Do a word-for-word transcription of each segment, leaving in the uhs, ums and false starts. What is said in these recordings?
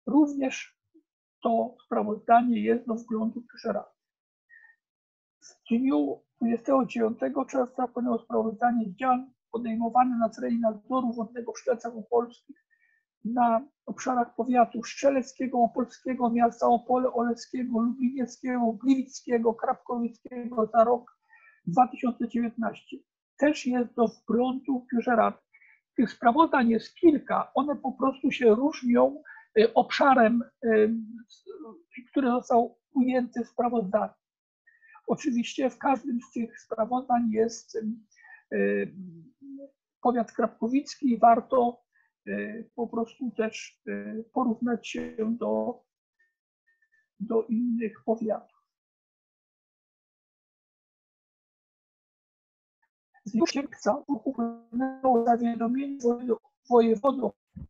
Również to sprawozdanie jest do wglądu przy Rady. W dniu dwudziestego dziewiątego czerwca wpłynęło sprawozdanie działań podejmowanych na terenie nadzoru wodnego w Strzelcach Opolskich na obszarach powiatów strzeleckiego, opolskiego, miasta Opole, Oleckiego, Lublinieckiego, Gliwickiego, Krapkowickiego za rok dwa tysiące dziewiętnasty. Też jest do wglądu w biurze Rady. Tych sprawozdań jest kilka, one po prostu się różnią obszarem, który został ujęty w sprawozdaniu. Oczywiście w każdym z tych sprawozdań jest powiat krapkowicki i warto po prostu też porównać się do, do innych powiatów. Z czerwca upłynęło zawiadomienie wojewody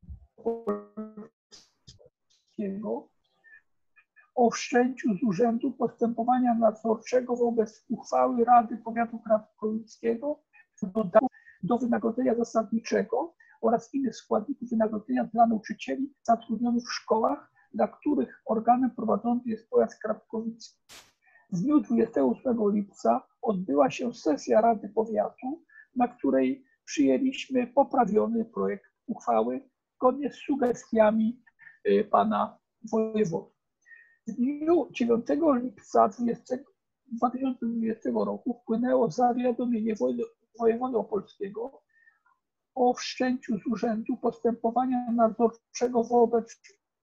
opolskiego o wszczęciu z urzędu postępowania nadzorczego wobec uchwały Rady Powiatu Krapkowickiego do, do wynagrodzenia zasadniczego oraz innych składników wynagrodzenia dla nauczycieli zatrudnionych w szkołach, dla których organem prowadzącym jest powiat krapkowicki. W dniu dwudziestego ósmego lipca odbyła się sesja Rady Powiatu, na której przyjęliśmy poprawiony projekt uchwały zgodnie z sugestiami pana wojewody. W dniu dziewiątego lipca dwa tysiące dwudziestego roku wpłynęło zawiadomienie wojewody opolskiego o wszczęciu z urzędu postępowania nadzorczego wobec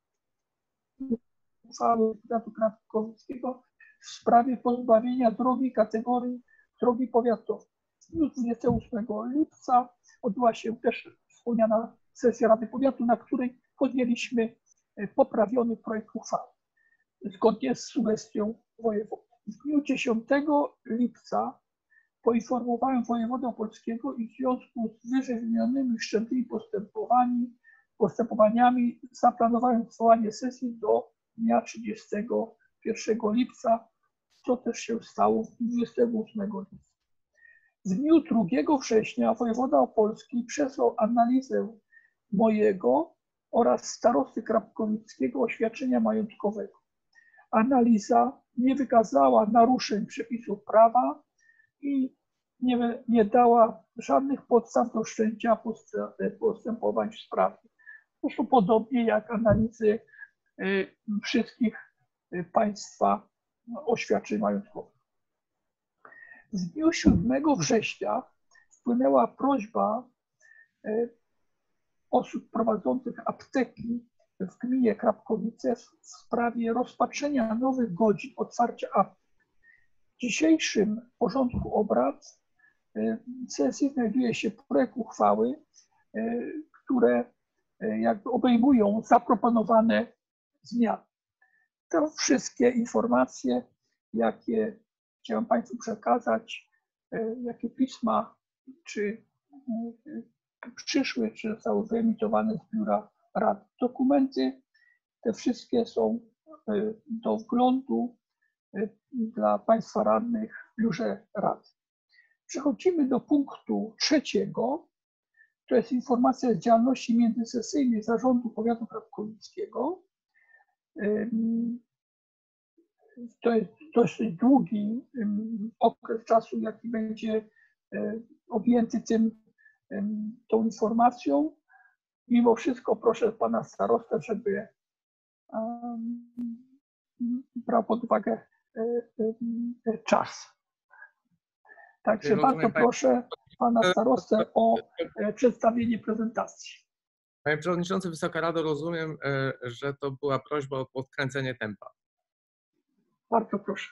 uchwały powiatu krapkowickiego w sprawie pozbawienia drogi kategorii drogi powiatowej. W dniu dwudziestego ósmego lipca odbyła się też wspomniana sesja Rady Powiatu, na której podjęliśmy poprawiony projekt uchwały zgodnie z sugestią wojewody. W dniu dziesiątego lipca poinformowałem wojewodę opolskiego i w związku z wyżej wymienionymi wszczętymi postępowaniami, postępowaniami zaplanowałem zwołanie sesji do dnia trzydziestego pierwszego lipca, co też się stało w dniu dwudziestego ósmego lipca. W dniu drugiego września wojewoda opolski przesłał analizę mojego oraz starosty krapkowickiego oświadczenia majątkowego. Analiza nie wykazała naruszeń przepisów prawa i nie, nie dała żadnych podstaw do wszczęcia postępowań w sprawie. Po prostu podobnie jak analizy y, wszystkich y, państwa oświadczeń majątkowych. W dniu siódmego września wpłynęła prośba y, osób prowadzących apteki w gminie Krapkowice w sprawie rozpatrzenia nowych godzin otwarcia aptek. W dzisiejszym porządku obrad sesji znajduje się projekt uchwały, które jakby obejmują zaproponowane zmiany. To wszystkie informacje, jakie chciałem Państwu przekazać, jakie pisma czy przyszły, czy zostały wyemitowane z biura Rady. Dokumenty te wszystkie są do wglądu dla Państwa radnych w biurze Rady. Przechodzimy do punktu trzeciego. To jest informacja z działalności międzysesyjnej Zarządu Powiatu Krapkowickiego. To jest dość długi okres czasu, jaki będzie objęty tym, tą informacją. Mimo wszystko proszę pana starostę, żeby brał pod uwagę czas. Także bardzo proszę pana starostę o przedstawienie prezentacji. Panie Przewodniczący, Wysoka Rado, rozumiem, że to była prośba o podkręcenie tempa. Bardzo proszę.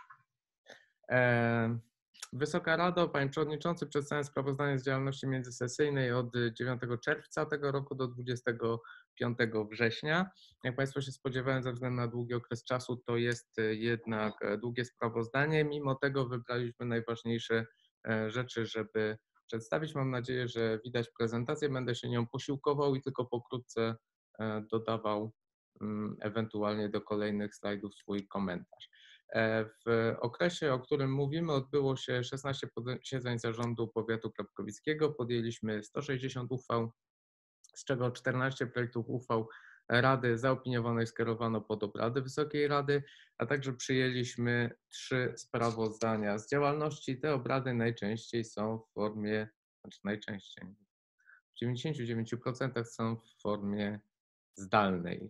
Wysoka Rado, Panie Przewodniczący, przedstawiam sprawozdanie z działalności międzysesyjnej od dziewiątego czerwca tego roku do dwudziestego piątego września. Jak Państwo się spodziewają, ze względu na długi okres czasu, to jest jednak długie sprawozdanie. Mimo tego wybraliśmy najważniejsze rzeczy, żeby przedstawić. Mam nadzieję, że widać prezentację. Będę się nią posiłkował i tylko pokrótce dodawał ewentualnie do kolejnych slajdów swój komentarz. W okresie, o którym mówimy, odbyło się szesnaście posiedzeń Zarządu Powiatu Krapkowickiego. Podjęliśmy sto sześćdziesiąt uchwał, z czego czternaście projektów uchwał Rady zaopiniowano i skierowano pod obrady Wysokiej Rady, a także przyjęliśmy trzy sprawozdania z działalności. Te obrady najczęściej są w formie, znaczy najczęściej, w dziewięćdziesięciu dziewięciu procentach są w formie zdalnej.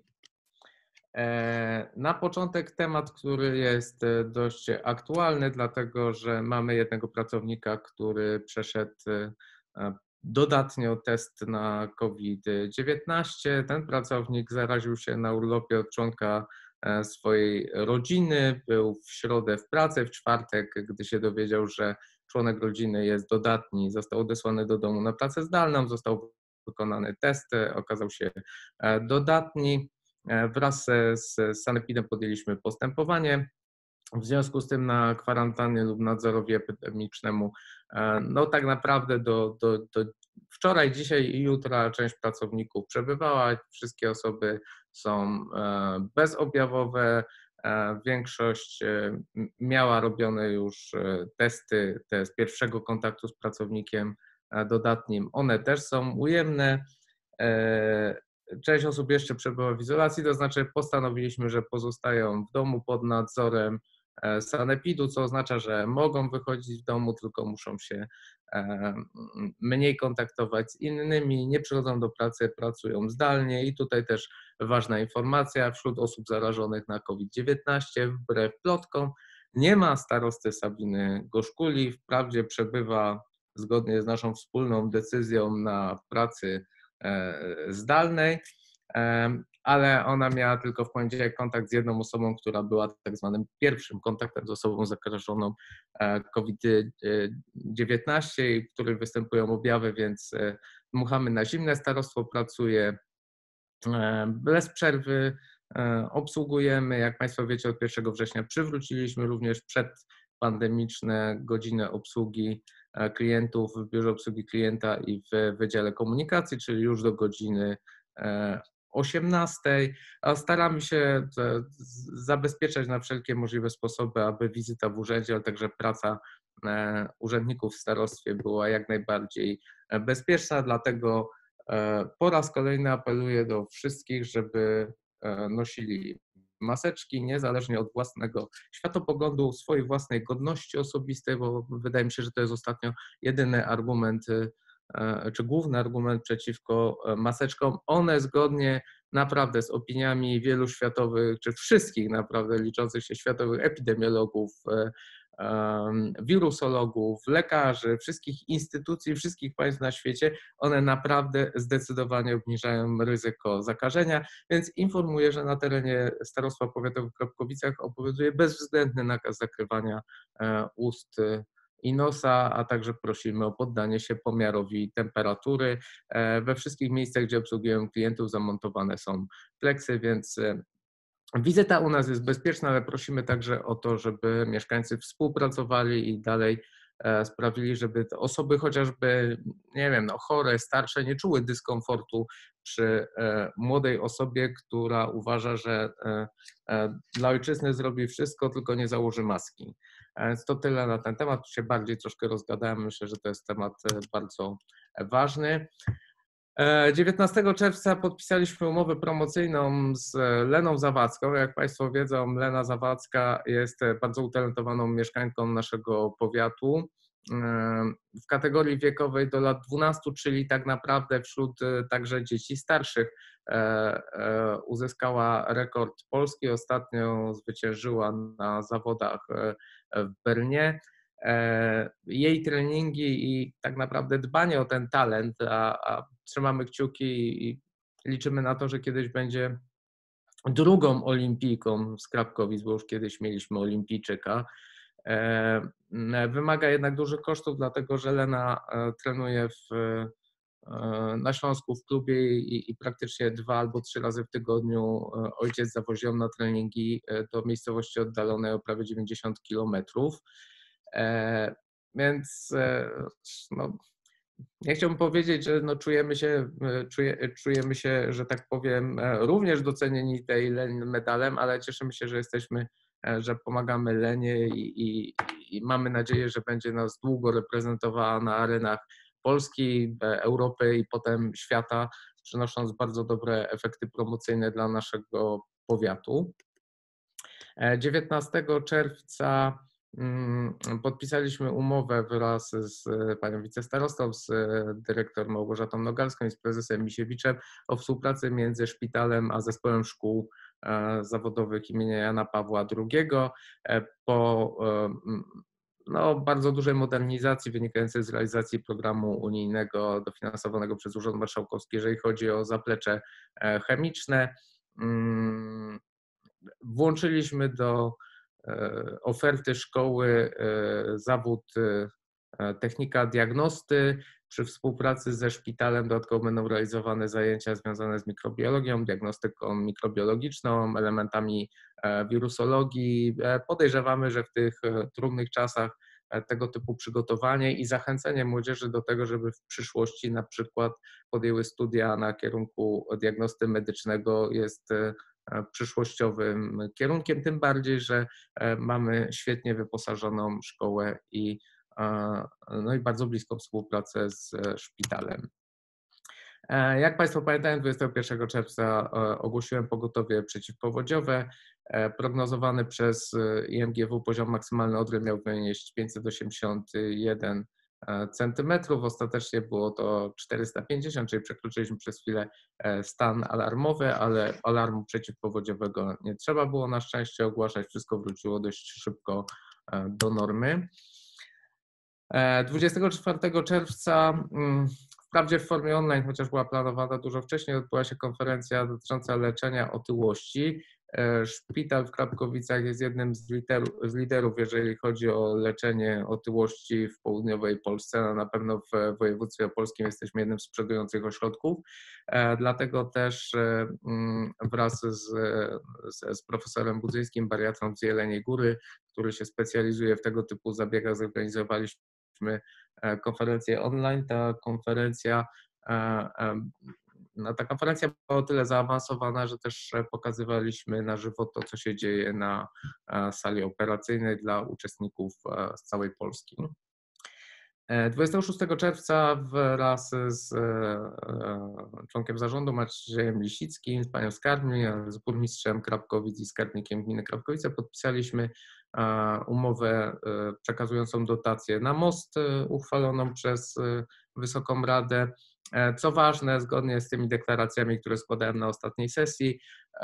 Na początek temat, który jest dość aktualny, dlatego że mamy jednego pracownika, który przeszedł dodatnio test na COVID dziewiętnaście. Ten pracownik zaraził się na urlopie od członka swojej rodziny, był w środę w pracy, w czwartek, gdy się dowiedział, że członek rodziny jest dodatni, został odesłany do domu na pracę zdalną, został wykonany test, okazał się dodatni. Wraz z sanepidem podjęliśmy postępowanie. W związku z tym na kwarantannie lub nadzorowi epidemicznemu, no tak naprawdę do, do, do wczoraj, dzisiaj i jutra część pracowników przebywała. Wszystkie osoby są bezobjawowe. Większość miała robione już testy te z pierwszego kontaktu z pracownikiem dodatnim. One też są ujemne. Część osób jeszcze przebywa w izolacji, to znaczy postanowiliśmy, że pozostają w domu pod nadzorem sanepidu, co oznacza, że mogą wychodzić w domu, tylko muszą się mniej kontaktować z innymi, nie przychodzą do pracy, pracują zdalnie i tutaj też ważna informacja, wśród osób zarażonych na COVID dziewiętnaście, wbrew plotkom, nie ma starosty Sabiny Goszkuli, wprawdzie przebywa zgodnie z naszą wspólną decyzją na pracy zdalnej, ale ona miała tylko w poniedziałek kontakt z jedną osobą, która była tak zwanym pierwszym kontaktem z osobą zakażoną COVID dziewiętnaście, w której występują objawy, więc dmuchamy na zimne. Starostwo pracuje bez przerwy, obsługujemy, jak Państwo wiecie, od pierwszego września przywróciliśmy również przedpandemiczne godziny obsługi klientów w biurze obsługi klienta i w Wydziale Komunikacji, czyli już do godziny osiemnastej, a staramy się zabezpieczać na wszelkie możliwe sposoby, aby wizyta w urzędzie, ale także praca urzędników w starostwie była jak najbardziej bezpieczna, dlatego po raz kolejny apeluję do wszystkich, żeby nosili maseczki, niezależnie od własnego światopoglądu, swojej własnej godności osobistej, bo wydaje mi się, że to jest ostatnio jedyny argument, czy główny argument przeciwko maseczkom. One zgodnie naprawdę z opiniami wielu światowych, czy wszystkich naprawdę liczących się światowych epidemiologów, wirusologów, lekarzy, wszystkich instytucji, wszystkich państw na świecie, one naprawdę zdecydowanie obniżają ryzyko zakażenia, więc informuję, że na terenie Starostwa Powiatowego w Krapkowicach obowiązuje bezwzględny nakaz zakrywania ust i nosa, a także prosimy o poddanie się pomiarowi temperatury. We wszystkich miejscach, gdzie obsługujemy klientów, zamontowane są pleksy, więc wizyta u nas jest bezpieczna, ale prosimy także o to, żeby mieszkańcy współpracowali i dalej sprawili, żeby te osoby chociażby, nie wiem, no, chore, starsze, nie czuły dyskomfortu przy młodej osobie, która uważa, że dla ojczyzny zrobi wszystko, tylko nie założy maski. Więc to tyle na ten temat. Tu się bardziej troszkę rozgadałem. Myślę, że to jest temat bardzo ważny. dziewiętnastego czerwca podpisaliśmy umowę promocyjną z Leną Zawadzką. Jak Państwo wiedzą, Lena Zawadzka jest bardzo utalentowaną mieszkańką naszego powiatu. W kategorii wiekowej do lat dwunastu, czyli tak naprawdę wśród także dzieci starszych, uzyskała rekord Polski. Ostatnio zwyciężyła na zawodach w Bernie. Jej treningi i tak naprawdę dbanie o ten talent, a, a trzymamy kciuki i liczymy na to, że kiedyś będzie drugą olimpijką z Krapkowic, bo już kiedyś mieliśmy olimpijczyka. Wymaga jednak dużych kosztów, dlatego że Lena trenuje w, na Śląsku w klubie i, i praktycznie dwa albo trzy razy w tygodniu ojciec zawozi ją na treningi do miejscowości oddalonej o prawie dziewięćdziesiąt kilometrów. Więc no, nie chciałbym powiedzieć, że no czujemy się, czuje, czujemy się, że tak powiem, również docenieni tej Leni medalem, ale cieszymy się, że jesteśmy, że pomagamy Lenie i, i, i mamy nadzieję, że będzie nas długo reprezentowała na arenach Polski, Europy i potem świata, przynosząc bardzo dobre efekty promocyjne dla naszego powiatu. dziewiętnastego czerwca podpisaliśmy umowę wraz z panią wicestarostą, z dyrektor Małgorzatą Nogalską i z prezesem Misiewiczem o współpracy między szpitalem a zespołem szkół zawodowych imienia Jana Pawła drugiego. Po no, bardzo dużej modernizacji wynikającej z realizacji programu unijnego dofinansowanego przez Urząd Marszałkowski, jeżeli chodzi o zaplecze chemiczne. Włączyliśmy do oferty szkoły zawód technika diagnosty. Przy współpracy ze szpitalem dodatkowo będą realizowane zajęcia związane z mikrobiologią, diagnostyką mikrobiologiczną, elementami wirusologii. Podejrzewamy, że w tych trudnych czasach tego typu przygotowanie i zachęcenie młodzieży do tego, żeby w przyszłości na przykład podjęły studia na kierunku diagnosty medycznego jest przyszłościowym kierunkiem, tym bardziej, że mamy świetnie wyposażoną szkołę i, no i bardzo bliską współpracę z szpitalem. Jak Państwo pamiętają, dwudziestego pierwszego czerwca ogłosiłem pogotowie przeciwpowodziowe. Prognozowany przez I M G W poziom maksymalny Odry miał wynieść pięćset osiemdziesiąt jeden centymetrów. Ostatecznie było to czterysta pięćdziesiąt, czyli przekroczyliśmy przez chwilę stan alarmowy, ale alarmu przeciwpowodziowego nie trzeba było na szczęście ogłaszać. Wszystko wróciło dość szybko do normy. dwudziestego czwartego czerwca, wprawdzie w formie online, chociaż była planowana dużo wcześniej, odbyła się konferencja dotycząca leczenia otyłości. Szpital w Krapkowicach jest jednym z liderów, z liderów, jeżeli chodzi o leczenie otyłości w południowej Polsce. No na pewno w województwie opolskim jesteśmy jednym z przodujących ośrodków. Dlatego też wraz z, z, z profesorem Budzyńskim, bariatrą z Jeleniej Góry, który się specjalizuje w tego typu zabiegach, zorganizowaliśmy konferencję online. Ta konferencja No, ta konferencja była o tyle zaawansowana, że też pokazywaliśmy na żywo to, co się dzieje na sali operacyjnej dla uczestników z całej Polski. dwudziestego szóstego czerwca wraz z członkiem zarządu Maciejem Lisickim, z panią skarbnik, z burmistrzem Krapkowic i skarbnikiem gminy Krapkowice podpisaliśmy umowę przekazującą dotację na most uchwaloną przez Wysoką Radę. Co ważne, zgodnie z tymi deklaracjami, które składałem na ostatniej sesji,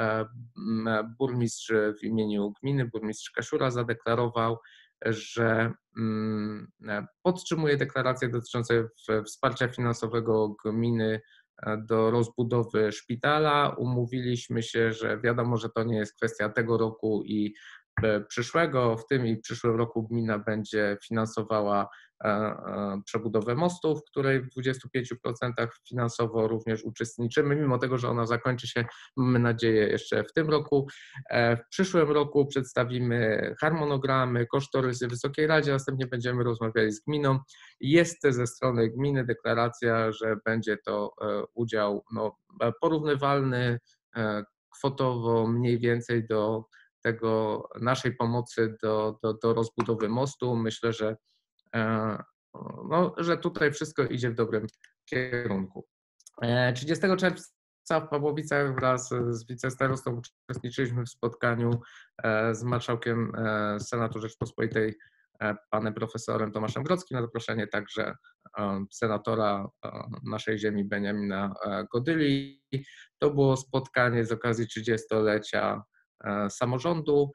burmistrz w imieniu gminy, burmistrz Kaszura zadeklarował, że podtrzymuje deklaracje dotyczące wsparcia finansowego gminy do rozbudowy szpitala. Umówiliśmy się, że wiadomo, że to nie jest kwestia tego roku i przyszłego. W tym i przyszłym roku gmina będzie finansowała przebudowę mostu, w której w dwudziestu pięciu procentach finansowo również uczestniczymy, mimo tego, że ona zakończy się, mamy nadzieję, jeszcze w tym roku. W przyszłym roku przedstawimy harmonogramy, kosztorysy Wysokiej Radzie, następnie będziemy rozmawiali z gminą. Jest ze strony gminy deklaracja, że będzie to udział no, porównywalny kwotowo mniej więcej do tego naszej pomocy do, do, do rozbudowy mostu. Myślę, że, no, że tutaj wszystko idzie w dobrym kierunku. trzydziestego czerwca w Pawłowicach wraz z wicestarostą uczestniczyliśmy w spotkaniu z marszałkiem Senatu Rzeczpospolitej, panem profesorem Tomaszem Grodzkim, na zaproszenie także senatora naszej ziemi Beniamina Godyli. To było spotkanie z okazji trzydziestolecia samorządu.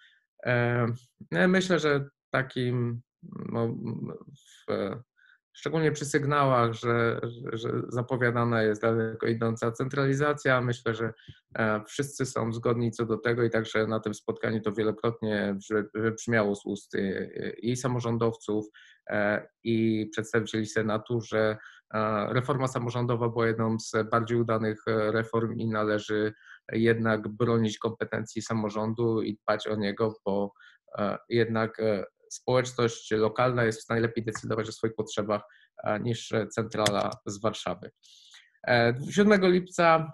Myślę, że takim, no, w, szczególnie przy sygnałach, że, że, że zapowiadana jest daleko idąca centralizacja, myślę, że wszyscy są zgodni co do tego i także na tym spotkaniu to wielokrotnie wybrzmiało z ust i samorządowców, i przedstawicieli Senatu, że reforma samorządowa była jedną z bardziej udanych reform i należy jednak bronić kompetencji samorządu i dbać o niego, bo jednak społeczność lokalna jest w stanie lepiej decydować o swoich potrzebach niż centrala z Warszawy. siódmego lipca,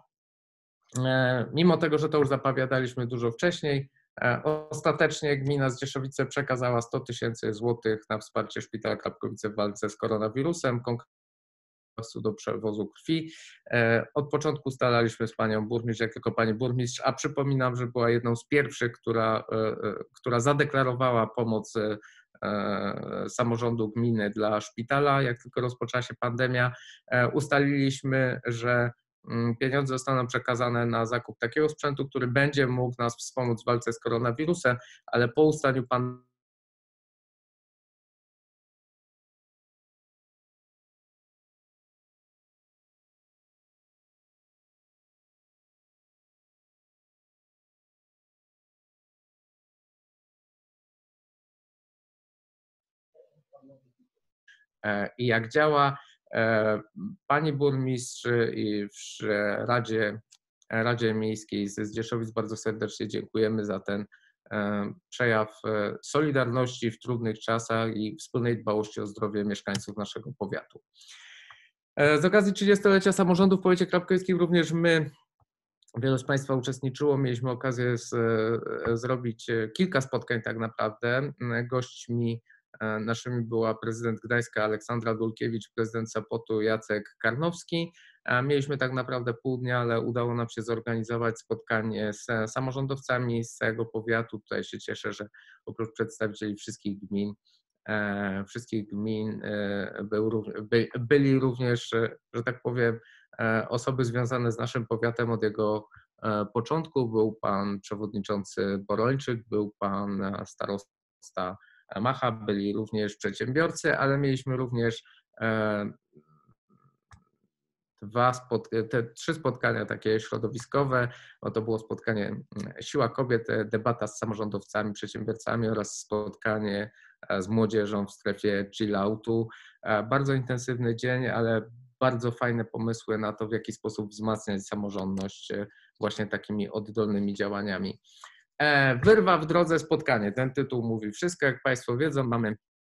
mimo tego, że to już zapowiadaliśmy dużo wcześniej, ostatecznie gmina Zdzieszowice przekazała sto tysięcy złotych na wsparcie Szpitala Krapkowice w walce z koronawirusem. do przewozu krwi. Od początku staraliśmy z panią burmistrz, jak tylko pani burmistrz, a przypominam, że była jedną z pierwszych, która, która zadeklarowała pomoc samorządu gminy dla szpitala. Jak tylko rozpoczęła się pandemia, ustaliliśmy, że pieniądze zostaną przekazane na zakup takiego sprzętu, który będzie mógł nas wspomóc w walce z koronawirusem, ale po ustaniu pandemii i jak działa. Pani burmistrz i w Radzie, Radzie Miejskiej z Zdzieszowic bardzo serdecznie dziękujemy za ten przejaw solidarności w trudnych czasach i wspólnej dbałości o zdrowie mieszkańców naszego powiatu. Z okazji trzydziestolecia samorządu w powiecie krapkowieckim również my, wielu z Państwa uczestniczyło, mieliśmy okazję z, zrobić kilka spotkań tak naprawdę. Gośćmi naszymi była prezydent Gdańska Aleksandra Dulkiewicz, prezydent Sopotu Jacek Karnowski. Mieliśmy tak naprawdę pół dnia, ale udało nam się zorganizować spotkanie z samorządowcami z całego powiatu. Tutaj się cieszę, że oprócz przedstawicieli wszystkich gmin, wszystkich gmin był, by, byli również, że tak powiem, osoby związane z naszym powiatem od jego początku. Był pan przewodniczący Borończyk, był pan starosta Macha, byli również przedsiębiorcy, ale mieliśmy również dwa spot- te trzy spotkania takie środowiskowe, bo to było spotkanie Siła Kobiet, debata z samorządowcami, przedsiębiorcami oraz spotkanie z młodzieżą w strefie chilloutu. Bardzo intensywny dzień, ale bardzo fajne pomysły na to, w jaki sposób wzmacniać samorządność właśnie takimi oddolnymi działaniami. Wyrwa w drodze, spotkanie. Ten tytuł mówi wszystko. Jak Państwo wiedzą, mamy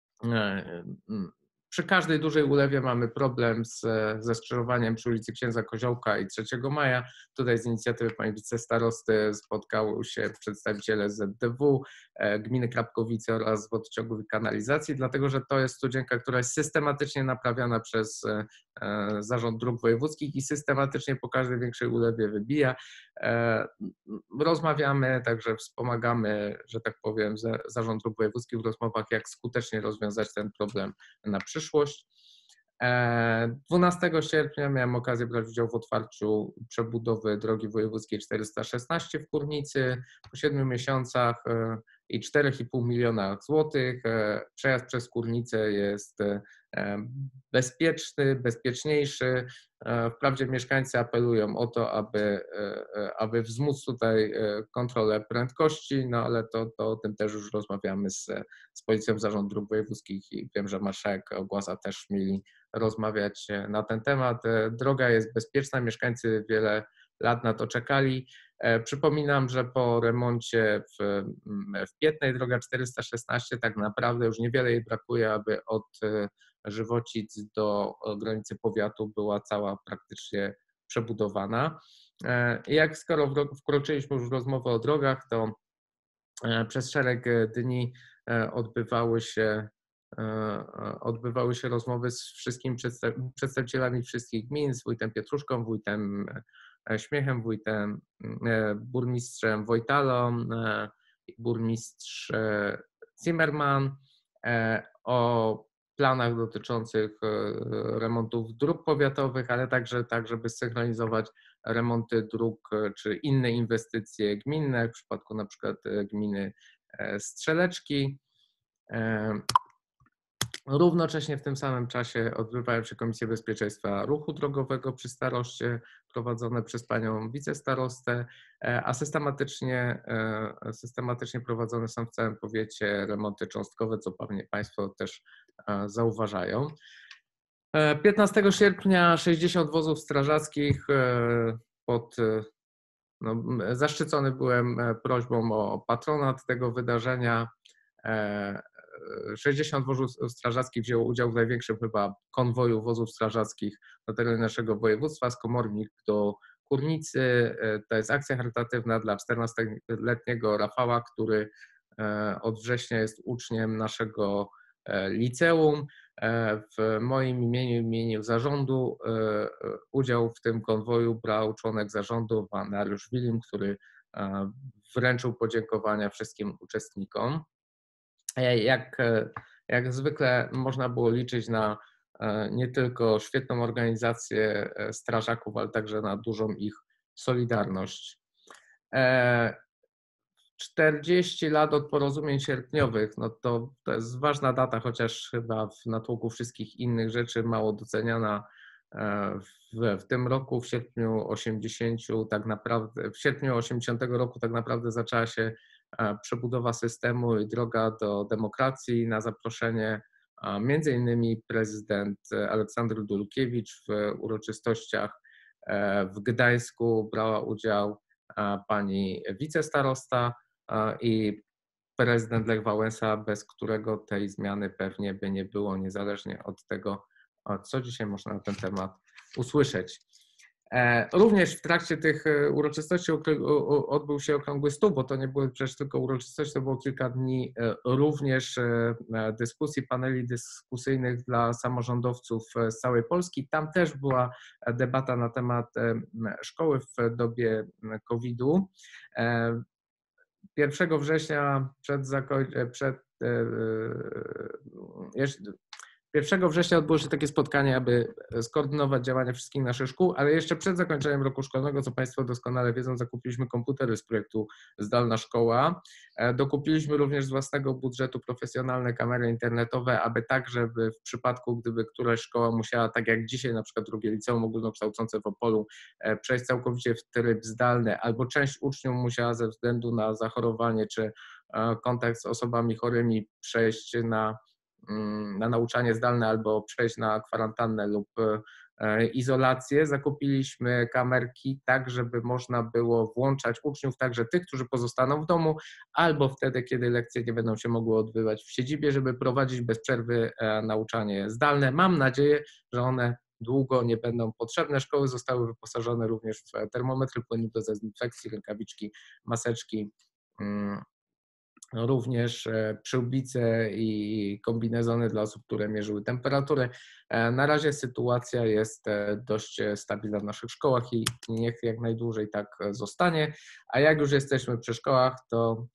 przy każdej dużej ulewie mamy problem z, ze skrzyżowaniem przy ulicy Księdza Koziołka i trzeciego maja. Tutaj z inicjatywy pani wicestarosty spotkały się przedstawiciele Z D W, gminy Krapkowice oraz wodociągów i kanalizacji, dlatego że to jest studzienka, która jest systematycznie naprawiana przez Zarząd Dróg Wojewódzkich i systematycznie po każdej większej ulewie wybija. Rozmawiamy, także wspomagamy, że tak powiem, Zarząd Dróg Wojewódzkich w rozmowach, jak skutecznie rozwiązać ten problem na przyszłość. dwunastego sierpnia miałem okazję brać udział w otwarciu przebudowy drogi wojewódzkiej czterysta szesnaście w Kurnicy. Po siedmiu miesiącach i czterech i pół miliona złotych przejazd przez Kurnicę jest bezpieczny, bezpieczniejszy. Wprawdzie mieszkańcy apelują o to, aby, aby wzmóc tutaj kontrolę prędkości, no ale to, to o tym też już rozmawiamy z, z Policją Zarządu Dróg Wojewódzkich i wiem, że marszałek Ogłasa też mieli rozmawiać na ten temat. Droga jest bezpieczna, mieszkańcy wiele lat na to czekali. Przypominam, że po remoncie w, w Pietnej droga czterysta szesnaście tak naprawdę już niewiele jej brakuje, aby od Żywocic do granicy powiatu była cała praktycznie przebudowana. Jak skoro wkroczyliśmy już w rozmowę o drogach, to przez szereg dni odbywały się, odbywały się rozmowy z wszystkimi przedstawicielami wszystkich gmin, z wójtem Pietruszką, wójtem Śmiechem, wójtem, burmistrzem Wojtalą, burmistrz Zimmerman o planach dotyczących remontów dróg powiatowych, ale także tak, żeby synchronizować remonty dróg czy inne inwestycje gminne, w przypadku na przykład gminy Strzeleczki. Równocześnie w tym samym czasie odbywają się Komisje Bezpieczeństwa Ruchu Drogowego przy staroście, prowadzone przez panią wicestarostę, a systematycznie, systematycznie prowadzone są w całym powiecie remonty cząstkowe, co pewnie Państwo też zauważają. piętnastego sierpnia sześćdziesiąt wozów strażackich pod, no, zaszczycony byłem prośbą o patronat tego wydarzenia. sześćdziesiąt wozów strażackich wzięło udział w największym chyba konwoju wozów strażackich na terenie naszego województwa, z Komornik do Kurnicy. To jest akcja charytatywna dla czternastoletniego Rafała, który od września jest uczniem naszego liceum. W moim imieniu, imieniu zarządu udział w tym konwoju brał członek zarządu pan Dariusz Wilim, który wręczył podziękowania wszystkim uczestnikom. Jak, jak zwykle można było liczyć na nie tylko świetną organizację strażaków, ale także na dużą ich solidarność. czterdzieści lat od porozumień sierpniowych, no to, to jest ważna data, chociaż chyba w natłoku wszystkich innych rzeczy mało doceniana. W, w tym roku, w sierpniu osiemdziesiątego, tak naprawdę, w sierpniu osiemdziesiątego roku tak naprawdę zaczęła się przebudowa systemu i droga do demokracji. Na zaproszenie między innymi prezydent Aleksandry Dulkiewicz w uroczystościach w Gdańsku brała udział pani wicestarosta i prezydent Lech Wałęsa, bez którego tej zmiany pewnie by nie było, niezależnie od tego, co dzisiaj można na ten temat usłyszeć. Również w trakcie tych uroczystości odbył się okrągły stół, bo to nie były przecież tylko uroczystości, to było kilka dni również dyskusji, paneli dyskusyjnych dla samorządowców z całej Polski. Tam też była debata na temat szkoły w dobie kowida. pierwszego września przed, przed pierwszego września odbyło się takie spotkanie, aby skoordynować działania wszystkich naszych szkół, ale jeszcze przed zakończeniem roku szkolnego, co Państwo doskonale wiedzą, zakupiliśmy komputery z projektu Zdalna Szkoła. Dokupiliśmy również z własnego budżetu profesjonalne kamery internetowe, aby tak, żeby w przypadku, gdyby któraś szkoła musiała, tak jak dzisiaj na przykład drugie liceum ogólnokształcące w Opolu, przejść całkowicie w tryb zdalny, albo część uczniów musiała ze względu na zachorowanie czy kontakt z osobami chorymi przejść na na nauczanie zdalne albo przejść na kwarantannę lub izolację. Zakupiliśmy kamerki tak, żeby można było włączać uczniów, także tych, którzy pozostaną w domu, albo wtedy, kiedy lekcje nie będą się mogły odbywać w siedzibie, żeby prowadzić bez przerwy nauczanie zdalne. Mam nadzieję, że one długo nie będą potrzebne. Szkoły zostały wyposażone również w termometry, płynnik do dezynfekcji, rękawiczki, maseczki, również przyłbice i kombinezony dla osób, które mierzyły temperaturę. Na razie sytuacja jest dość stabilna w naszych szkołach i niech jak najdłużej tak zostanie. A jak już jesteśmy przy szkołach, to,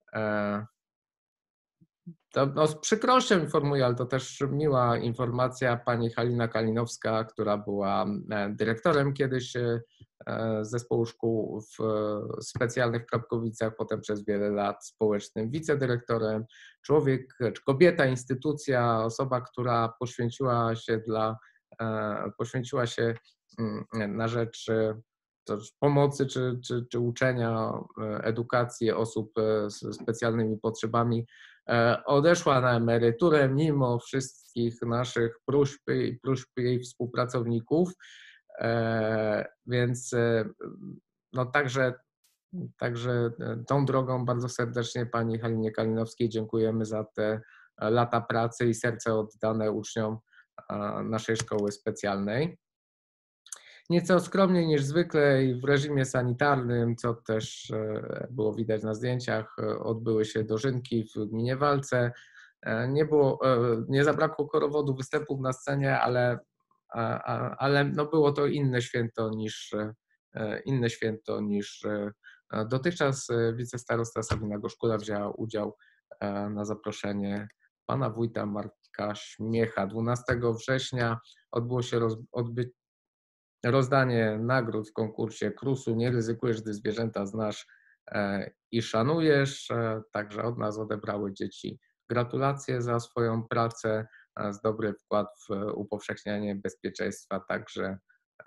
to no z przykrością informuję, ale to też miła informacja, pani Halina Kalinowska, która była dyrektorem kiedyś Zespołu Szkół w specjalnych w Krapkowicach, potem przez wiele lat społecznym wicedyrektorem, człowiek, czy kobieta, instytucja, osoba, która poświęciła się dla, poświęciła się na rzecz pomocy czy, czy, czy uczenia, edukacji osób z specjalnymi potrzebami, odeszła na emeryturę mimo wszystkich naszych próśb i próśb jej współpracowników. Więc no także, także tą drogą bardzo serdecznie pani Halinie Kalinowskiej dziękujemy za te lata pracy i serce oddane uczniom naszej szkoły specjalnej. Nieco skromniej niż zwykle i w reżimie sanitarnym, co też było widać na zdjęciach, odbyły się dożynki w gminie Walce. Nie było, nie zabrakło korowodu występów na scenie, ale ale no było to inne święto niż, inne święto niż dotychczas. Wicestarosta Sabina Goszkula wzięła udział na zaproszenie pana wójta Marka Śmiecha. dwunastego września odbyło się roz, odby, rozdanie nagród w konkursie Krusu Nie ryzykujesz, gdy zwierzęta znasz i szanujesz. Także od nas odebrały dzieci gratulacje za swoją pracę, z dobry wkład w upowszechnianie bezpieczeństwa, także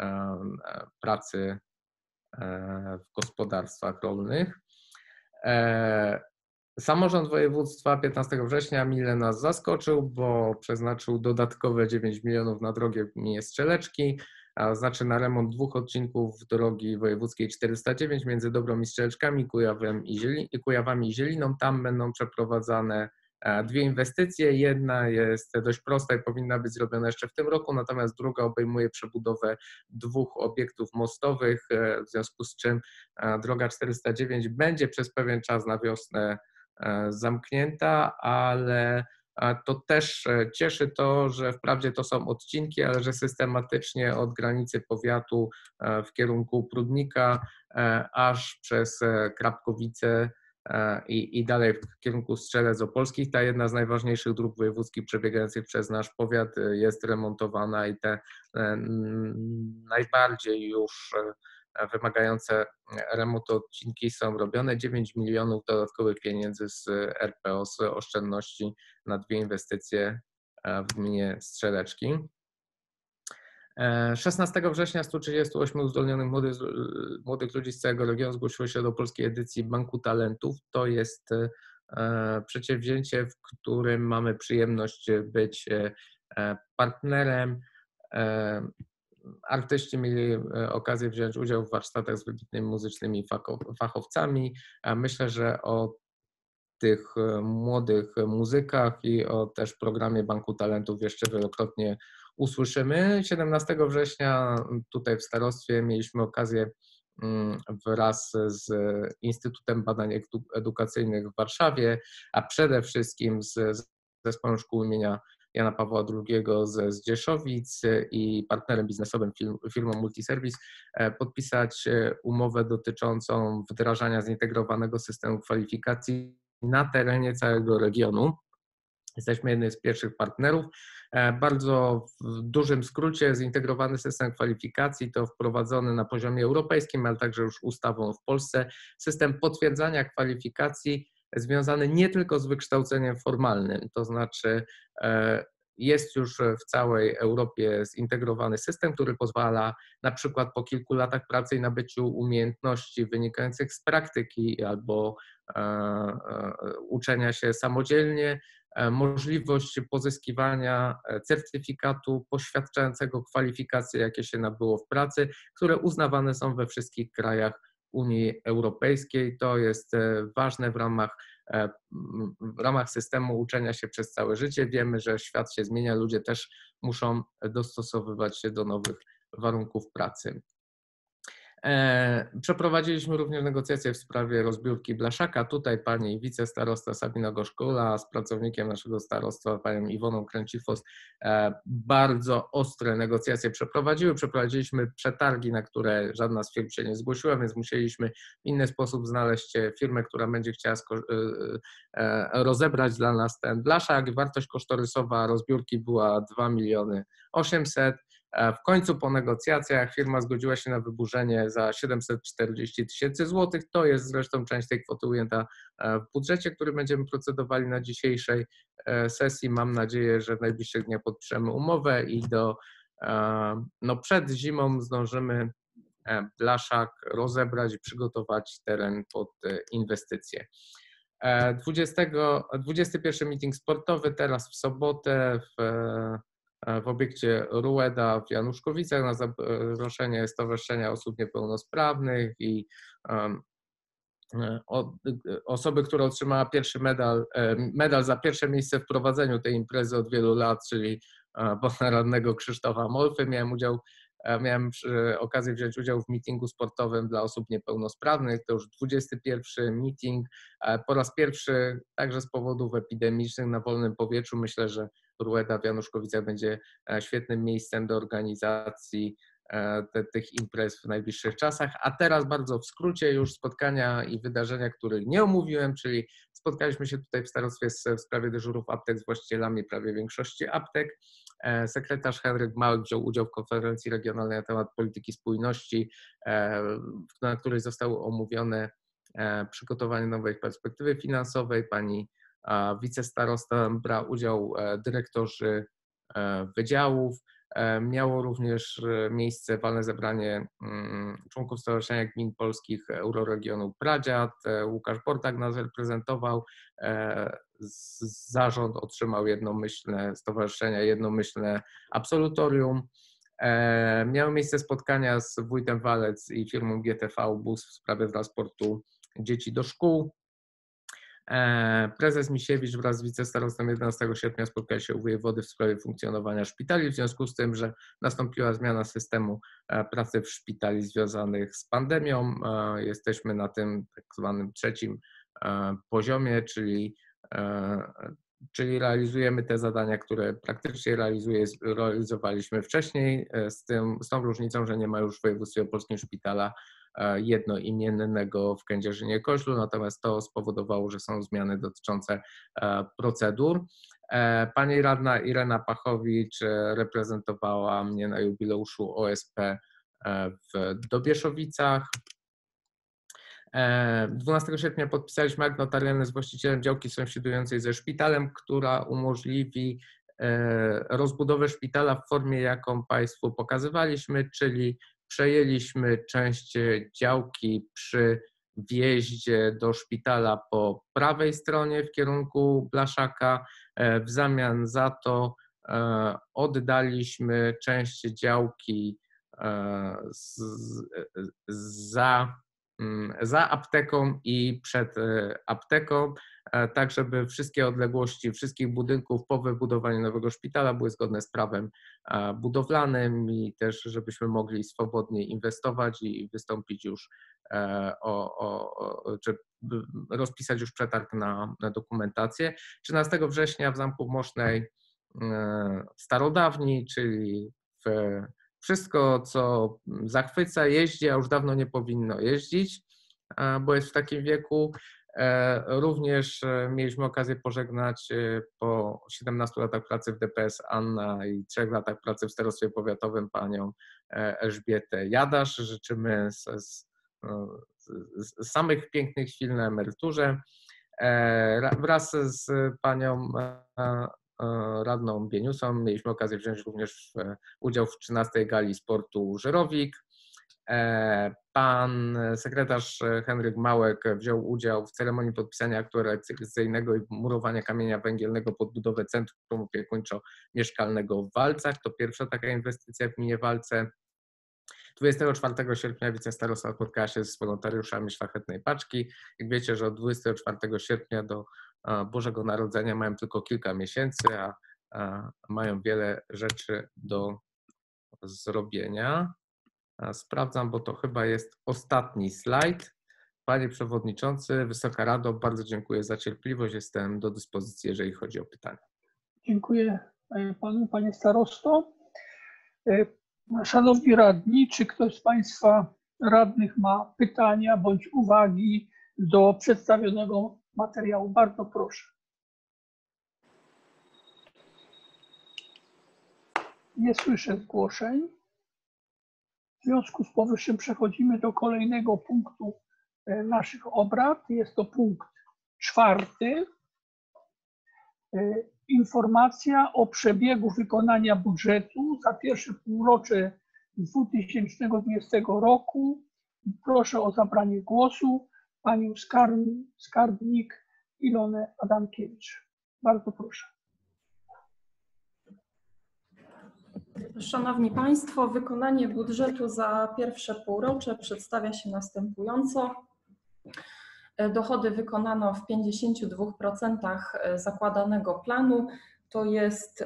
pracy w gospodarstwach rolnych. Samorząd województwa piętnastego września mile nas zaskoczył, bo przeznaczył dodatkowe dziewięć milionów na drogę w gminie Strzeleczki, a znaczy na remont dwóch odcinków drogi wojewódzkiej czterysta dziewięć między Dobrą i Strzeleczkami, Kujawem i Zieli, Kujawami i Zieliną. Tam będą przeprowadzane dwie inwestycje. Jedna jest dość prosta i powinna być zrobiona jeszcze w tym roku, natomiast druga obejmuje przebudowę dwóch obiektów mostowych, w związku z czym droga czterysta dziewięć będzie przez pewien czas na wiosnę zamknięta, ale to też cieszy to, że wprawdzie to są odcinki, ale że systematycznie od granicy powiatu w kierunku Prudnika aż przez Krapkowice i, i dalej w kierunku Strzelec Opolskich. Ta jedna z najważniejszych dróg wojewódzkich przebiegających przez nasz powiat jest remontowana i te najbardziej już wymagające remontu odcinki są robione. dziewięć milionów dodatkowych pieniędzy z R P O, z oszczędności na dwie inwestycje w gminie Strzeleczki. szesnastego września sto trzydziestu ośmiu uzdolnionych młodych, młodych ludzi z całego regionu zgłosiło się do polskiej edycji Banku Talentów. To jest przedsięwzięcie, w którym mamy przyjemność być partnerem. Artyści mieli okazję wziąć udział w warsztatach z wybitnymi muzycznymi fachowcami. Myślę, że o tych młodych muzykach i o też programie Banku Talentów jeszcze wielokrotnie usłyszymy. siedemnastego września tutaj w starostwie mieliśmy okazję wraz z Instytutem Badań Edukacyjnych w Warszawie, a przede wszystkim z Zespołem Szkół imienia Jana Pawła drugiego z Zdzieszowic i partnerem biznesowym firm, firmą Multiservice podpisać umowę dotyczącą wdrażania zintegrowanego systemu kwalifikacji na terenie całego regionu. Jesteśmy jednym z pierwszych partnerów. Bardzo w dużym skrócie zintegrowany system kwalifikacji to wprowadzony na poziomie europejskim, ale także już ustawą w Polsce system potwierdzania kwalifikacji związany nie tylko z wykształceniem formalnym, to znaczy jest już w całej Europie zintegrowany system, który pozwala na przykład po kilku latach pracy i nabyciu umiejętności wynikających z praktyki albo uczenia się samodzielnie, możliwość pozyskiwania certyfikatu poświadczającego kwalifikacje, jakie się nabyło w pracy, które uznawane są we wszystkich krajach Unii Europejskiej. To jest ważne w ramach, w ramach systemu uczenia się przez całe życie. Wiemy, że świat się zmienia, ludzie też muszą dostosowywać się do nowych warunków pracy. Przeprowadziliśmy również negocjacje w sprawie rozbiórki blaszaka. Tutaj pani wicestarosta Sabina Goszkula z pracownikiem naszego starostwa, panią Iwoną Kręcifos, bardzo ostre negocjacje przeprowadziły. Przeprowadziliśmy przetargi, na które żadna z firm się nie zgłosiła, więc musieliśmy w inny sposób znaleźć firmę, która będzie chciała rozebrać dla nas ten blaszak. Wartość kosztorysowa rozbiórki była dwa miliony osiemset. W końcu po negocjacjach firma zgodziła się na wyburzenie za siedemset czterdzieści tysięcy złotych. To jest zresztą część tej kwoty ujęta w budżecie, który będziemy procedowali na dzisiejszej sesji. Mam nadzieję, że w najbliższych dniach podpiszemy umowę i do, no przed zimą zdążymy blaszak rozebrać i przygotować teren pod inwestycje. dwudziesty pierwszy meeting sportowy teraz w sobotę w w obiekcie Rueda w Januszkowicach na zaproszenie Stowarzyszenia Osób Niepełnosprawnych i um, o, osoby, która otrzymała pierwszy medal, medal za pierwsze miejsce w prowadzeniu tej imprezy od wielu lat, czyli pana radnego Krzysztofa Molfy. Miałem udział, miałem okazję wziąć udział w meetingu sportowym dla osób niepełnosprawnych. To już dwudziesty pierwszy meeting. Po raz pierwszy także z powodów epidemicznych na wolnym powietrzu. Myślę, że Rueda w Januszkowicach będzie świetnym miejscem do organizacji te, tych imprez w najbliższych czasach. A teraz bardzo w skrócie już spotkania i wydarzenia, których nie omówiłem, czyli spotkaliśmy się tutaj w starostwie w sprawie dyżurów aptek z właścicielami prawie większości aptek. Sekretarz Henryk Małek wziął udział w konferencji regionalnej na temat polityki spójności, na której zostały omówione przygotowanie nowej perspektywy finansowej. Pani wicestarosta brał udział dyrektorzy wydziałów. Miało również miejsce walne zebranie członków Stowarzyszenia Gmin Polskich Euroregionu Pradziad. Łukasz Bortak nas reprezentował. Zarząd otrzymał jednomyślne, stowarzyszenia jednomyślne absolutorium. Miały miejsce spotkania z wójtem Walec i firmą G T V Bus w sprawie transportu dzieci do szkół. Prezes Misiewicz wraz z wicestarostą jedenastego sierpnia spotkali się u wojewody w sprawie funkcjonowania szpitali, w związku z tym, że nastąpiła zmiana systemu pracy w szpitali związanych z pandemią. Jesteśmy na tym tak zwanym trzecim poziomie, czyli czyli realizujemy te zadania, które praktycznie realizuje, realizowaliśmy wcześniej, z, tym, z tą różnicą, że nie ma już w województwie opolskim szpitala jednoimiennego w Kędzierzynie-Koźlu, natomiast to spowodowało, że są zmiany dotyczące procedur. Pani radna Irena Pachowicz reprezentowała mnie na jubileuszu O S P w Dobieszowicach. dwunastego sierpnia podpisaliśmy akt notarialny z właścicielem działki sąsiadującej ze szpitalem, która umożliwi rozbudowę szpitala w formie, jaką Państwu pokazywaliśmy, czyli przejęliśmy część działki przy wjeździe do szpitala po prawej stronie w kierunku Blaszaka. W zamian za to oddaliśmy część działki z, za za apteką i przed apteką, tak żeby wszystkie odległości wszystkich budynków po wybudowaniu nowego szpitala były zgodne z prawem budowlanym i też żebyśmy mogli swobodnie inwestować i wystąpić już o, o, o czy rozpisać już przetarg na, na dokumentację. trzynastego września w Zamku w Mosznej w Starodawni, czyli w wszystko, co zachwyca, jeździ, a już dawno nie powinno jeździć, bo jest w takim wieku. Również mieliśmy okazję pożegnać po siedemnastu latach pracy w D P S Anna i trzech latach pracy w starostwie powiatowym panią Elżbietę Jadasz. Życzymy z, z, z samych pięknych chwil na emeryturze. Wraz z panią radną Bieniusą mieliśmy okazję wziąć również w, udział w trzynastej gali sportu Żerowik. Pan sekretarz Henryk Małek wziął udział w ceremonii podpisania aktu realizacyjnego i murowania kamienia węgielnego pod budowę centrum opiekuńczo-mieszkalnego w Walcach. To pierwsza taka inwestycja w gminie Walce. dwudziestego czwartego sierpnia wicestarosta spotkała się z wolontariuszami Szlachetnej Paczki. Jak wiecie, że od dwudziestego czwartego sierpnia do Bożego Narodzenia mają tylko kilka miesięcy, a, a mają wiele rzeczy do zrobienia. Sprawdzam, bo to chyba jest ostatni slajd. Panie Przewodniczący, Wysoka Rado, bardzo dziękuję za cierpliwość. Jestem do dyspozycji, jeżeli chodzi o pytania. Dziękuję Panu, Panie Starosto. Szanowni Radni, czy ktoś z Państwa radnych ma pytania bądź uwagi do przedstawionego materiału? Bardzo proszę. Nie słyszę zgłoszeń. W związku z powyższym przechodzimy do kolejnego punktu naszych obrad. Jest to punkt czwarty. Informacja o przebiegu wykonania budżetu za pierwsze półrocze dwa tysiące dwudziestego roku. Proszę o zabranie głosu panią skarbnik Ilonę Adamkiewicz. Bardzo proszę. Szanowni Państwo, wykonanie budżetu za pierwsze półrocze przedstawia się następująco. Dochody wykonano w pięćdziesięciu dwóch procentach zakładanego planu, to jest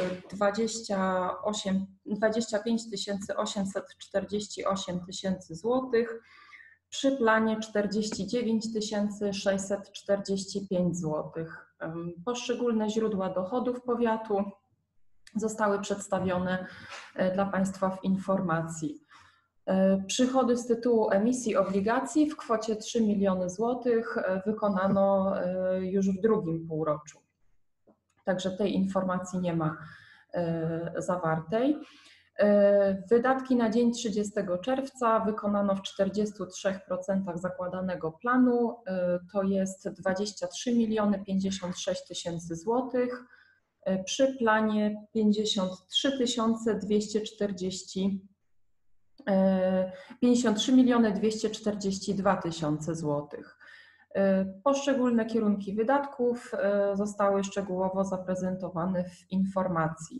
dwadzieścia pięć tysięcy osiemset czterdzieści osiem tysięcy złotych, przy planie czterdzieści dziewięć tysięcy sześćset czterdzieści pięć złotych. Poszczególne źródła dochodów powiatu zostały przedstawione dla Państwa w informacji. Przychody z tytułu emisji obligacji w kwocie trzy miliony złotych wykonano już w drugim półroczu. Także tej informacji nie ma zawartej. Wydatki na dzień trzydziestego czerwca wykonano w czterdziestu trzech procentach zakładanego planu, to jest dwadzieścia trzy miliony pięćdziesiąt sześć tysięcy złotych, przy planie pięćdziesiąt trzy tysiące dwieście czterdzieści, pięćdziesiąt trzy miliony dwieście czterdzieści dwa tysiące złotych. Poszczególne kierunki wydatków zostały szczegółowo zaprezentowane w informacji.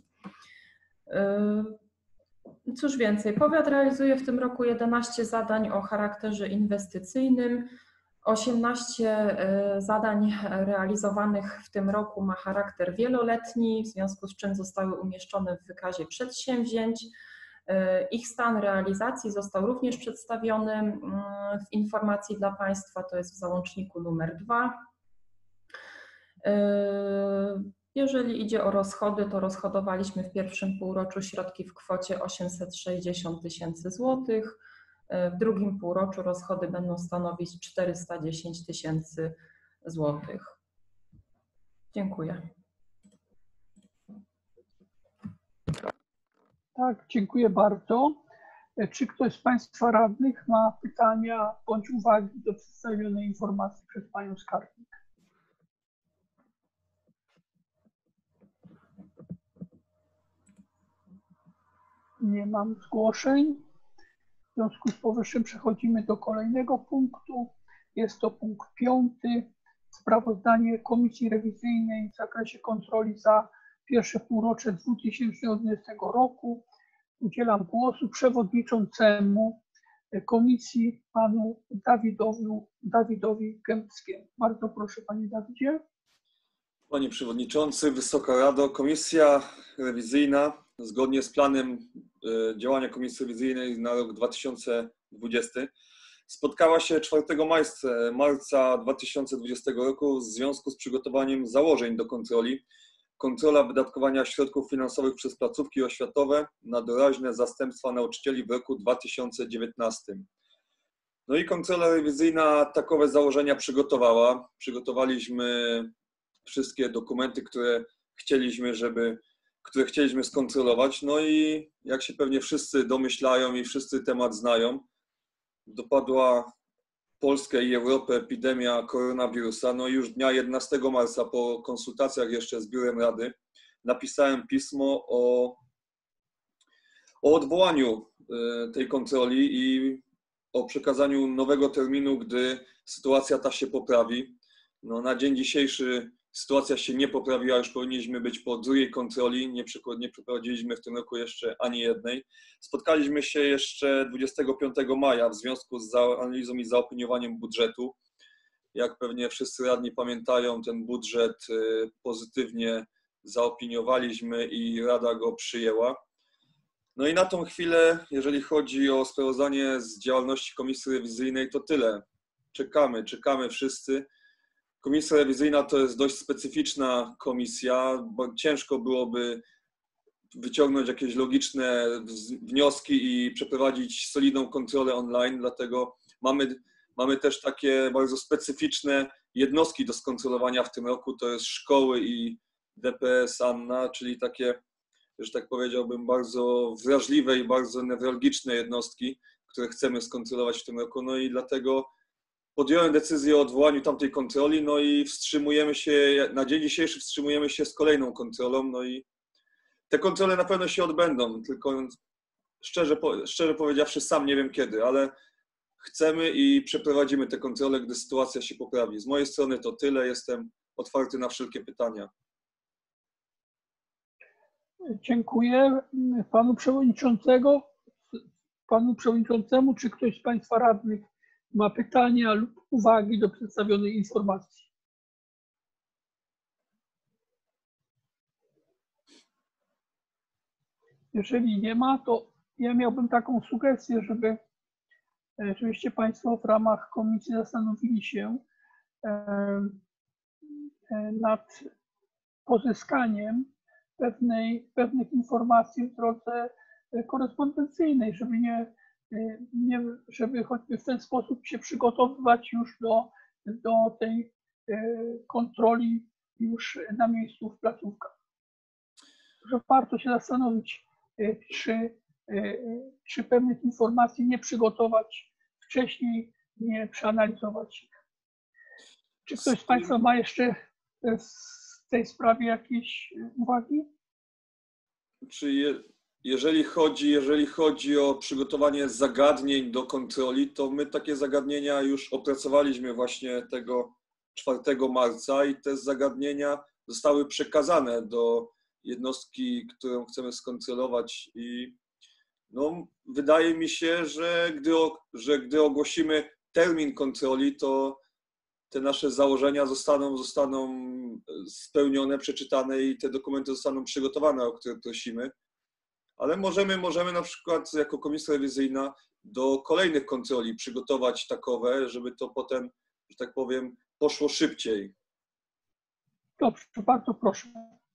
Cóż więcej, powiat realizuje w tym roku jedenaście zadań o charakterze inwestycyjnym. osiemnaście zadań realizowanych w tym roku ma charakter wieloletni, w związku z czym zostały umieszczone w wykazie przedsięwzięć. Ich stan realizacji został również przedstawiony w informacji dla Państwa, to jest w załączniku numer dwa. Jeżeli idzie o rozchody, to rozchodowaliśmy w pierwszym półroczu środki w kwocie osiemset sześćdziesiąt tysięcy złotych. W drugim półroczu rozchody będą stanowić czterysta dziesięć tysięcy złotych. Dziękuję. Tak, dziękuję bardzo. Czy ktoś z Państwa radnych ma pytania bądź uwagi do przedstawionej informacji przez Panią Skarbnik? Nie mam zgłoszeń. W związku z powyższym przechodzimy do kolejnego punktu. Jest to punkt piąty. Sprawozdanie Komisji Rewizyjnej w zakresie kontroli za pierwsze półrocze dwa tysiące dwudziestego roku. Udzielam głosu przewodniczącemu komisji, panu Dawidowi, Dawidowi Gębskiemu. Bardzo proszę, panie Dawidzie. Panie Przewodniczący, Wysoka Rado, Komisja Rewizyjna zgodnie z planem działania Komisji Rewizyjnej na rok dwa tysiące dwudziesty spotkała się czwartego marca dwa tysiące dwudziestego roku w związku z przygotowaniem założeń do kontroli. Kontrola wydatkowania środków finansowych przez placówki oświatowe na doraźne zastępstwa nauczycieli w roku dwa tysiące dziewiętnastym. No i kontrola rewizyjna takowe założenia przygotowała. Przygotowaliśmy wszystkie dokumenty, które chcieliśmy, żeby, które chcieliśmy skontrolować. No i jak się pewnie wszyscy domyślają i wszyscy temat znają, dopadła Polskę i Europę epidemia koronawirusa. No i już dnia jedenastego marca po konsultacjach jeszcze z Biurem Rady napisałem pismo o, o odwołaniu tej kontroli i o przekazaniu nowego terminu, gdy sytuacja ta się poprawi. No, na dzień dzisiejszy sytuacja się nie poprawiła, już powinniśmy być po drugiej kontroli, nie, nie przeprowadziliśmy w tym roku jeszcze ani jednej. Spotkaliśmy się jeszcze dwudziestego piątego maja w związku z analizą i zaopiniowaniem budżetu. Jak pewnie wszyscy radni pamiętają, ten budżet pozytywnie zaopiniowaliśmy i Rada go przyjęła. No i na tą chwilę, jeżeli chodzi o sprawozdanie z działalności Komisji Rewizyjnej, to tyle. Czekamy, czekamy wszyscy. Komisja rewizyjna to jest dość specyficzna komisja, bo ciężko byłoby wyciągnąć jakieś logiczne wnioski i przeprowadzić solidną kontrolę online, dlatego mamy, mamy też takie bardzo specyficzne jednostki do skontrolowania w tym roku, to jest szkoły i D P S Anna, czyli takie, że tak powiedziałbym, bardzo wrażliwe i bardzo newralgiczne jednostki, które chcemy skontrolować w tym roku, no i dlatego podjąłem decyzję o odwołaniu tamtej kontroli, no i wstrzymujemy się, na dzień dzisiejszy wstrzymujemy się z kolejną kontrolą, no i te kontrole na pewno się odbędą, tylko szczerze, szczerze powiedziawszy sam nie wiem kiedy, ale chcemy i przeprowadzimy te kontrole, gdy sytuacja się poprawi. Z mojej strony to tyle, jestem otwarty na wszelkie pytania. Dziękuję panu przewodniczącego, panu przewodniczącemu. Czy ktoś z państwa radnych ma pytania lub uwagi do przedstawionej informacji? Jeżeli nie ma, to ja miałbym taką sugestię, żeby żebyście państwo w ramach komisji zastanowili się nad pozyskaniem pewnej, pewnych informacji w drodze korespondencyjnej, żeby nie Nie, żeby choćby w ten sposób się przygotowywać już do, do tej kontroli już na miejscu w placówkach. Że warto się zastanowić, czy, czy pewnych informacji nie przygotować wcześniej, nie przeanalizować ich. Czy ktoś z państwa ma jeszcze w tej sprawie jakieś uwagi? Czy je... Jeżeli chodzi, jeżeli chodzi o przygotowanie zagadnień do kontroli, to my takie zagadnienia już opracowaliśmy właśnie tego czwartego marca i te zagadnienia zostały przekazane do jednostki, którą chcemy skontrolować i no, wydaje mi się, że gdy, że gdy ogłosimy termin kontroli, to te nasze założenia zostaną, zostaną spełnione, przeczytane i te dokumenty zostaną przygotowane, o które prosimy. Ale możemy, możemy na przykład jako komisja rewizyjna do kolejnych kontroli przygotować takowe, żeby to potem, że tak powiem, poszło szybciej. Dobrze, bardzo proszę.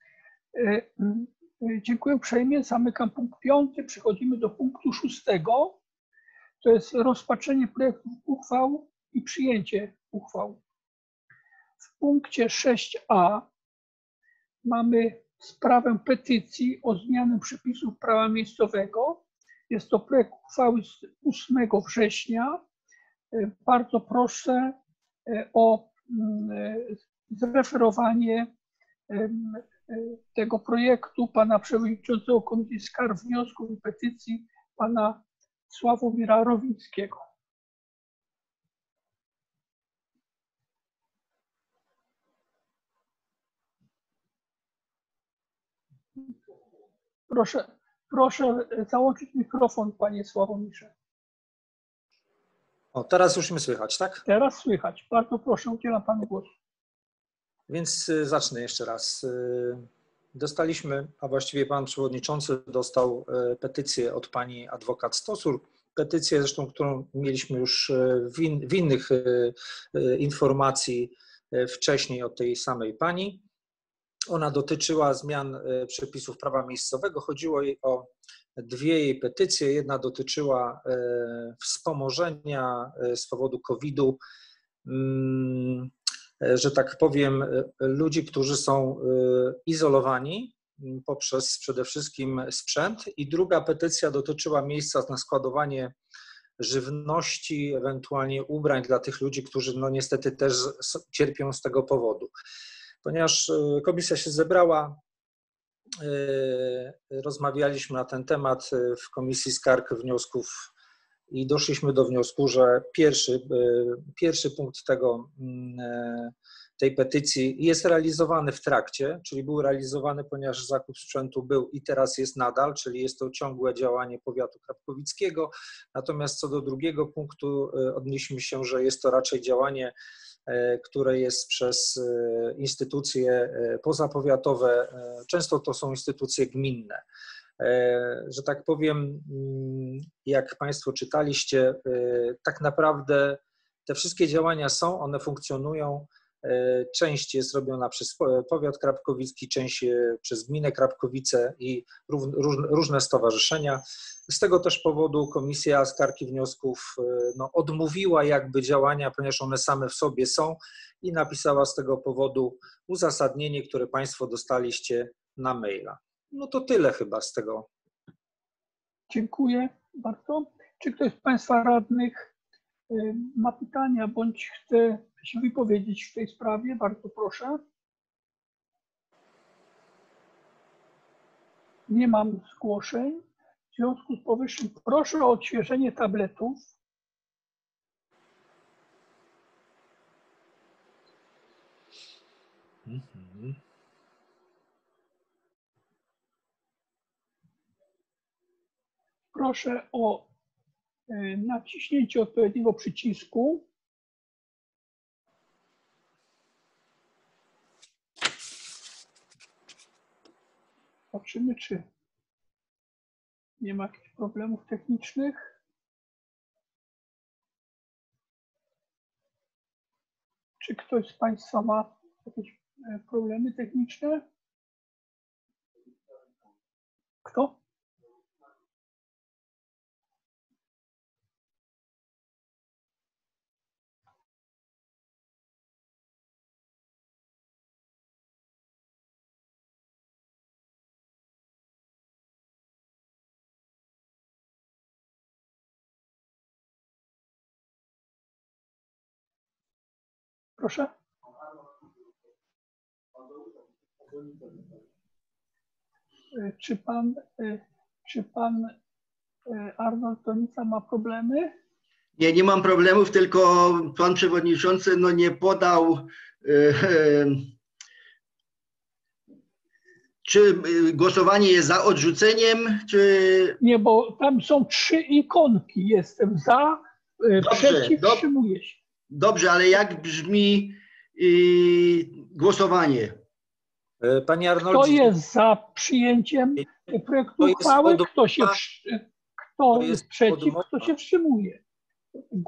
Dziękuję uprzejmie. Zamykam punkt piąty. Przechodzimy do punktu szóstego. To jest rozpatrzenie projektów uchwał i przyjęcie uchwał. W punkcie sześć a mamy sprawę petycji o zmianę przepisów prawa miejscowego. Jest to projekt uchwały z ósmego września. Bardzo proszę o zreferowanie tego projektu pana przewodniczącego Komisji Skarg, Wniosków i Petycji, pana Sławomira Rowińskiego. Proszę, proszę załączyć mikrofon, panie Sławomirze. O, teraz już mnie słychać, tak? Teraz słychać. Bardzo proszę, udzielam panu głosu. Więc zacznę jeszcze raz. Dostaliśmy, a właściwie pan przewodniczący dostał petycję od pani adwokat Stosur. Petycję zresztą, którą mieliśmy już w, in, w innych informacji wcześniej od tej samej pani. Ona dotyczyła zmian przepisów prawa miejscowego. Chodziło jej o dwie jej petycje. Jedna dotyczyła wspomożenia z powodu kowida, że tak powiem, ludzi, którzy są izolowani poprzez przede wszystkim sprzęt. I druga petycja dotyczyła miejsca na składowanie żywności, ewentualnie ubrań dla tych ludzi, którzy no niestety też cierpią z tego powodu. Ponieważ komisja się zebrała, rozmawialiśmy na ten temat w Komisji Skarg, Wniosków i doszliśmy do wniosku, że pierwszy, pierwszy punkt tego, tej petycji jest realizowany w trakcie, czyli był realizowany, ponieważ zakup sprzętu był i teraz jest nadal, czyli jest to ciągłe działanie powiatu krapkowickiego. Natomiast co do drugiego punktu odnieśliśmy się, że jest to raczej działanie, które jest przez instytucje pozapowiatowe, często to są instytucje gminne. Że tak powiem, jak państwo czytaliście, tak naprawdę te wszystkie działania są, one funkcjonują. Część jest robiona przez powiat krapkowicki, część przez gminę Krapkowice i różne stowarzyszenia. Z tego też powodu Komisja Skarg i Wniosków no, odmówiła jakby działania, ponieważ one same w sobie są, i napisała z tego powodu uzasadnienie, które państwo dostaliście na maila. No to tyle chyba z tego. Dziękuję bardzo. Czy ktoś z państwa radnych ma pytania bądź chce się wypowiedzieć w tej sprawie? Bardzo proszę. Nie mam zgłoszeń. W związku z powyższym proszę o odświeżenie tabletów. Mhm. Proszę o naciśnięcie odpowiedniego przycisku. Zobaczymy, czy nie ma jakichś problemów technicznych. Czy ktoś z państwa ma jakieś problemy techniczne? Kto? Proszę. Czy pan, czy pan Arnold Tonica ma problemy? Nie, nie mam problemów, tylko pan przewodniczący no nie podał, e, e, czy głosowanie jest za odrzuceniem, czy... Nie, bo tam są trzy ikonki. Jestem za, Dobrze, przeciw, dob wstrzymuję się. Dobrze, ale jak brzmi y, głosowanie? Panie Arnoldzie, Kto jest za przyjęciem projektu uchwały? Kto, się, kto jest przeciw? Kto się wstrzymuje?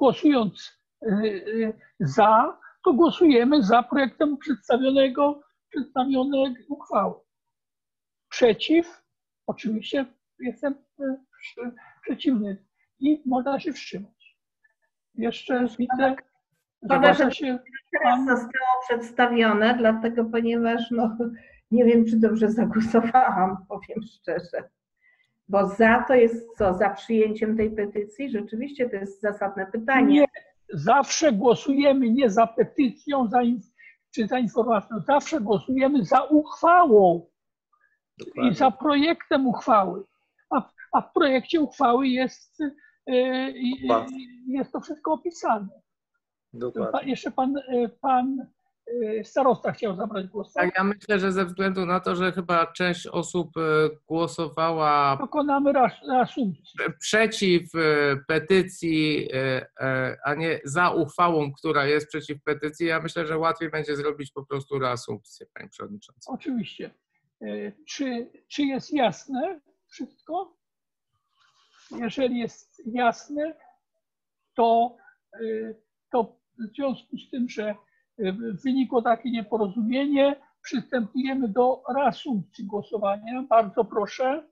Głosując za, to głosujemy za projektem przedstawionego przedstawione uchwały. Przeciw, oczywiście jestem przeciwny i można się wstrzymać. Jeszcze widzę, zgłasza się Teraz zostało przedstawione, dlatego ponieważ no, nie wiem, czy dobrze zagłosowałam, powiem szczerze. Bo za to jest co? Za przyjęciem tej petycji? Rzeczywiście to jest zasadne pytanie. Nie, zawsze głosujemy nie za petycją za in, czy za informacją, zawsze głosujemy za uchwałą. Dokładnie. I za projektem uchwały. A, a w projekcie uchwały jest, yy, jest to wszystko opisane. Pa, jeszcze pan, pan starosta chciał zabrać głos. Tak, ja myślę, że ze względu na to, że chyba część osób głosowała dokonamy reasumpcji przeciw petycji, a nie za uchwałą, która jest przeciw petycji, ja myślę, że łatwiej będzie zrobić po prostu reasumpcję, Pani Przewodnicząca. Oczywiście. Czy, czy jest jasne wszystko? Jeżeli jest jasne, to, to w związku z tym, że wynikło takie nieporozumienie, przystępujemy do reasumpcji głosowania. Bardzo proszę.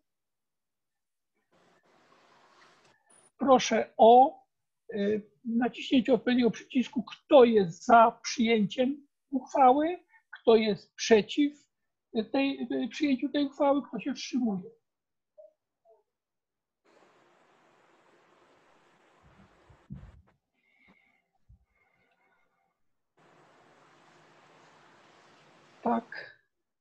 Proszę o naciśnięcie odpowiedniego przycisku, kto jest za przyjęciem uchwały, kto jest przeciw tej, przyjęciu tej uchwały, kto się wstrzymuje. Tak.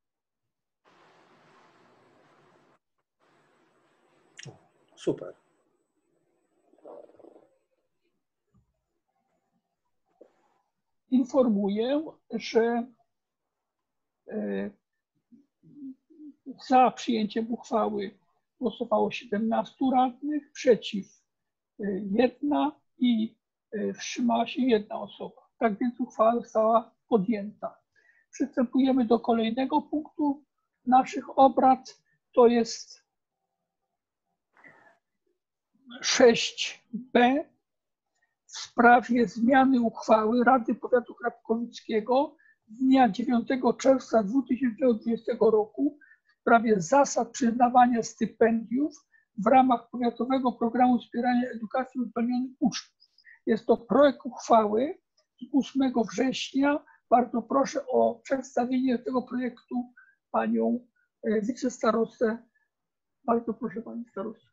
Super. Informuję, że za przyjęciem uchwały głosowało siedemnastu radnych, przeciw jedna i wstrzymała się jedna osoba. Tak więc uchwała została podjęta. Przystępujemy do kolejnego punktu naszych obrad. To jest sześć B w sprawie zmiany uchwały Rady Powiatu Krapkowickiego z dnia dziewiątego czerwca dwa tysiące dwudziestego roku w sprawie zasad przyznawania stypendiów w ramach Powiatowego Programu Wspierania Edukacji Uzdolnionych Uczniów. Jest to projekt uchwały z ósmego września. Bardzo proszę o przedstawienie tego projektu panią wicestarostę. Bardzo proszę pani starostę.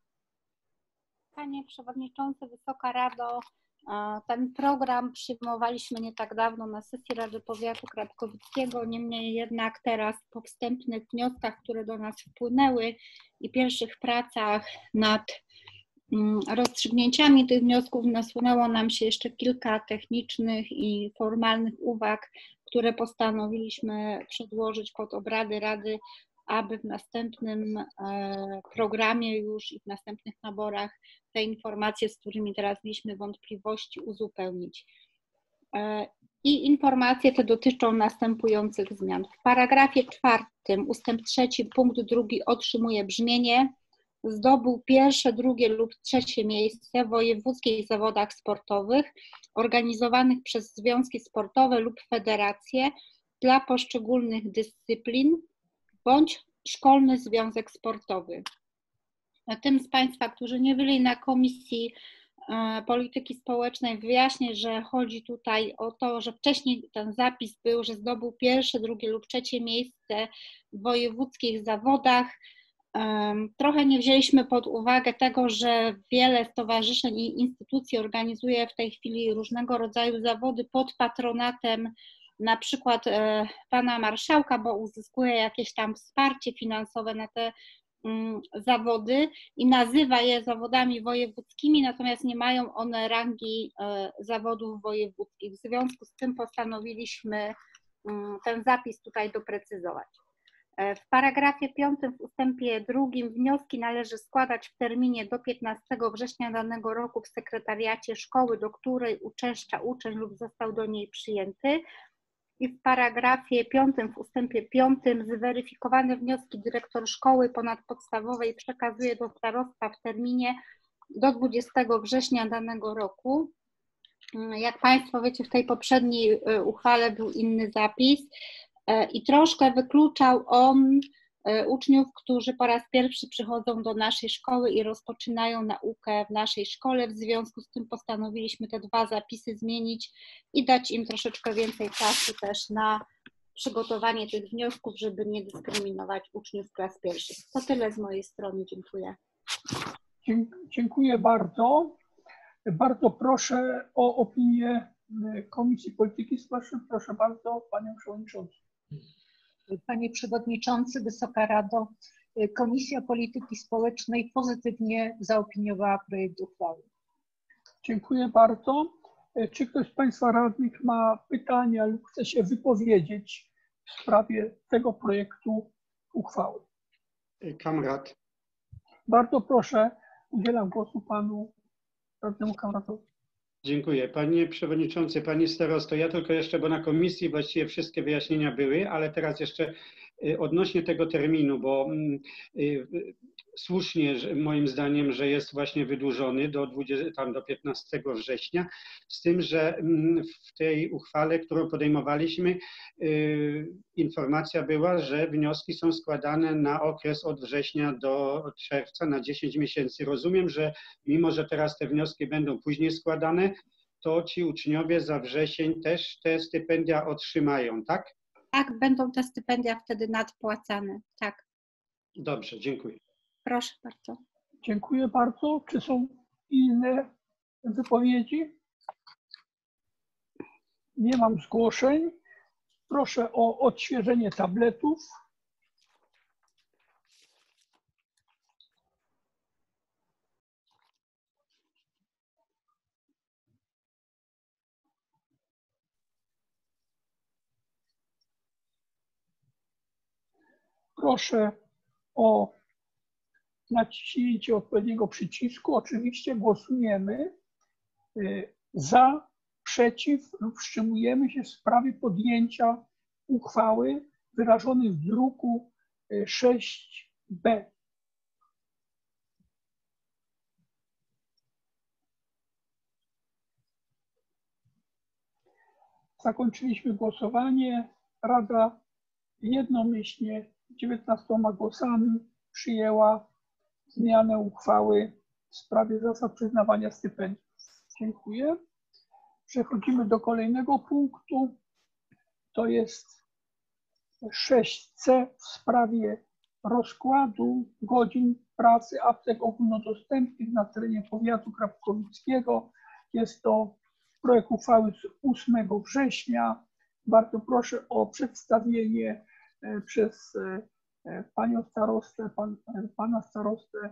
Panie Przewodniczący, Wysoka Rado, ten program przyjmowaliśmy nie tak dawno na sesji Rady Powiatu Krapkowickiego, niemniej jednak teraz po wstępnych wnioskach, które do nas wpłynęły i pierwszych pracach nad rozstrzygnięciami tych wniosków nasunęło nam się jeszcze kilka technicznych i formalnych uwag, które postanowiliśmy przedłożyć pod obrady Rady, aby w następnym programie już i w następnych naborach te informacje, z którymi teraz mieliśmy wątpliwości, uzupełnić. I informacje te dotyczą następujących zmian. W paragrafie czwartym ustęp trzeci punkt drugi otrzymuje brzmienie: zdobył pierwsze, drugie lub trzecie miejsce w wojewódzkich zawodach sportowych organizowanych przez związki sportowe lub federacje dla poszczególnych dyscyplin bądź szkolny związek sportowy. Tym z Państwa, którzy nie byli na Komisji Polityki Społecznej, wyjaśnię, że chodzi tutaj o to, że wcześniej ten zapis był, że zdobył pierwsze, drugie lub trzecie miejsce w wojewódzkich zawodach. Trochę nie wzięliśmy pod uwagę tego, że wiele stowarzyszeń i instytucji organizuje w tej chwili różnego rodzaju zawody pod patronatem na przykład pana marszałka, bo uzyskuje jakieś tam wsparcie finansowe na te zawody i nazywa je zawodami wojewódzkimi, natomiast nie mają one rangi zawodów wojewódzkich. W związku z tym postanowiliśmy ten zapis tutaj doprecyzować. W paragrafie piątym w ustępie drugim wnioski należy składać w terminie do piętnastego września danego roku w sekretariacie szkoły, do której uczęszcza uczeń lub został do niej przyjęty. I w paragrafie piątym w ustępie piątym zweryfikowane wnioski dyrektor szkoły ponadpodstawowej przekazuje do starostwa w terminie do dwudziestego września danego roku. Jak Państwo wiecie, w tej poprzedniej uchwale był inny zapis. i troszkę wykluczał on uczniów, którzy po raz pierwszy przychodzą do naszej szkoły i rozpoczynają naukę w naszej szkole. W związku z tym postanowiliśmy te dwa zapisy zmienić i dać im troszeczkę więcej czasu też na przygotowanie tych wniosków, żeby nie dyskryminować uczniów klas pierwszych. To tyle z mojej strony. Dziękuję. Dziękuję bardzo. Bardzo proszę o opinię Komisji Polityki Społecznej. Proszę bardzo, Panią Przewodniczącą. Panie Przewodniczący, Wysoka Rado, Komisja Polityki Społecznej pozytywnie zaopiniowała projekt uchwały. Dziękuję bardzo. Czy ktoś z Państwa radnych ma pytania lub chce się wypowiedzieć w sprawie tego projektu uchwały? Kamrat. Bardzo proszę, udzielam głosu Panu radnemu Kamratowi. Dziękuję. Panie Przewodniczący, Pani Starosto, ja tylko jeszcze, bo na komisji właściwie wszystkie wyjaśnienia były, ale teraz jeszcze odnośnie tego terminu, bo słusznie moim zdaniem, że jest właśnie wydłużony do, dwudziestego, tam do piętnastego września, z tym, że w tej uchwale, którą podejmowaliśmy, informacja była, że wnioski są składane na okres od września do czerwca, na dziesięć miesięcy. Rozumiem, że mimo, że teraz te wnioski będą później składane, to ci uczniowie za wrzesień też te stypendia otrzymają, tak? Tak, będą te stypendia wtedy nadpłacane, tak. Dobrze, dziękuję. Proszę bardzo. Dziękuję bardzo. Czy są inne wypowiedzi? Nie mam zgłoszeń. Proszę o odświeżenie tabletów. Proszę o naciśnięcie odpowiedniego przycisku. Oczywiście głosujemy za, przeciw lub wstrzymujemy się w sprawie podjęcia uchwały wyrażonej w druku sześć B. Zakończyliśmy głosowanie. Rada jednomyślnie dziewiętnastoma głosami przyjęła zmianę uchwały w sprawie zasad przyznawania stypendiów. Dziękuję. Przechodzimy do kolejnego punktu. To jest sześć C w sprawie rozkładu godzin pracy aptek ogólnodostępnych na terenie powiatu krapkowickiego. Jest to projekt uchwały z ósmego września. Bardzo proszę o przedstawienie przez panią starostę, pan, pana starostę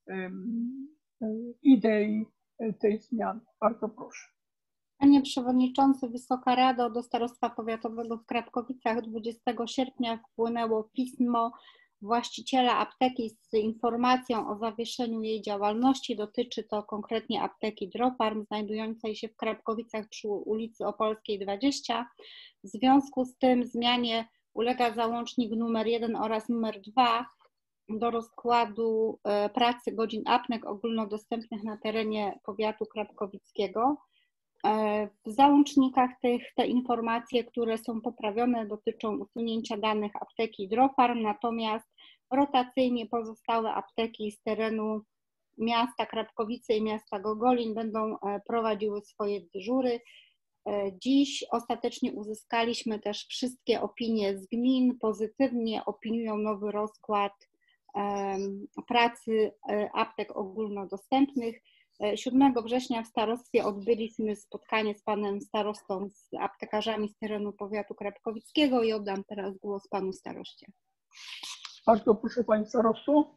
idei tej zmiany. Bardzo proszę. Panie Przewodniczący, Wysoka Rado, do Starostwa Powiatowego w Krapkowicach dwudziestego sierpnia wpłynęło pismo właściciela apteki z informacją o zawieszeniu jej działalności. Dotyczy to konkretnie apteki Drofarm znajdującej się w Krapkowicach przy ulicy Opolskiej dwadzieścia. W związku z tym zmianie ulega załącznik numer jeden oraz numer dwa do rozkładu pracy godzin aptek ogólnodostępnych na terenie powiatu krapkowickiego. W załącznikach tych te informacje, które są poprawione, dotyczą usunięcia danych apteki Drofarm, natomiast rotacyjnie pozostałe apteki z terenu miasta Krapkowice i miasta Gogolin będą prowadziły swoje dyżury. Dziś ostatecznie uzyskaliśmy też wszystkie opinie z gmin, pozytywnie opiniują nowy rozkład pracy aptek ogólnodostępnych. siódmego września w starostwie odbyliśmy spotkanie z panem starostą, z aptekarzami z terenu powiatu krapkowickiego i oddam teraz głos panu staroście. Bardzo proszę pani starosto.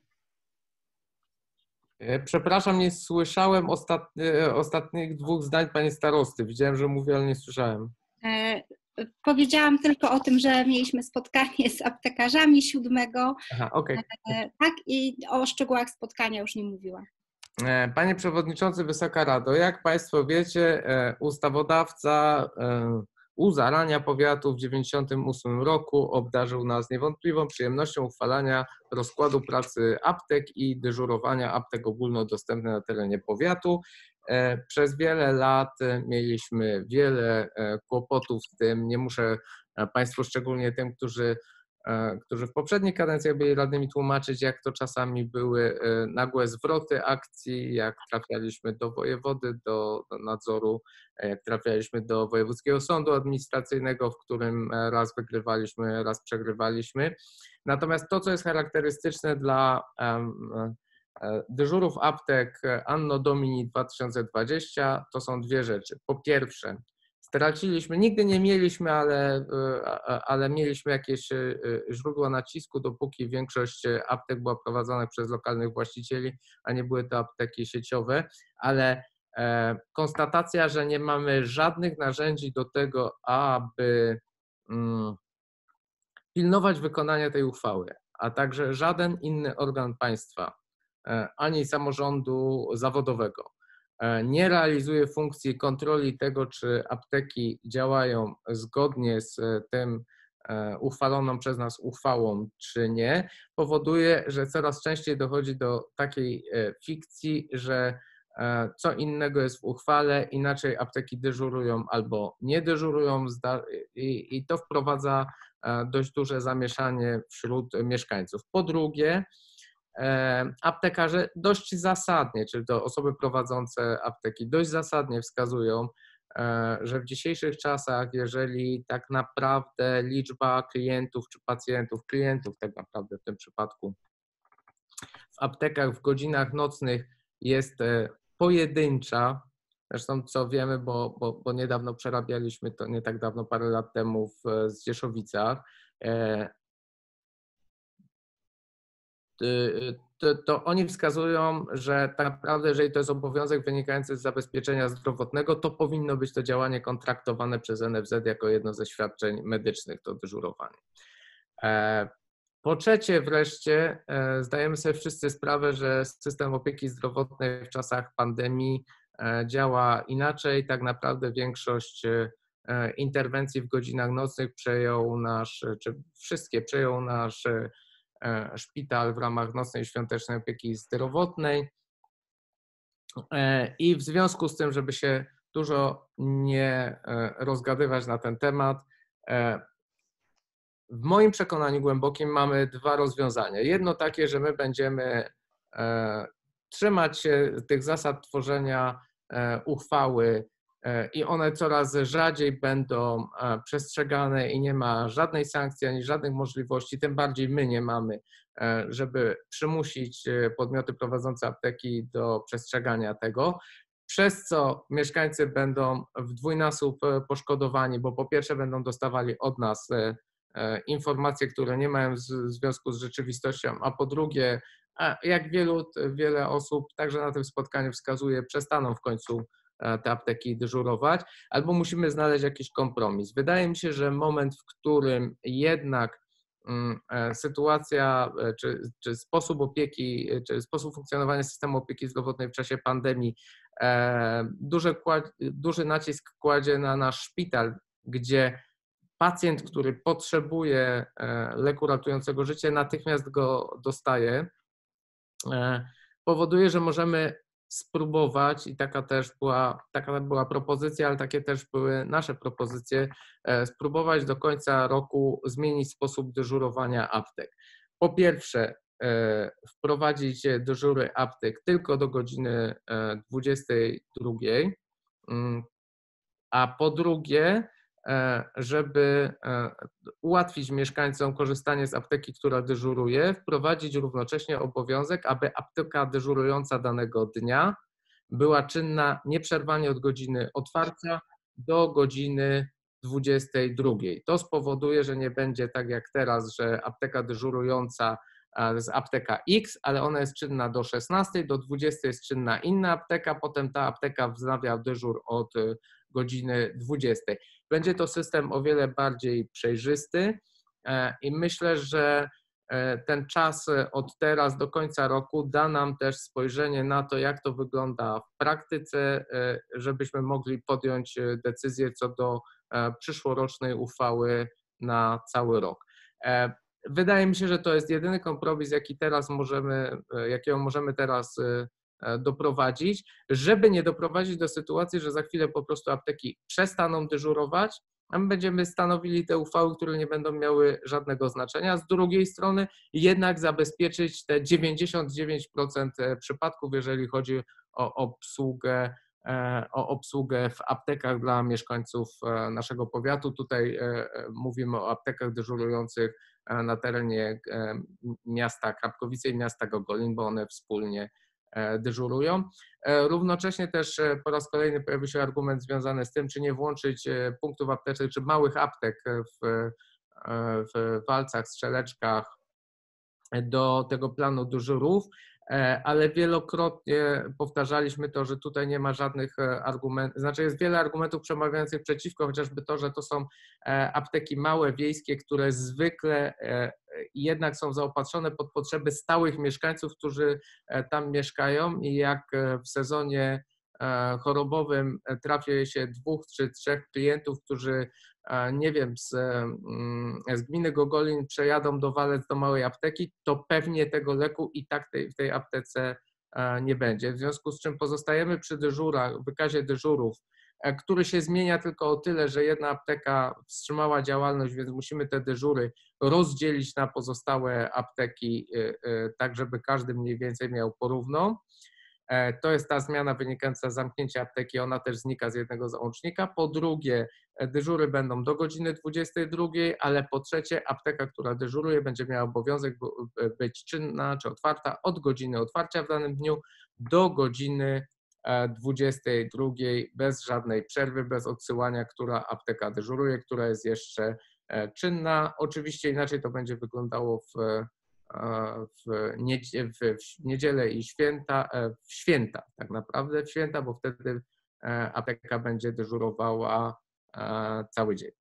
Przepraszam, nie słyszałem ostatni, ostatnich dwóch zdań pani starosty. Widziałem, że mówi, ale nie słyszałem. E, powiedziałam tylko o tym, że mieliśmy spotkanie z aptekarzami siódmego. Aha, okej. E, tak, i o szczegółach spotkania już nie mówiłam. Panie Przewodniczący, Wysoka Rado, jak Państwo wiecie, ustawodawca u zarania powiatu w tysiąc dziewięćset dziewięćdziesiątym ósmym roku obdarzył nas niewątpliwą przyjemnością uchwalania rozkładu pracy aptek i dyżurowania aptek ogólnodostępnych na terenie powiatu. Przez wiele lat mieliśmy wiele kłopotów z tym, nie muszę Państwu, szczególnie tym, którzy, którzy w poprzednich kadencjach byli radnymi, tłumaczyć, jak to czasami były nagłe zwroty akcji, jak trafialiśmy do wojewody, do, do nadzoru, jak trafialiśmy do Wojewódzkiego Sądu Administracyjnego, w którym raz wygrywaliśmy, raz przegrywaliśmy. Natomiast to, co jest charakterystyczne dla um, dyżurów aptek Anno Domini dwa tysiące dwadzieścia, to są dwie rzeczy. Po pierwsze, straciliśmy, nigdy nie mieliśmy, ale, ale mieliśmy jakieś źródła nacisku, dopóki większość aptek była prowadzona przez lokalnych właścicieli, a nie były to apteki sieciowe, ale konstatacja, że nie mamy żadnych narzędzi do tego, aby mm, pilnować wykonania tej uchwały, a także żaden inny organ państwa, ani samorządu zawodowego nie realizuje funkcji kontroli tego, czy apteki działają zgodnie z tym uchwaloną przez nas uchwałą, czy nie, powoduje, że coraz częściej dochodzi do takiej fikcji, że co innego jest w uchwale, inaczej apteki dyżurują albo nie dyżurują i, i to wprowadza dość duże zamieszanie wśród mieszkańców. Po drugie, aptekarze dość zasadnie, czyli to osoby prowadzące apteki dość zasadnie wskazują, że w dzisiejszych czasach, jeżeli tak naprawdę liczba klientów czy pacjentów, klientów tak naprawdę w tym przypadku w aptekach w godzinach nocnych jest pojedyncza, zresztą co wiemy, bo, bo, bo niedawno przerabialiśmy to, nie tak dawno, parę lat temu w Zdzieszowicach, To, to oni wskazują, że tak naprawdę, jeżeli to jest obowiązek wynikający z zabezpieczenia zdrowotnego, to powinno być to działanie kontraktowane przez N F Z jako jedno ze świadczeń medycznych, to dyżurowanie. Po trzecie wreszcie zdajemy sobie wszyscy sprawę, że system opieki zdrowotnej w czasach pandemii działa inaczej. Tak naprawdę większość interwencji w godzinach nocnych przejął nasz, czy wszystkie przejął nasz szpital w ramach nocnej świątecznej opieki zdrowotnej i w związku z tym, żeby się dużo nie rozgadywać na ten temat, w moim przekonaniu głębokim mamy dwa rozwiązania. Jedno takie, że my będziemy trzymać się tych zasad tworzenia uchwały i one coraz rzadziej będą przestrzegane i nie ma żadnej sankcji ani żadnych możliwości, tym bardziej my nie mamy, żeby przymusić podmioty prowadzące apteki do przestrzegania tego, przez co mieszkańcy będą w dwójnasób poszkodowani, bo po pierwsze będą dostawali od nas informacje, które nie mają związku z rzeczywistością, a po drugie, jak wielu, wiele osób także na tym spotkaniu wskazuje, przestaną w końcu te apteki dyżurować, albo musimy znaleźć jakiś kompromis. Wydaje mi się, że moment, w którym jednak sytuacja, czy, czy sposób opieki, czy sposób funkcjonowania systemu opieki zdrowotnej w czasie pandemii duży, duży nacisk kładzie na nasz szpital, gdzie pacjent, który potrzebuje leku ratującego życie, natychmiast go dostaje, powoduje, że możemy spróbować, i taka też była, taka była propozycja, ale takie też były nasze propozycje, spróbować do końca roku zmienić sposób dyżurowania aptek. Po pierwsze, wprowadzić dyżury aptek tylko do godziny dwudziestej drugiej, a po drugie, żeby ułatwić mieszkańcom korzystanie z apteki, która dyżuruje, wprowadzić równocześnie obowiązek, aby apteka dyżurująca danego dnia była czynna nieprzerwanie od godziny otwarcia do godziny dwudziestej drugiej. To spowoduje, że nie będzie tak jak teraz, że apteka dyżurująca to jest apteka X, ale ona jest czynna do szesnastej, do dwudziestej jest czynna inna apteka, potem ta apteka wznawia dyżur od godziny dwudziestej. Będzie to system o wiele bardziej przejrzysty i myślę, że ten czas od teraz do końca roku da nam też spojrzenie na to, jak to wygląda w praktyce, żebyśmy mogli podjąć decyzję co do przyszłorocznej uchwały na cały rok. Wydaje mi się, że to jest jedyny kompromis, jaki teraz możemy, jakiego możemy teraz doprowadzić, żeby nie doprowadzić do sytuacji, że za chwilę po prostu apteki przestaną dyżurować, a my będziemy stanowili te uchwały, które nie będą miały żadnego znaczenia. Z drugiej strony jednak zabezpieczyć te dziewięćdziesiąt dziewięć procent przypadków, jeżeli chodzi o obsługę, o obsługę w aptekach dla mieszkańców naszego powiatu. Tutaj mówimy o aptekach dyżurujących na terenie miasta Krapkowice i miasta Gogolin, bo one wspólnie dyżurują. Równocześnie też po raz kolejny pojawił się argument związany z tym, czy nie włączyć punktów aptecznych, czy małych aptek w, w Walcach, Strzeleczkach do tego planu dyżurów, ale wielokrotnie powtarzaliśmy to, że tutaj nie ma żadnych argumentów, znaczy jest wiele argumentów przemawiających przeciwko, chociażby to, że to są apteki małe, wiejskie, które zwykle jednak są zaopatrzone pod potrzeby stałych mieszkańców, którzy tam mieszkają i jak w sezonie chorobowym trafi się dwóch czy trzech klientów, którzy nie wiem, z, z gminy Gogolin przejadą do Walec do małej apteki, to pewnie tego leku i tak tej, w tej aptece nie będzie. W związku z czym pozostajemy przy dyżurach, wykazie dyżurów, który się zmienia tylko o tyle, że jedna apteka wstrzymała działalność, więc musimy te dyżury rozdzielić na pozostałe apteki, tak żeby każdy mniej więcej miał porówno. To jest ta zmiana wynikająca z zamknięcia apteki, ona też znika z jednego załącznika. Po drugie, dyżury będą do godziny dwudziestej drugiej, ale po trzecie, apteka, która dyżuruje, będzie miała obowiązek być czynna czy otwarta od godziny otwarcia w danym dniu do godziny dwudziestej drugiej bez żadnej przerwy, bez odsyłania, która apteka dyżuruje, która jest jeszcze czynna. Oczywiście inaczej to będzie wyglądało w W, niedzie, w niedzielę i święta, w święta tak naprawdę, w święta, bo wtedy apteka będzie dyżurowała cały dzień.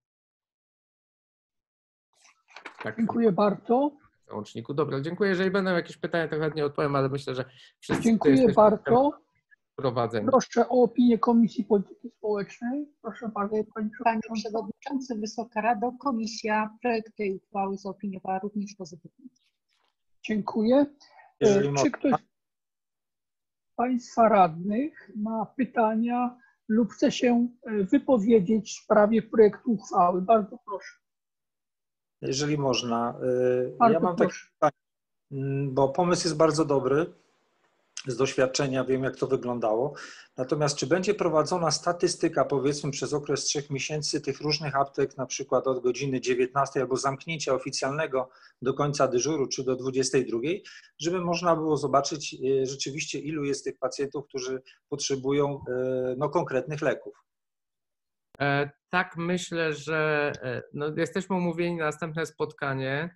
Tak. Dziękuję bardzo. W załączniku. Dobra, dziękuję. Jeżeli będą jakieś pytania, to chętnie odpowiem, ale myślę, że wszyscy Dziękuję bardzo. Prowadzeni. Proszę o opinię Komisji Polityki Społecznej. Proszę bardzo, Pani Panie Przewodniczący, Wysoka Rado, Komisja projekt tej uchwały zaopiniowała również pozytywnie. Dziękuję. Jeżeli Czy ktoś z Państwa radnych ma pytania lub chce się wypowiedzieć w sprawie projektu uchwały? Bardzo proszę. Jeżeli można. Bardzo ja mam takie proszę. pytanie, bo pomysł jest bardzo dobry. Z doświadczenia wiem, jak to wyglądało. Natomiast czy będzie prowadzona statystyka, powiedzmy, przez okres trzech miesięcy tych różnych aptek, na przykład od godziny dziewiętnastej albo zamknięcia oficjalnego do końca dyżuru, czy do dwudziestej drugiej, żeby można było zobaczyć rzeczywiście, ilu jest tych pacjentów, którzy potrzebują no, konkretnych leków? Tak, myślę, że no, jesteśmy umówieni na następne spotkanie,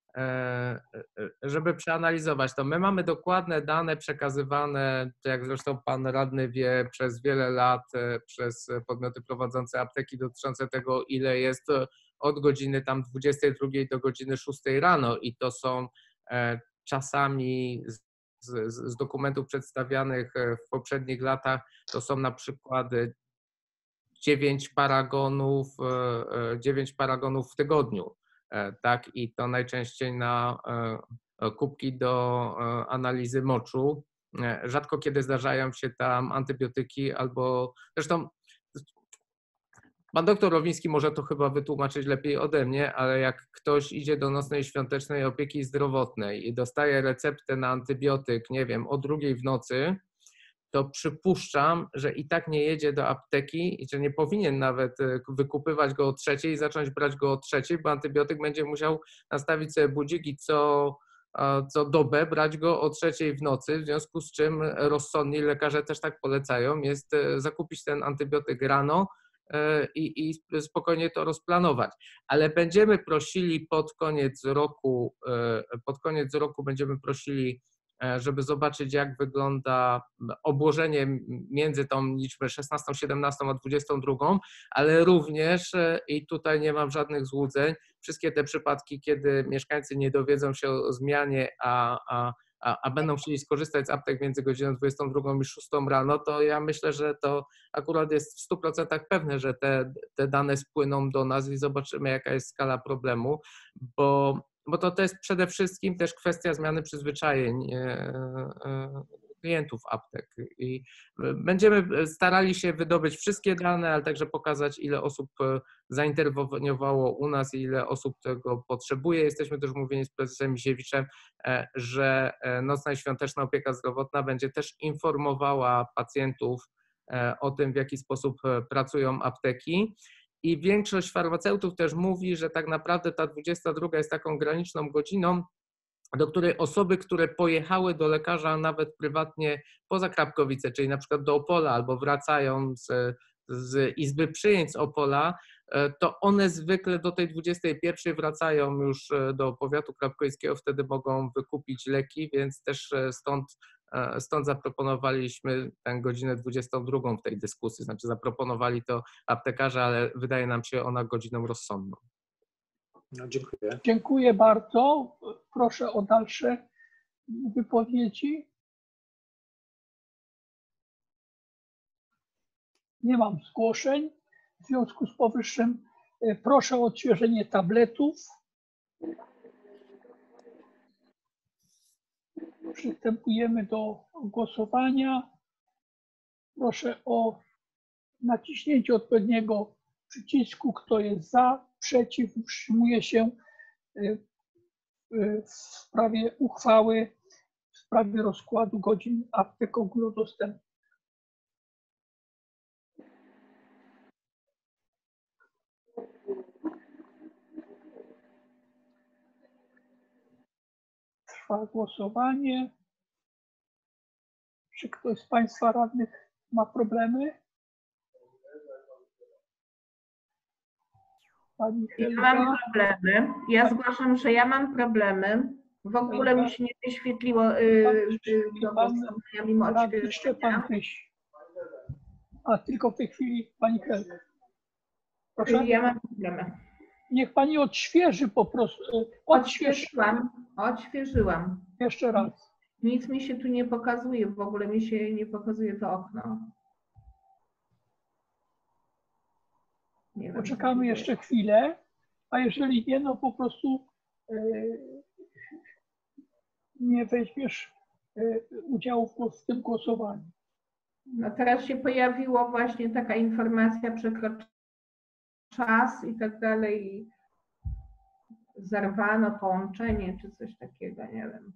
żeby przeanalizować to. My mamy dokładne dane przekazywane, jak zresztą pan radny wie, przez wiele lat przez podmioty prowadzące apteki dotyczące tego, ile jest od godziny tam dwudziestej drugiej do godziny szóstej rano i to są czasami z, z, z dokumentów przedstawianych w poprzednich latach, to są na przykład dziewięć paragonów, dziewięć paragonów w tygodniu. Tak, i to najczęściej na kubki do analizy moczu. Rzadko kiedy zdarzają się tam antybiotyki albo, zresztą pan doktor Rowiński może to chyba wytłumaczyć lepiej ode mnie, ale jak ktoś idzie do nocnej świątecznej opieki zdrowotnej i dostaje receptę na antybiotyk, nie wiem, o drugiej w nocy, to przypuszczam, że i tak nie jedzie do apteki i że nie powinien nawet wykupywać go o trzeciej i zacząć brać go o trzeciej, bo antybiotyk będzie musiał nastawić sobie budzik i co, co dobę brać go o trzeciej w nocy, w związku z czym rozsądni lekarze też tak polecają, jest zakupić ten antybiotyk rano i, i spokojnie to rozplanować. Ale będziemy prosili pod koniec roku, pod koniec roku będziemy prosili, żeby zobaczyć, jak wygląda obłożenie między tą liczbę szesnastą, siedemnastą a dwudziestą drugą, ale również, i tutaj nie mam żadnych złudzeń, wszystkie te przypadki, kiedy mieszkańcy nie dowiedzą się o zmianie, a, a, a, a będą chcieli skorzystać z aptek między godziną dwudziestą drugą i szóstą rano, to ja myślę, że to akurat jest w stu procentach pewne, że te, te dane spłyną do nas i zobaczymy, jaka jest skala problemu, bo Bo to, to jest przede wszystkim też kwestia zmiany przyzwyczajeń klientów aptek. I będziemy starali się wydobyć wszystkie dane, ale także pokazać, ile osób zainterweniowało u nas i ile osób tego potrzebuje. Jesteśmy też umówieni z prezesem Misiewiczem, że nocna i świąteczna opieka zdrowotna będzie też informowała pacjentów o tym, w jaki sposób pracują apteki. I większość farmaceutów też mówi, że tak naprawdę ta dwudziesta druga jest taką graniczną godziną, do której osoby, które pojechały do lekarza nawet prywatnie poza Krapkowice, czyli na przykład do Opola albo wracają z, z izby przyjęć z Opola, to one zwykle do tej dwudziestej pierwszej wracają już do powiatu krapkowieckiego, wtedy mogą wykupić leki, więc też stąd, stąd zaproponowaliśmy tę godzinę dwudziestą drugą w tej dyskusji, znaczy zaproponowali to aptekarze, ale wydaje nam się ona godziną rozsądną. No, dziękuję. Dziękuję bardzo. Proszę o dalsze wypowiedzi. Nie mam zgłoszeń. W związku z powyższym proszę o odświeżenie tabletów. Przystępujemy do głosowania. Proszę o naciśnięcie odpowiedniego przycisku. Kto jest za, przeciw, wstrzymuje się w sprawie uchwały w sprawie rozkładu godzin aptek ogólnodostępnych. Trwa głosowanie. Czy ktoś z Państwa radnych ma problemy? Pani Ja mam problemy. Ja zgłaszam, że ja mam problemy. W ogóle mi się nie wyświetliło yy, do głosowania mimo Szczepan Kryś. A tylko w tej chwili pani Helga. Proszę? Ja mam problemy. Niech pani odświeży po prostu. Odświeżyłam. Odświeżyłam. Jeszcze raz. Nic mi się tu nie pokazuje. W ogóle mi się nie pokazuje to okno. Nie Poczekamy wiem, jeszcze chwilę, a jeżeli nie, no po prostu yy, nie weźmiesz yy, udziału w, w tym głosowaniu. No teraz się pojawiło właśnie taka informacja, przekroczył czas i tak dalej. Zerwano połączenie czy coś takiego, nie wiem.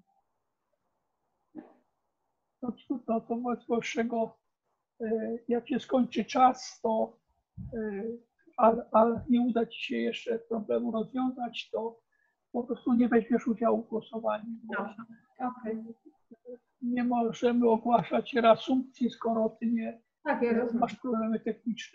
No trudno, to wobec powyższego, yy, jak się skończy czas, to yy, ale, ale nie uda ci się jeszcze problemu rozwiązać, to po prostu nie weźmiesz udziału w głosowaniu. Dobrze. Okay. Nie możemy ogłaszać reasumpcji, skoro ty nie tak, ja masz problemy techniczne.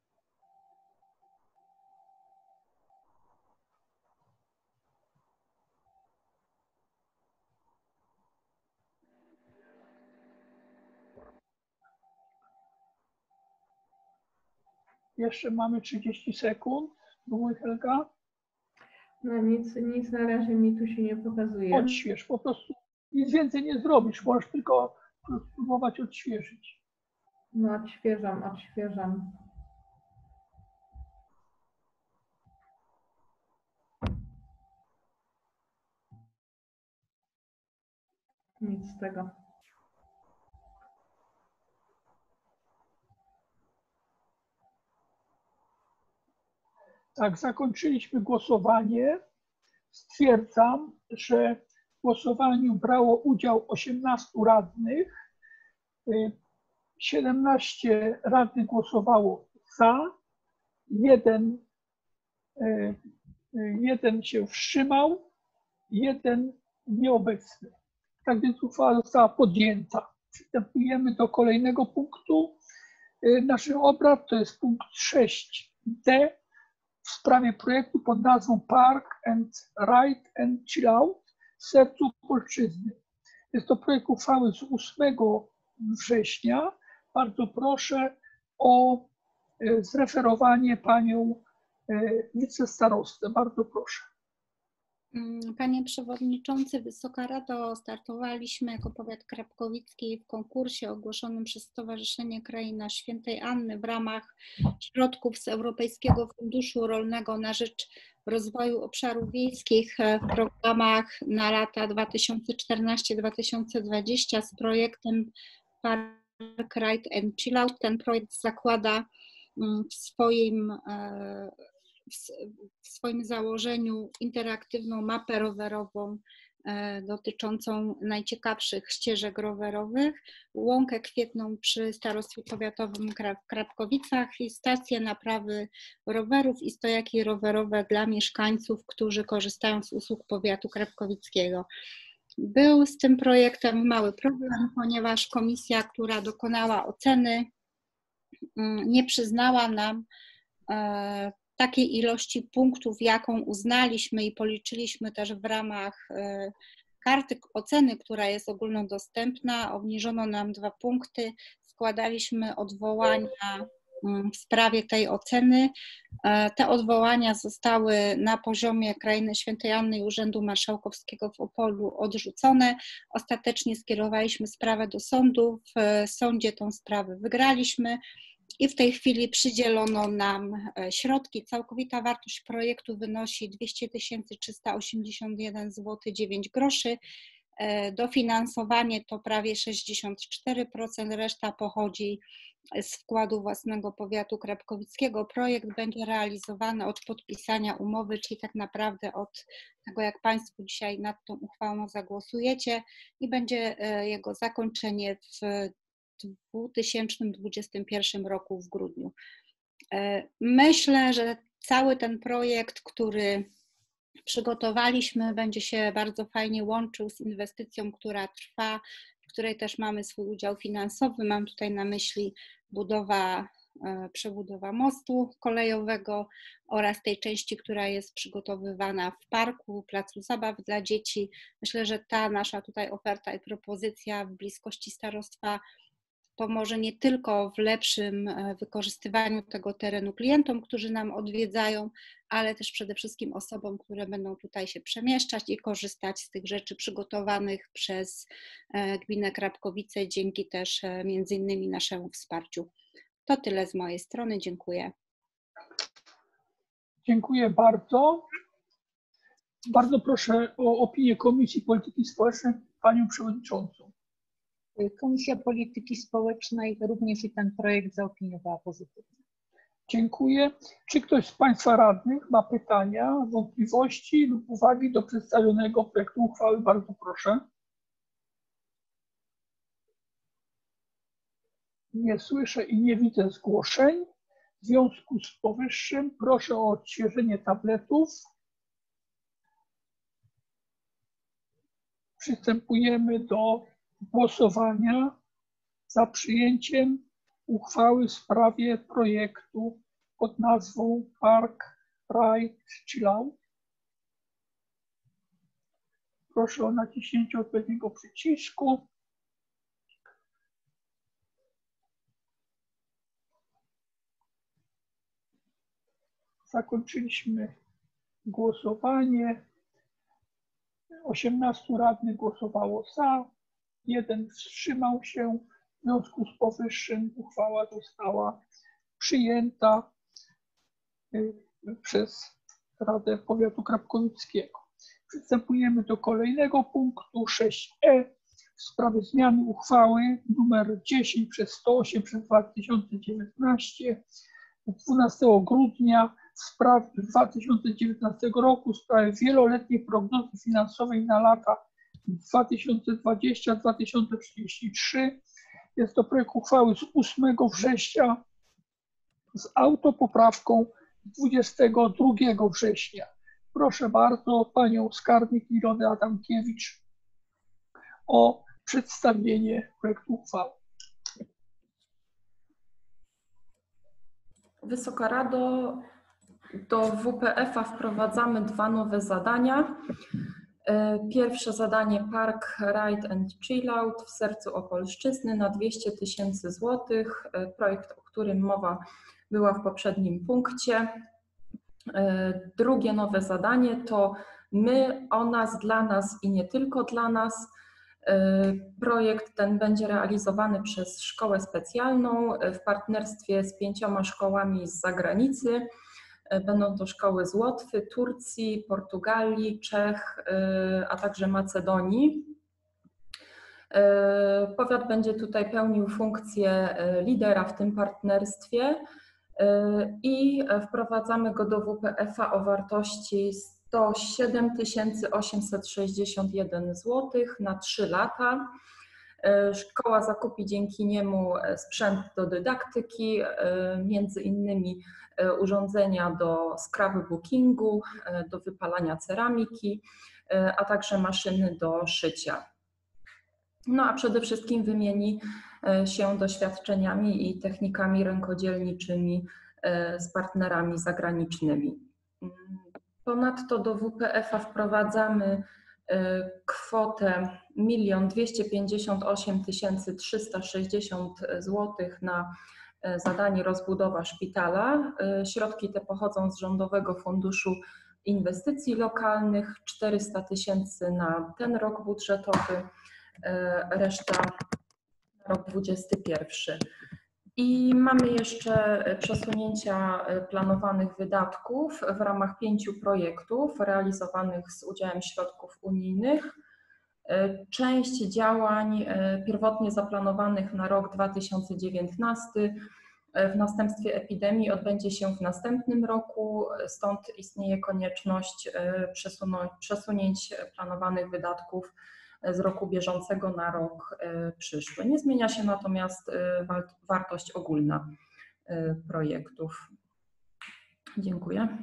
Jeszcze mamy trzydzieści sekund. Próbuj, Helga. No nic, nic na razie mi tu się nie pokazuje. Odśwież, po prostu nic więcej nie zrobisz, możesz tylko spróbować odświeżyć. No odświeżam, odświeżam. Nic z tego. Tak, zakończyliśmy głosowanie. Stwierdzam, że w głosowaniu brało udział osiemnastu radnych. siedemnaście radnych głosowało za, jeden, jeden się wstrzymał, jeden nieobecny. Tak więc uchwała została podjęta. Przystępujemy do kolejnego punktu naszych obrad, to jest punkt sześć D w sprawie projektu pod nazwą Park and Ride and Chill Out w sercu Polszczyzny. Jest to projekt uchwały z ósmego września. Bardzo proszę o zreferowanie panią wicestarostę. Bardzo proszę. Panie Przewodniczący, Wysoka Rado, startowaliśmy jako powiat krapkowicki w konkursie ogłoszonym przez Stowarzyszenie Kraina Świętej Anny w ramach środków z Europejskiego Funduszu Rolnego na rzecz Rozwoju Obszarów Wiejskich w programach na lata dwa tysiące czternaście do dwa tysiące dwudziestego z projektem Park Ride and Chill Out. Ten projekt zakłada w swoim w swoim założeniu interaktywną mapę rowerową dotyczącą najciekawszych ścieżek rowerowych, łąkę kwietną przy Starostwie Powiatowym w Krapkowicach i stację naprawy rowerów i stojaki rowerowe dla mieszkańców, którzy korzystają z usług powiatu krapkowickiego. Był z tym projektem mały problem, ponieważ komisja, która dokonała oceny, nie przyznała nam takiej ilości punktów, jaką uznaliśmy i policzyliśmy też w ramach karty oceny, która jest ogólnodostępna. Obniżono nam dwa punkty, składaliśmy odwołania w sprawie tej oceny. Te odwołania zostały na poziomie Krainy Świętej Anny i Urzędu Marszałkowskiego w Opolu odrzucone. Ostatecznie skierowaliśmy sprawę do sądu. W sądzie tą sprawę wygraliśmy. I w tej chwili przydzielono nam środki. Całkowita wartość projektu wynosi dwieście tysięcy trzysta osiemdziesiąt jeden złotych dziewięć groszy. Dofinansowanie to prawie sześćdziesiąt cztery procent, reszta pochodzi z wkładu własnego powiatu krapkowickiego. Projekt będzie realizowany od podpisania umowy, czyli tak naprawdę od tego, jak Państwo dzisiaj nad tą uchwałą zagłosujecie, i będzie jego zakończenie w dwa tysiące dwudziestym pierwszym roku w grudniu. Myślę, że cały ten projekt, który przygotowaliśmy, będzie się bardzo fajnie łączył z inwestycją, która trwa, w której też mamy swój udział finansowy. Mam tutaj na myśli budowa, przebudowa mostu kolejowego oraz tej części, która jest przygotowywana w parku, placu zabaw dla dzieci. Myślę, że ta nasza tutaj oferta i propozycja w bliskości starostwa pomoże nie tylko w lepszym wykorzystywaniu tego terenu klientom, którzy nam odwiedzają, ale też przede wszystkim osobom, które będą tutaj się przemieszczać i korzystać z tych rzeczy przygotowanych przez gminę Krapkowice, dzięki też między innymi naszemu wsparciu. To tyle z mojej strony. Dziękuję. Dziękuję bardzo. Bardzo proszę o opinię Komisji Polityki Społecznej, panią przewodniczącą. Komisja Polityki Społecznej również i ten projekt zaopiniowała pozytywnie. Dziękuję. Czy ktoś z Państwa radnych ma pytania, wątpliwości lub uwagi do przedstawionego projektu uchwały? Bardzo proszę. Nie słyszę i nie widzę zgłoszeń. W związku z powyższym proszę o odświeżenie tabletów. Przystępujemy do głosowania za przyjęciem uchwały w sprawie projektu pod nazwą Park Ride Chill Out. Proszę o naciśnięcie odpowiedniego przycisku. Zakończyliśmy głosowanie. osiemnastu radnych głosowało za, jeden wstrzymał się. W związku z powyższym uchwała została przyjęta przez Radę Powiatu Krapkowickiego. Przystępujemy do kolejnego punktu sześć e w sprawie zmiany uchwały nr dziesięć przez sto osiem przez dwa tysiące dziewiętnaście dwunastego grudnia w sprawie dwa tysiące dziewiętnastego roku w sprawie wieloletniej prognozy finansowej na lata dwa tysiące dwudziesty do dwa tysiące trzydziestego trzeciego. Jest to projekt uchwały z ósmego września z autopoprawką dwudziestego drugiego września. Proszę bardzo panią skarbnik Ilonę Adamkiewicz o przedstawienie projektu uchwały. Wysoka Rado, do W P F-a wprowadzamy dwa nowe zadania. Pierwsze zadanie Park Ride and Chill Out w sercu Opolszczyzny na dwieście tysięcy złotych. Projekt, o którym mowa była w poprzednim punkcie. Drugie nowe zadanie to My, o nas, dla nas i nie tylko dla nas. Projekt ten będzie realizowany przez szkołę specjalną w partnerstwie z pięcioma szkołami z zagranicy. Będą to szkoły z Łotwy, Turcji, Portugalii, Czech, a także Macedonii. Powiat będzie tutaj pełnił funkcję lidera w tym partnerstwie i wprowadzamy go do W P F a o wartości sto siedem tysięcy osiemset sześćdziesiąt jeden złotych na trzy lata. Szkoła zakupi dzięki niemu sprzęt do dydaktyki, między innymi urządzenia do scrapbookingu, do wypalania ceramiki, a także maszyny do szycia. No a przede wszystkim wymieni się doświadczeniami i technikami rękodzielniczymi z partnerami zagranicznymi. Ponadto do W P F a wprowadzamy kwotę milion dwieście pięćdziesiąt osiem tysięcy trzysta sześćdziesiąt złotych na zadanie rozbudowa szpitala. Środki te pochodzą z Rządowego Funduszu Inwestycji Lokalnych, czterysta tysięcy na ten rok budżetowy, reszta na rok dwudziesty pierwszy. I mamy jeszcze przesunięcia planowanych wydatków w ramach pięciu projektów realizowanych z udziałem środków unijnych. Część działań pierwotnie zaplanowanych na rok dwa tysiące dziewiętnasty w następstwie epidemii odbędzie się w następnym roku, stąd istnieje konieczność przesunięć planowanych wydatków z roku bieżącego na rok przyszły. Nie zmienia się natomiast wartość ogólna projektów. Dziękuję.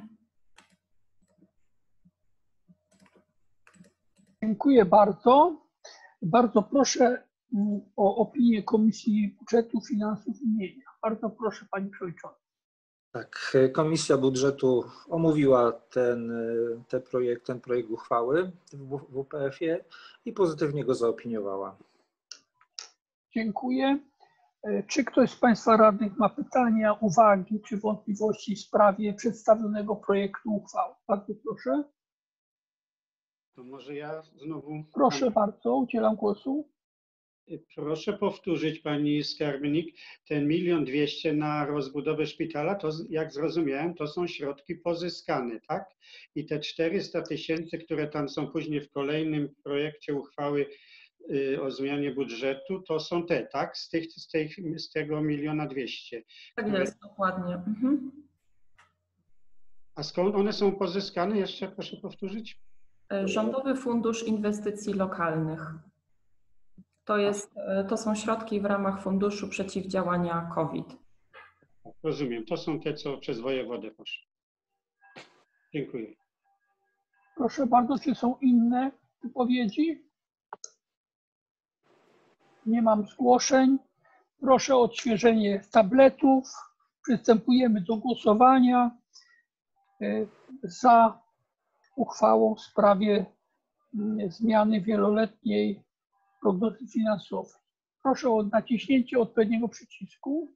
Dziękuję bardzo. Bardzo proszę o opinię Komisji Budżetu, Finansów i Mienia. Bardzo proszę, Pani Przewodnicząca. Tak, Komisja Budżetu omówiła ten, ten, projekt, ten projekt uchwały w W P F ie i pozytywnie go zaopiniowała. Dziękuję. Czy ktoś z Państwa radnych ma pytania, uwagi czy wątpliwości w sprawie przedstawionego projektu uchwały? Bardzo proszę. To może ja znowu... Proszę bardzo, udzielam głosu. Proszę powtórzyć, Pani Skarbnik, ten milion dwieście na rozbudowę szpitala, to jak zrozumiałem, to są środki pozyskane, tak? I te czterysta tysięcy, które tam są później w kolejnym projekcie uchwały o zmianie budżetu, to są te, tak? Z, tych, z, tych, z tego miliona dwieście. Tak jest, dokładnie. Mhm. A skąd one są pozyskane? Jeszcze proszę powtórzyć. Rządowy Fundusz Inwestycji Lokalnych. To, jest, to są środki w ramach Funduszu Przeciwdziałania COVID. Rozumiem. To są te, co przez wojewodę poszły. Dziękuję. Proszę bardzo, czy są inne wypowiedzi? Nie mam zgłoszeń. Proszę o odświeżenie tabletów. Przystępujemy do głosowania za uchwałą w sprawie zmiany wieloletniej prognozy finansowej. Proszę o naciśnięcie odpowiedniego przycisku.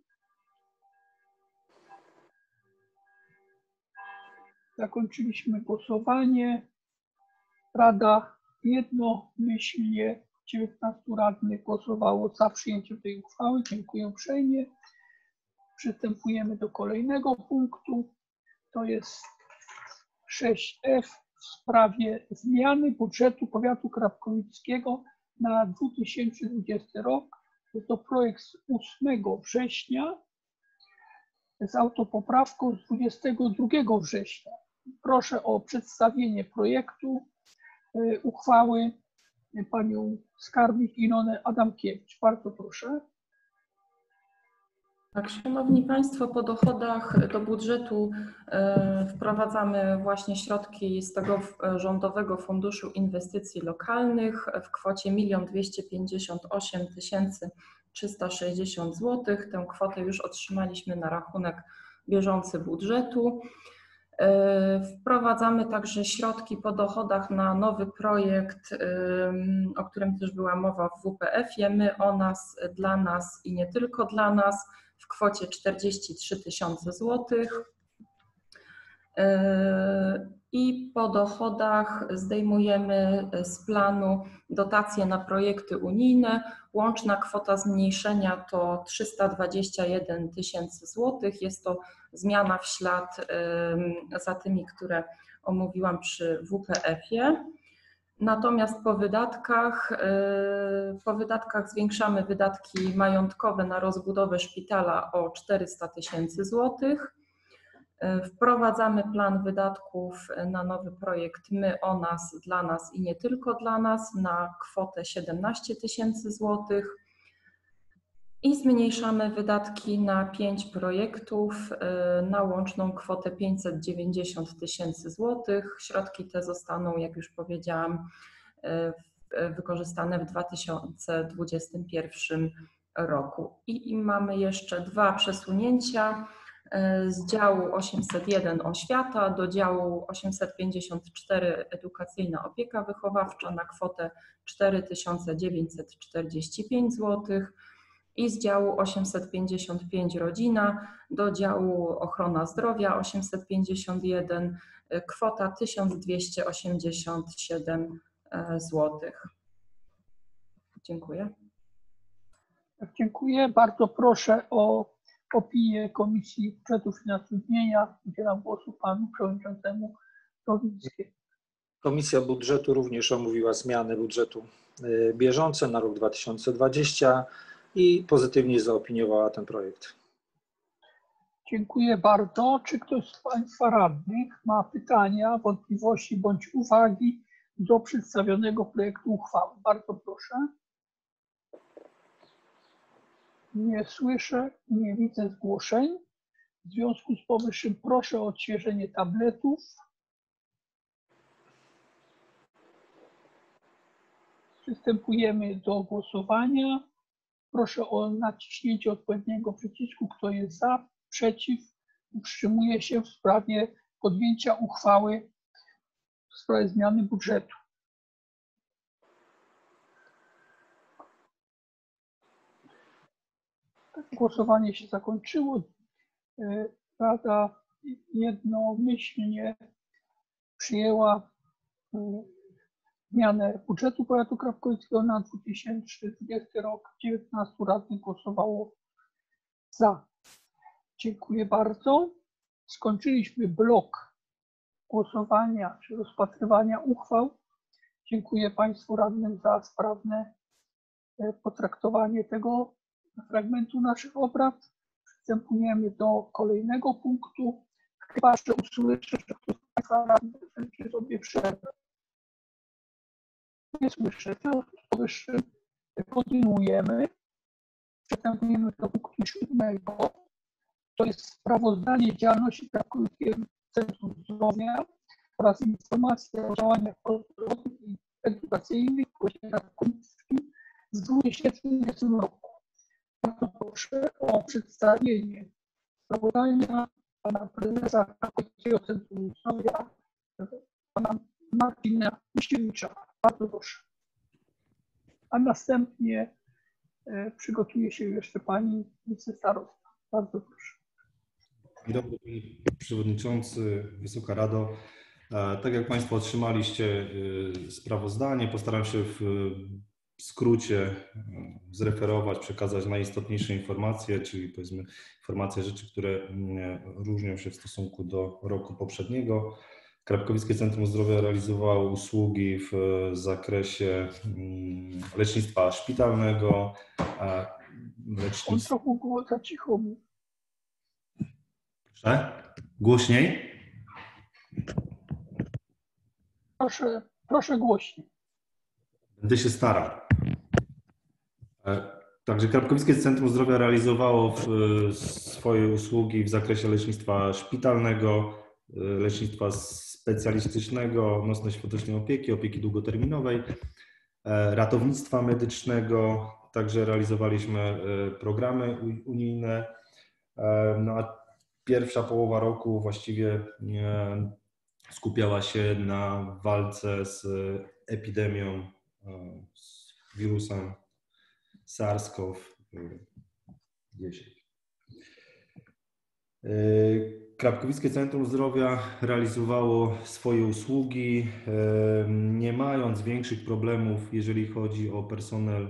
Zakończyliśmy głosowanie. Rada jednomyślnie, dziewiętnastu radnych głosowało za przyjęciem tej uchwały. Dziękuję uprzejmie. Przystępujemy do kolejnego punktu. To jest sześć F w sprawie zmiany budżetu powiatu krawkowickiego na dwa tysiące dwudziesty rok. Jest to projekt z ósmego września z autopoprawką z dwudziestego drugiego września. Proszę o przedstawienie projektu uchwały panią skarbnik Ilonę Adamkiewicz. Bardzo proszę. Tak, Szanowni Państwo, po dochodach do budżetu wprowadzamy właśnie środki z tego Rządowego Funduszu Inwestycji Lokalnych w kwocie milion dwieście pięćdziesiąt osiem tysięcy trzysta sześćdziesiąt złotych. Tę kwotę już otrzymaliśmy na rachunek bieżący budżetu. Wprowadzamy także środki po dochodach na nowy projekt, o którym też była mowa w W P F ie. My, o nas, dla nas i nie tylko dla nas, w kwocie czterdzieści trzy tysiące złotych. I po dochodach zdejmujemy z planu dotacje na projekty unijne. Łączna kwota zmniejszenia to trzysta dwadzieścia jeden tysięcy złotych. Jest to zmiana w ślad za tymi, które omówiłam przy W P F-ie. Natomiast po wydatkach, po wydatkach zwiększamy wydatki majątkowe na rozbudowę szpitala o czterysta tysięcy złotych. Wprowadzamy plan wydatków na nowy projekt My o nas, dla nas i nie tylko dla nas na kwotę siedemnaście tysięcy złotych i zmniejszamy wydatki na pięć projektów na łączną kwotę pięćset dziewięćdziesiąt tysięcy złotych. Środki te zostaną, jak już powiedziałam, wykorzystane w dwa tysiące dwudziestym pierwszym roku. I mamy jeszcze dwa przesunięcia z działu osiemset jeden Oświata do działu osiemset pięćdziesiąt cztery Edukacyjna opieka wychowawcza na kwotę cztery tysiące dziewięćset czterdzieści pięć złotych i z działu osiemset pięćdziesiąt pięć Rodzina do działu Ochrona Zdrowia osiemset pięćdziesiąt jeden kwota tysiąc dwieście osiemdziesiąt siedem złotych. Dziękuję. Dziękuję. Bardzo proszę o opinię Komisji Budżetu i Zatrudnienia. Udzielam głosu panu przewodniczącemu Nowickiemu. Komisja Budżetu również omówiła zmiany budżetu bieżące na rok dwa tysiące dwudziesty i pozytywnie zaopiniowała ten projekt. Dziękuję bardzo. Czy ktoś z Państwa radnych ma pytania, wątpliwości bądź uwagi do przedstawionego projektu uchwały? Bardzo proszę. Nie słyszę i nie widzę zgłoszeń. W związku z powyższym proszę o odświeżenie tabletów. Przystępujemy do głosowania. Proszę o naciśnięcie odpowiedniego przycisku. Kto jest za, przeciw, wstrzymuje się w sprawie podjęcia uchwały w sprawie zmiany budżetu. Głosowanie się zakończyło. Rada jednomyślnie przyjęła zmianę budżetu powiatu krapkowickiego na dwa tysiące dwudziesty rok. dziewiętnastu radnych głosowało za. Dziękuję bardzo. Skończyliśmy blok głosowania czy rozpatrywania uchwał. Dziękuję Państwu radnym za sprawne potraktowanie tego fragmentu naszych obrad. Przystępujemy do kolejnego punktu. Chyba, że usłyszę, że ktoś z Państwa radnych chce sobie przerwę. Nie słyszę. W związku z powyższym kontynuujemy. Przystępujemy do punktu siódmego. To jest sprawozdanie działalności Krakowskiego Centrum Zdrowia oraz informacja o działaniach zdrowotnych i edukacyjnych w powiecie krakowskim w dwa tysiące dwudziestym roku. Bardzo proszę o przedstawienie sprawozdania pana prezesa Krakowskiego Centrum Zdrowia, pana Marcina Misiewicza. Bardzo proszę. A następnie e, przygotuje się jeszcze pani wicestarosta. Bardzo proszę. Dzień dobry, panie przewodniczący, Wysoka Rado. Tak jak Państwo otrzymaliście sprawozdanie, postaram się w skrócie zreferować, przekazać najistotniejsze informacje, czyli powiedzmy informacje rzeczy, które różnią się w stosunku do roku poprzedniego. Krapkowickie Centrum Zdrowia realizowało usługi w zakresie lecznictwa szpitalnego. Lecznictwa... On trochę było za cicho mi. Proszę? Głośniej? Proszę, proszę głośniej. Będę się starał. Także Krapkowickie Centrum Zdrowia realizowało swoje usługi w zakresie lecznictwa szpitalnego, lecznictwa specjalistycznego, nocno-świątecznej opieki, opieki długoterminowej, ratownictwa medycznego. Także realizowaliśmy programy unijne. No a pierwsza połowa roku właściwie skupiała się na walce z epidemią, z wirusem SARS-CoV dziesięć. Krapkowickie Centrum Zdrowia realizowało swoje usługi, nie mając większych problemów, jeżeli chodzi o personel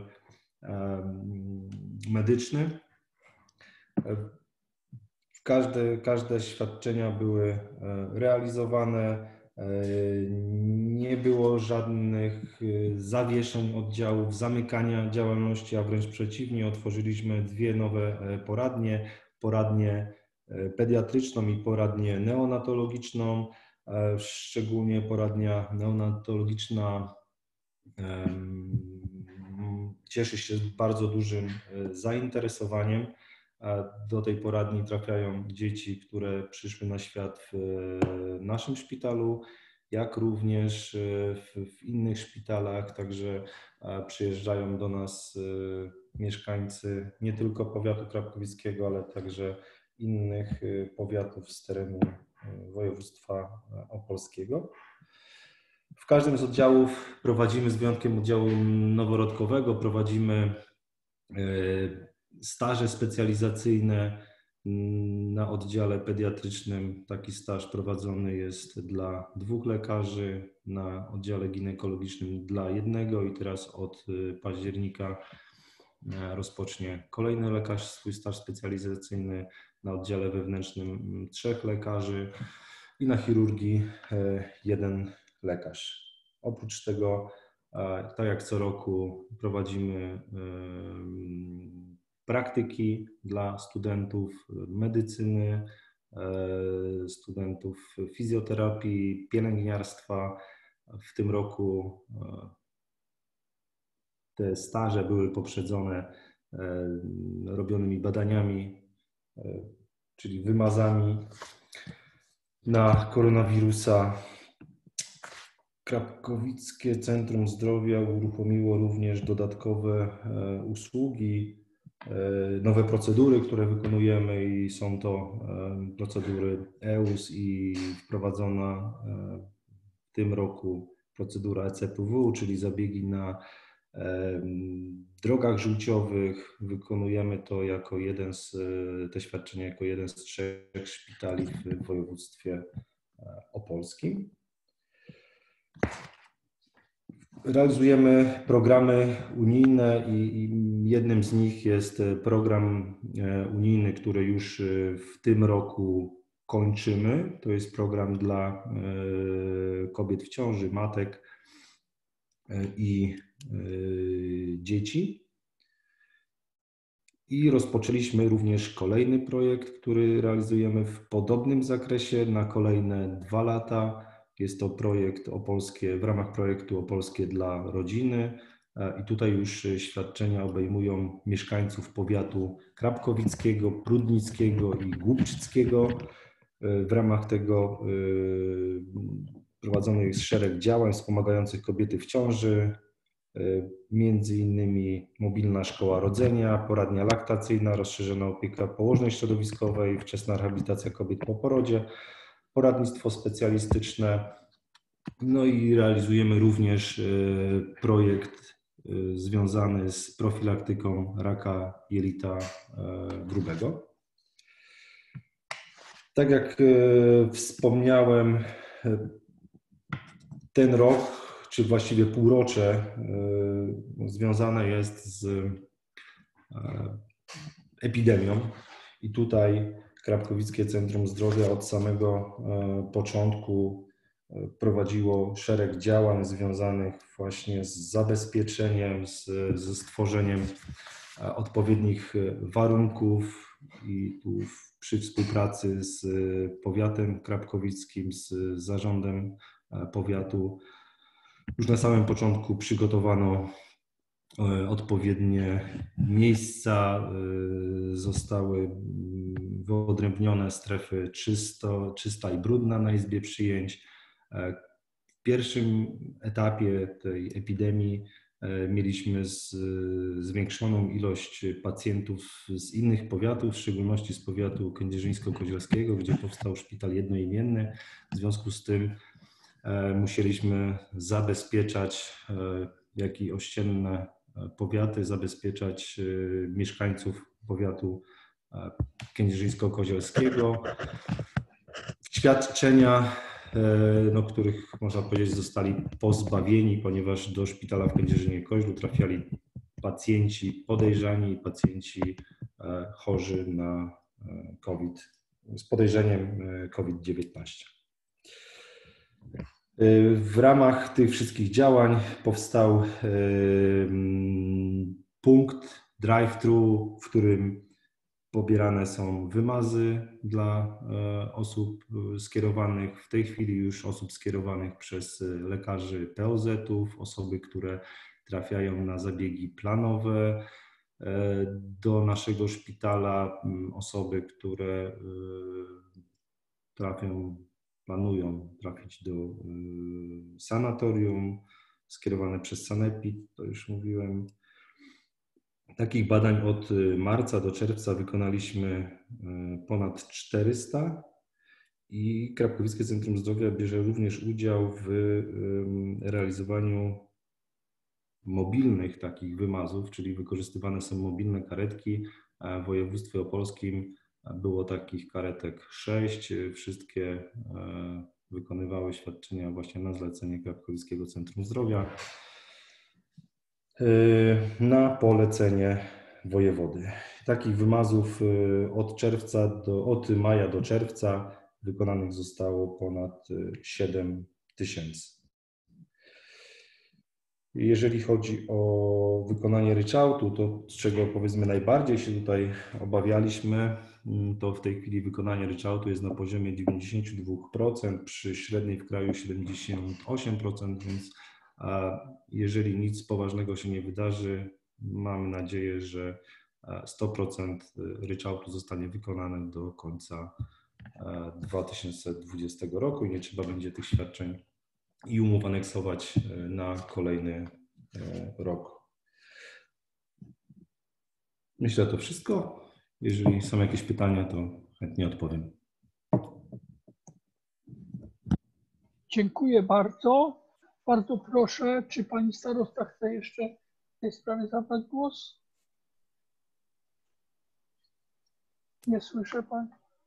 medyczny. Każde, każde świadczenia były realizowane, nie było żadnych zawieszeń oddziałów, zamykania działalności, a wręcz przeciwnie, otworzyliśmy dwie nowe poradnie, poradnię pediatryczną i poradnię neonatologiczną. Szczególnie poradnia neonatologiczna cieszy się bardzo dużym zainteresowaniem. Do tej poradni trafiają dzieci, które przyszły na świat w naszym szpitalu, jak również w, w innych szpitalach, także przyjeżdżają do nas mieszkańcy nie tylko powiatu krapkowickiego, ale także innych powiatów z terenu województwa opolskiego. W każdym z oddziałów prowadzimy, z wyjątkiem oddziału noworodkowego, prowadzimy staże specjalizacyjne. Na oddziale pediatrycznym taki staż prowadzony jest dla dwóch lekarzy, na oddziale ginekologicznym dla jednego i teraz od października rozpocznie kolejny lekarz swój staż specjalizacyjny, na oddziale wewnętrznym trzech lekarzy i na chirurgii jeden lekarz. Oprócz tego, tak jak co roku, prowadzimy praktyki dla studentów medycyny, studentów fizjoterapii, pielęgniarstwa. W tym roku te staże były poprzedzone robionymi badaniami, czyli wymazami na koronawirusa. Krapkowickie Centrum Zdrowia uruchomiło również dodatkowe usługi, nowe procedury, które wykonujemy i są to procedury E U S i wprowadzona w tym roku procedura E C P W, czyli zabiegi na drogach żółciowych. Wykonujemy to jako jeden z, te świadczenia jako jeden z trzech szpitali w województwie opolskim. Realizujemy programy unijne i jednym z nich jest program unijny, który już w tym roku kończymy. To jest program dla kobiet w ciąży, matek i dzieci. I rozpoczęliśmy również kolejny projekt, który realizujemy w podobnym zakresie na kolejne dwa lata. Jest to projekt opolskie, w ramach projektu Opolskie dla Rodziny i tutaj już świadczenia obejmują mieszkańców powiatu krapkowickiego, prudnickiego i głubczyckiego. W ramach tego prowadzony jest szereg działań wspomagających kobiety w ciąży, między innymi mobilna szkoła rodzenia, poradnia laktacyjna, rozszerzona opieka położnej środowiskowej, wczesna rehabilitacja kobiet po porodzie, poradnictwo specjalistyczne. No i realizujemy również projekt związany z profilaktyką raka jelita grubego. Tak jak wspomniałem, ten rok, czy właściwie półrocze, związane jest z epidemią i tutaj Krapkowickie Centrum Zdrowia od samego początku prowadziło szereg działań związanych właśnie z zabezpieczeniem, z, ze stworzeniem odpowiednich warunków i tu przy współpracy z powiatem krapkowickim, z zarządem powiatu już na samym początku przygotowano odpowiednie miejsca, zostały wyodrębnione strefy czysto, czysta i brudna na izbie przyjęć. W pierwszym etapie tej epidemii mieliśmy z, zwiększoną ilość pacjentów z innych powiatów, w szczególności z powiatu kędzierzyńsko-kozielskiego, gdzie powstał szpital jednoimienny. W związku z tym musieliśmy zabezpieczać, jak i ościenne powiaty, zabezpieczać mieszkańców powiatu Kędzierzyńsko-Kozielskiego. Świadczenia, no, których można powiedzieć zostali pozbawieni, ponieważ do szpitala w Kędzierzynie-Koźlu trafiali pacjenci podejrzani i pacjenci chorzy na COVID, z podejrzeniem COVID dziewiętnaście. W ramach tych wszystkich działań powstał punkt drive-thru, w którym pobierane są wymazy dla osób skierowanych, w tej chwili już osób skierowanych przez lekarzy P O Z-ów, osoby, które trafiają na zabiegi planowe do naszego szpitala, osoby, które trafią, planują trafić do sanatorium, skierowane przez Sanepid, to już mówiłem. Takich badań od marca do czerwca wykonaliśmy ponad czterysta i Krapkowickie Centrum Zdrowia bierze również udział w realizowaniu mobilnych takich wymazów, czyli wykorzystywane są mobilne karetki. W województwie opolskim było takich karetek sześć. Wszystkie wykonywały świadczenia właśnie na zlecenie Krapkowickiego Centrum Zdrowia na polecenie wojewody. Takich wymazów od czerwca do, od maja do czerwca wykonanych zostało ponad siedem tysięcy. Jeżeli chodzi o wykonanie ryczałtu, to z czego powiedzmy najbardziej się tutaj obawialiśmy, to w tej chwili wykonanie ryczałtu jest na poziomie dziewięćdziesiąt dwa procent, przy średniej w kraju siedemdziesiąt osiem procent, więc jeżeli nic poważnego się nie wydarzy, mamy nadzieję, że sto procent ryczałtu zostanie wykonane do końca dwa tysiące dwudziestego roku i nie trzeba będzie tych świadczeń i umów aneksować na kolejny rok. Myślę, że to wszystko. Jeżeli są jakieś pytania, to chętnie odpowiem. Dziękuję bardzo. Bardzo proszę, czy pani starosta chce jeszcze w tej sprawie zabrać głos? Nie słyszę pani.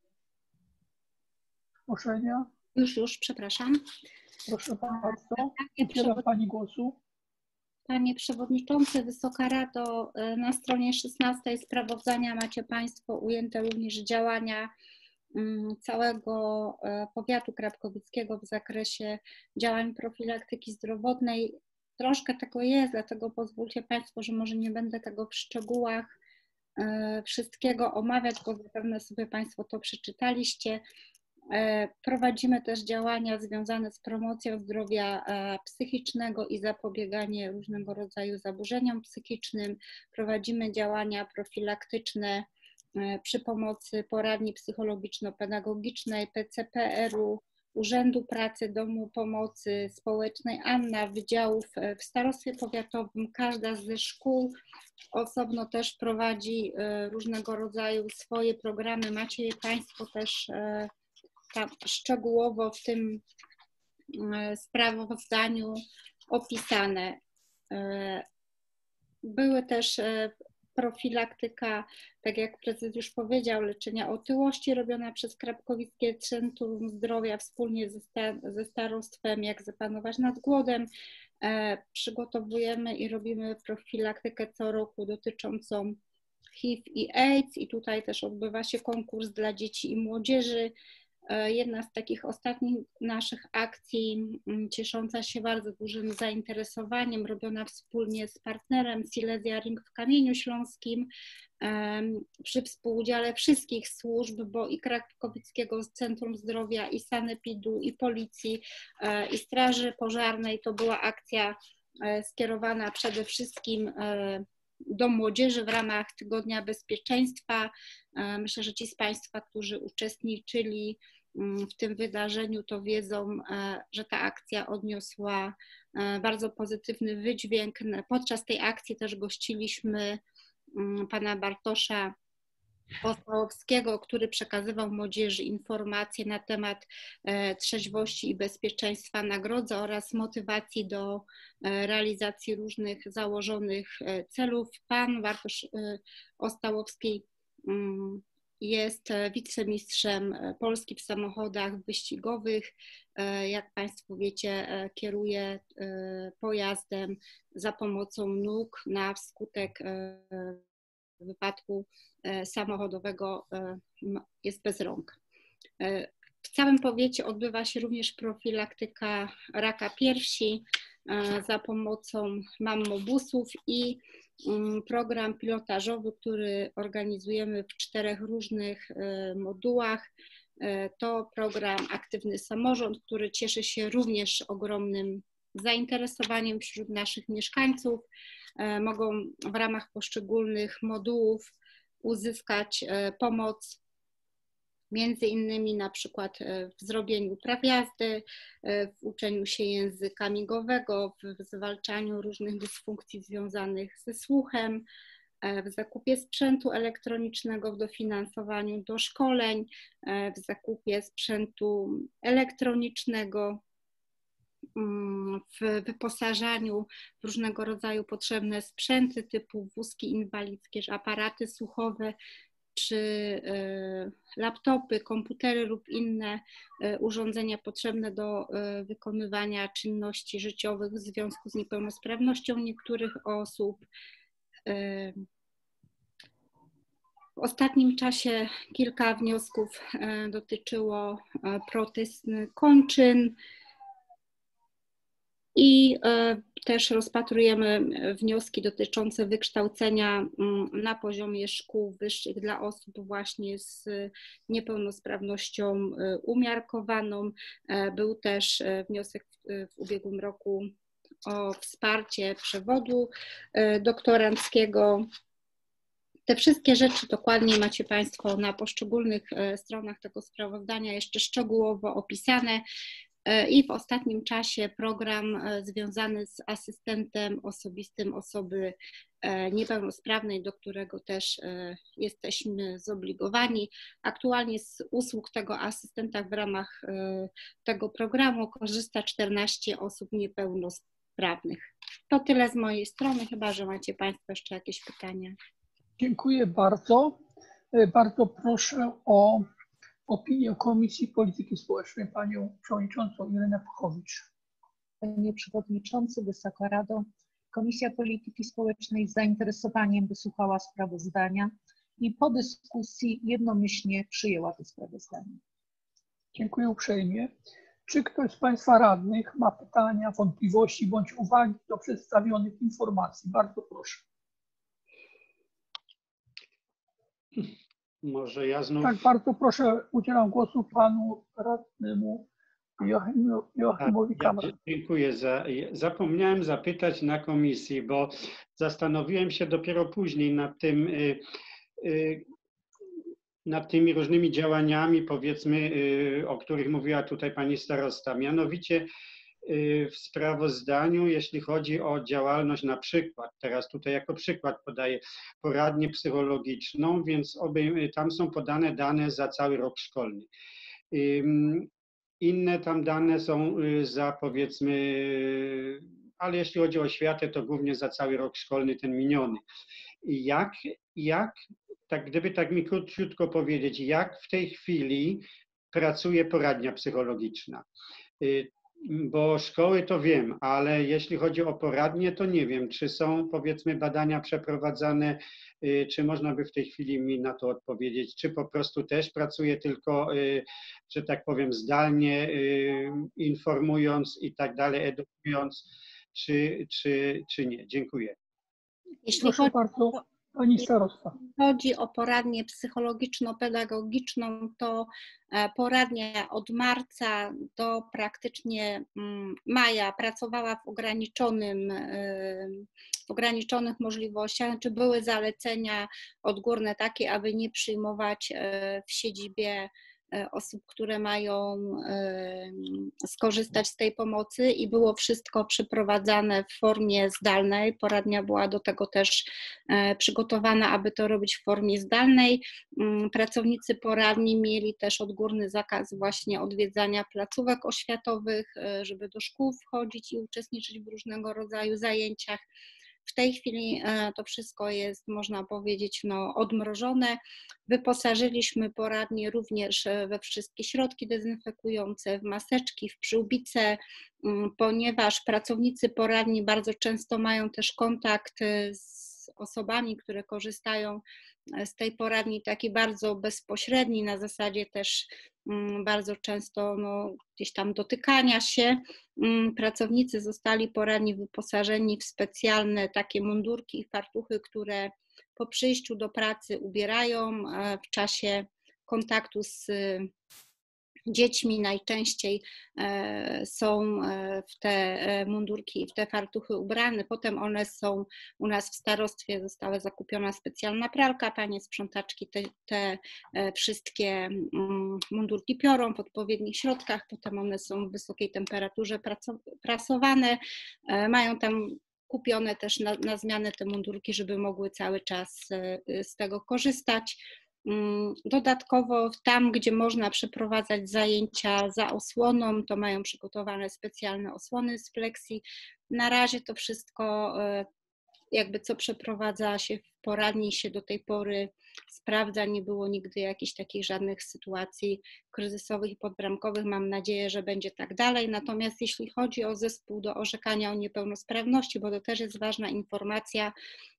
Zgłoszenia? Już, już, przepraszam. Proszę bardzo. Udzielam pani głosu. Panie Przewodniczący, Wysoka Rado, na stronie szesnastej sprawozdania macie Państwo ujęte również działania całego powiatu krapkowickiego w zakresie działań profilaktyki zdrowotnej. Troszkę tego jest, dlatego pozwólcie Państwo, że może nie będę tego w szczegółach wszystkiego omawiać, bo zapewne sobie Państwo to przeczytaliście. Prowadzimy też działania związane z promocją zdrowia psychicznego i zapobieganie różnego rodzaju zaburzeniom psychicznym. Prowadzimy działania profilaktyczne przy pomocy poradni psychologiczno-pedagogicznej, P C P R-u, Urzędu Pracy, Domu Pomocy Społecznej Anna, wydziałów w starostwie powiatowym. Każda ze szkół osobno też prowadzi różnego rodzaju swoje programy. Macie je Państwo też tam szczegółowo w tym sprawozdaniu opisane. Były też profilaktyka, tak jak prezes już powiedział, leczenia otyłości robiona przez Krapkowickie Centrum Zdrowia wspólnie ze, sta ze starostwem, jak zapanować nad głodem. E, przygotowujemy i robimy profilaktykę co roku dotyczącą H I V i AIDS i tutaj też odbywa się konkurs dla dzieci i młodzieży. Jedna z takich ostatnich naszych akcji, ciesząca się bardzo dużym zainteresowaniem, robiona wspólnie z partnerem Silesia Ring w Kamieniu Śląskim, przy współudziale wszystkich służb, bo i Krapkowickiego Centrum Zdrowia, i Sanepidu, i Policji, i Straży Pożarnej. To była akcja skierowana przede wszystkim do młodzieży w ramach Tygodnia Bezpieczeństwa. Myślę, że ci z Państwa, którzy uczestniczyli w tym wydarzeniu, to wiedzą, że ta akcja odniosła bardzo pozytywny wydźwięk. Podczas tej akcji też gościliśmy pana Bartosza Ostałowskiego, który przekazywał młodzieży informacje na temat trzeźwości i bezpieczeństwa na drodze oraz motywacji do realizacji różnych założonych celów. Pan Bartosz Ostałowski jest wicemistrzem Polski w samochodach wyścigowych. Jak Państwo wiecie, kieruje pojazdem za pomocą nóg na wskutek wypadku samochodowego, jest bez rąk. W całym powiecie odbywa się również profilaktyka raka piersi za pomocą mammobusów i program pilotażowy, który organizujemy w czterech różnych modułach. To program Aktywny Samorząd, który cieszy się również ogromnym zainteresowaniem wśród naszych mieszkańców. Mogą w ramach poszczególnych modułów uzyskać pomoc między innymi na przykład w zrobieniu praw jazdy, w uczeniu się języka migowego, w zwalczaniu różnych dysfunkcji związanych ze słuchem, w zakupie sprzętu elektronicznego, w dofinansowaniu do szkoleń, w zakupie sprzętu elektronicznego, w wyposażaniu w różnego rodzaju potrzebne sprzęty typu wózki inwalidzkie, aparaty słuchowe, czy laptopy, komputery lub inne urządzenia potrzebne do wykonywania czynności życiowych w związku z niepełnosprawnością niektórych osób. W ostatnim czasie kilka wniosków dotyczyło protez kończyn i też rozpatrujemy wnioski dotyczące wykształcenia na poziomie szkół wyższych dla osób właśnie z niepełnosprawnością umiarkowaną. Był też wniosek w ubiegłym roku o wsparcie przewodu doktoranckiego. Te wszystkie rzeczy dokładnie macie Państwo na poszczególnych stronach tego sprawozdania jeszcze szczegółowo opisane. I w ostatnim czasie program związany z asystentem osobistym osoby niepełnosprawnej, do którego też jesteśmy zobligowani. Aktualnie z usług tego asystenta w ramach tego programu korzysta czternaście osób niepełnosprawnych. To tyle z mojej strony, chyba że macie Państwo jeszcze jakieś pytania. Dziękuję bardzo. Bardzo proszę o opinię Komisji Polityki Społecznej panią przewodniczącą Irenę Puchowicz. Panie Przewodniczący, Wysoka Rado, Komisja Polityki Społecznej z zainteresowaniem wysłuchała sprawozdania i po dyskusji jednomyślnie przyjęła to sprawozdanie. Dziękuję uprzejmie. Czy ktoś z Państwa radnych ma pytania, wątpliwości bądź uwagi do przedstawionych informacji? Bardzo proszę. Może ja znów... Tak, bardzo proszę, udzielam głosu panu radnemu Joachimowi Kamra. Ja dziękuję. Za, zapomniałem zapytać na komisji, bo zastanowiłem się dopiero później nad tym, nad tymi różnymi działaniami, powiedzmy, o których mówiła tutaj pani starosta. Mianowicie w sprawozdaniu, jeśli chodzi o działalność na przykład, teraz tutaj jako przykład podaję poradnię psychologiczną, więc obej, tam są podane dane za cały rok szkolny. Inne tam dane są za, powiedzmy, ale jeśli chodzi o oświatę, to głównie za cały rok szkolny, ten miniony. Jak, jak tak gdyby tak mi króciutko powiedzieć, jak w tej chwili pracuje poradnia psychologiczna? Bo szkoły to wiem, ale jeśli chodzi o poradnie, to nie wiem, czy są, powiedzmy, badania przeprowadzane, czy można by w tej chwili mi na to odpowiedzieć, czy po prostu też pracuje tylko, że tak powiem, zdalnie, informując i tak dalej, edukując, czy, czy, czy nie. Dziękuję. Jeśli Proszę chodzi, bardzo, pani starosta. chodzi o poradnię psychologiczno-pedagogiczną, to poradnia od marca do praktycznie maja pracowała w ograniczonym, w ograniczonych możliwościach, czy były zalecenia odgórne takie, aby nie przyjmować w siedzibie osób, które mają skorzystać z tej pomocy i było wszystko przeprowadzane w formie zdalnej. Poradnia była do tego też przygotowana, aby to robić w formie zdalnej. Pracownicy poradni mieli też odgórny zakaz właśnie odwiedzania placówek oświatowych, żeby do szkół wchodzić i uczestniczyć w różnego rodzaju zajęciach. W tej chwili to wszystko jest, można powiedzieć, no, odmrożone. Wyposażyliśmy poradnie również we wszystkie środki dezynfekujące, w maseczki, w przyłbice, ponieważ pracownicy poradni bardzo często mają też kontakt z osobami, które korzystają z tej poradni, taki bardzo bezpośredni, na zasadzie też bardzo często no, gdzieś tam dotykania się. Pracownicy zostali poradni wyposażeni w specjalne takie mundurki i fartuchy, które po przyjściu do pracy ubierają w czasie kontaktu z dziećmi. Najczęściej są w te mundurki i w te fartuchy ubrane. Potem one są u nas w starostwie, została zakupiona specjalna pralka. Panie sprzątaczki te, te wszystkie mundurki piorą w odpowiednich środkach. Potem one są w wysokiej temperaturze prasowane. Mają tam kupione też na, na zmianę te mundurki, żeby mogły cały czas z tego korzystać. Dodatkowo tam, gdzie można przeprowadzać zajęcia za osłoną, to mają przygotowane specjalne osłony z pleksji. Na razie to wszystko, jakby co przeprowadza się w poradni, się do tej pory sprawdza. Nie było nigdy jakichś takich żadnych sytuacji kryzysowych i podbramkowych. Mam nadzieję, że będzie tak dalej. Natomiast jeśli chodzi o zespół do orzekania o niepełnosprawności, bo to też jest ważna informacja,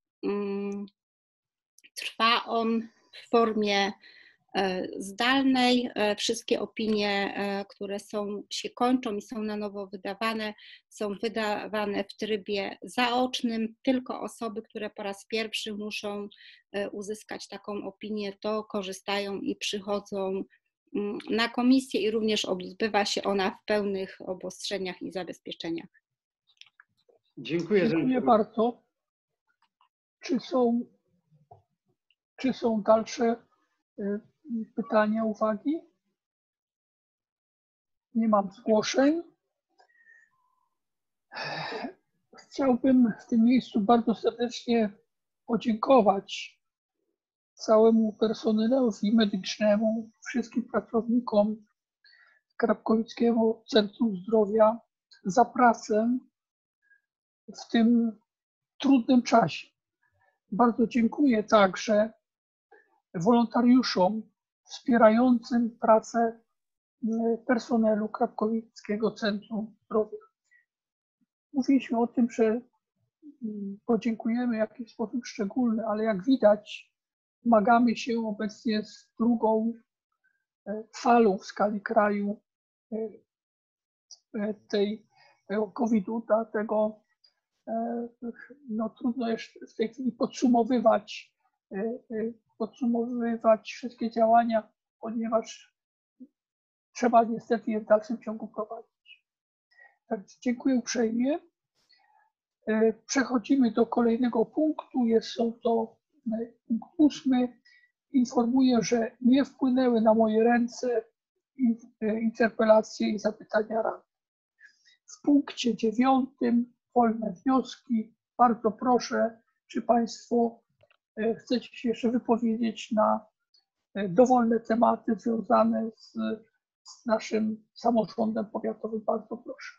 trwa on w formie zdalnej. Wszystkie opinie, które są, się kończą i są na nowo wydawane, są wydawane w trybie zaocznym. Tylko osoby, które po raz pierwszy muszą uzyskać taką opinię, to korzystają i przychodzą na komisję i również odbywa się ona w pełnych obostrzeniach i zabezpieczeniach. Dziękuję, Dziękuję bardzo. Czy są, czy są dalsze pytania, uwagi? Nie mam zgłoszeń. Chciałbym w tym miejscu bardzo serdecznie podziękować całemu personelowi medycznemu, wszystkim pracownikom Krapkowickiego Centrum Zdrowia za pracę w tym trudnym czasie. Bardzo dziękuję także wolontariuszom wspierającym pracę personelu Krapkowickiego Centrum Zdrowia. Mówiliśmy o tym, że podziękujemy w jakiś sposób szczególny, ale jak widać, zmagamy się obecnie z drugą falą w skali kraju tej kowida, dlatego no, trudno jeszcze w tej chwili podsumowywać, podsumowywać wszystkie działania, ponieważ trzeba niestety je w dalszym ciągu prowadzić. Tak, dziękuję uprzejmie. Przechodzimy do kolejnego punktu. Jest są to punkt ósmy. Informuję, że nie wpłynęły na moje ręce interpelacje i zapytania rady. W punkcie dziewiątym wolne wnioski. Bardzo proszę, czy Państwo chcecie się jeszcze wypowiedzieć na dowolne tematy związane z, z naszym samorządem powiatowym. Bardzo proszę.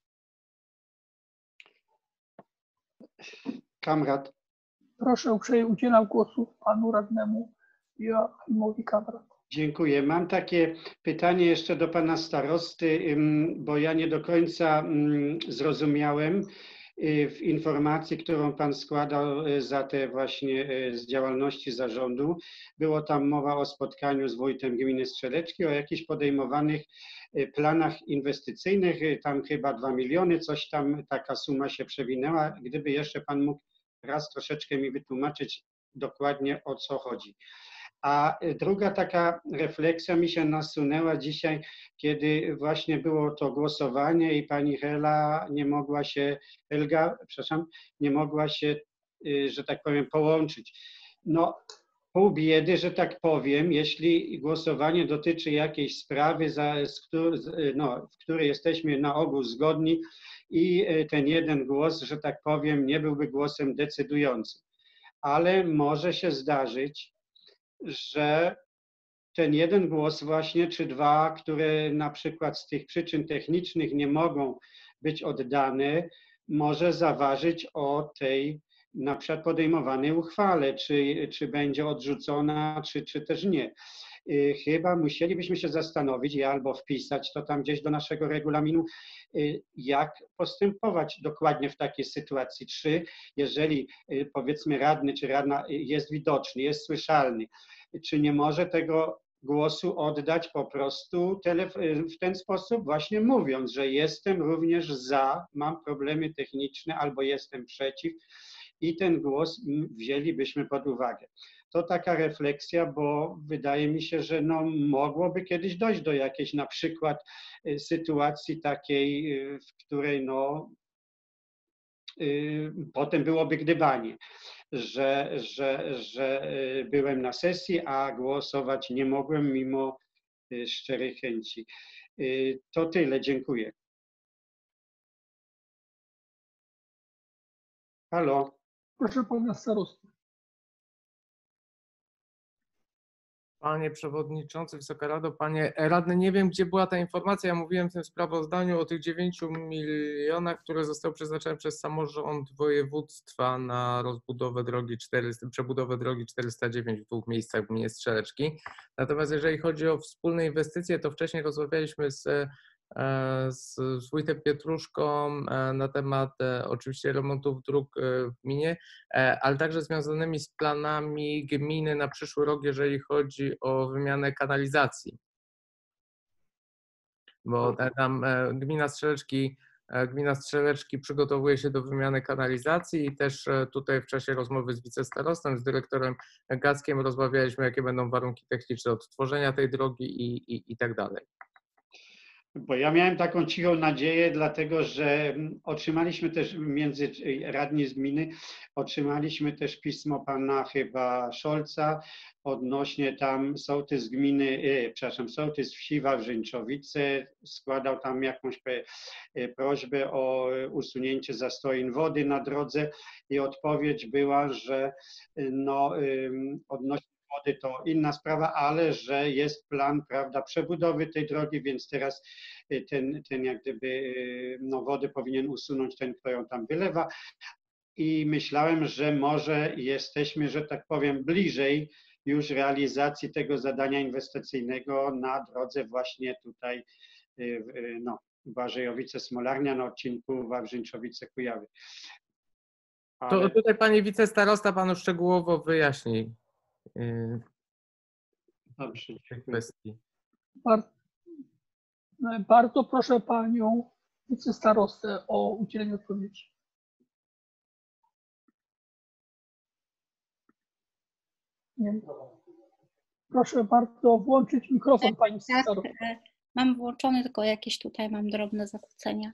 Kamrat. Proszę uprzejmie, udzielam głosu panu radnemu Joachimowi Kamrat. Dziękuję. Mam takie pytanie jeszcze do pana starosty, bo ja nie do końca zrozumiałem w informacji, którą pan składał za te właśnie z działalności zarządu. Było tam mowa o spotkaniu z wójtem gminy Strzeleczki, o jakichś podejmowanych planach inwestycyjnych, tam chyba dwa miliony, coś tam, taka suma się przewinęła. Gdyby jeszcze pan mógł raz troszeczkę mi wytłumaczyć dokładnie, o co chodzi. A druga taka refleksja mi się nasunęła dzisiaj, kiedy właśnie było to głosowanie i pani Hela nie mogła się, Helga, przepraszam, nie mogła się, że tak powiem, połączyć. No, pół biedy, że tak powiem, jeśli głosowanie dotyczy jakiejś sprawy, za, z której, no, w której jesteśmy na ogół zgodni i ten jeden głos, że tak powiem, nie byłby głosem decydującym. Ale może się zdarzyć, że ten jeden głos właśnie, czy dwa, które na przykład z tych przyczyn technicznych nie mogą być oddane, może zaważyć o tej na przykład podejmowanej uchwale, czy, czy będzie odrzucona, czy, czy też nie. Chyba musielibyśmy się zastanowić i albo wpisać to tam gdzieś do naszego regulaminu, jak postępować dokładnie w takiej sytuacji. Czy jeżeli powiedzmy radny czy radna jest widoczny, jest słyszalny, czy nie może tego głosu oddać po prostu w ten sposób, właśnie mówiąc, że jestem również za, mam problemy techniczne albo jestem przeciw i ten głos wzięlibyśmy pod uwagę. To taka refleksja, bo wydaje mi się, że no, mogłoby kiedyś dojść do jakiejś na przykład sytuacji takiej, w której no, potem byłoby gdybanie, że, że, że byłem na sesji, a głosować nie mogłem mimo szczerej chęci. To tyle, dziękuję. Halo? Proszę pana starosty. Panie Przewodniczący, Wysoka Rado, Panie Radny, nie wiem, gdzie była ta informacja. Ja mówiłem w tym sprawozdaniu o tych dziewięciu milionach, które zostały przeznaczone przez samorząd województwa na rozbudowę drogi czterysta, przebudowę drogi czterysta dziewięć w dwóch miejscach w gminie Strzelecki. Natomiast jeżeli chodzi o wspólne inwestycje, to wcześniej rozmawialiśmy z z, z wójtem Pietruszką na temat oczywiście remontów dróg w gminie, ale także związanymi z planami gminy na przyszły rok, jeżeli chodzi o wymianę kanalizacji. Bo tam gmina Strzeleczki, gmina Strzeleczki przygotowuje się do wymiany kanalizacji i też tutaj w czasie rozmowy z wicestarostą, z dyrektorem Gackiem rozmawialiśmy, jakie będą warunki techniczne odtworzenia tej drogi i, i, i tak dalej. Bo ja miałem taką cichą nadzieję, dlatego że otrzymaliśmy też między radni z gminy, otrzymaliśmy też pismo pana chyba Szolca odnośnie tam sołtys gminy, e, przepraszam, sołtys wsi Wawrzyńczowice składał tam jakąś prośbę o usunięcie zastoin wody na drodze i odpowiedź była, że no odnośnie wody to inna sprawa, ale że jest plan, prawda, przebudowy tej drogi, więc teraz ten, ten jak gdyby no, wodę powinien usunąć ten, kto ją tam wylewa. I myślałem, że może jesteśmy, że tak powiem, bliżej już realizacji tego zadania inwestycyjnego na drodze właśnie tutaj no, Błażejowice-Smolarnia na odcinku Wawrzyńczowice-Kujawy. Ale... To tutaj panie wicestarosta panu szczegółowo wyjaśni. Dobrze, kwestii. Bardzo, bardzo proszę panią wicestarostę o udzielenie odpowiedzi. Nie. Proszę bardzo włączyć mikrofon pani wicestarostę. Tak, mam włączony, tylko jakieś tutaj mam drobne zakłócenia.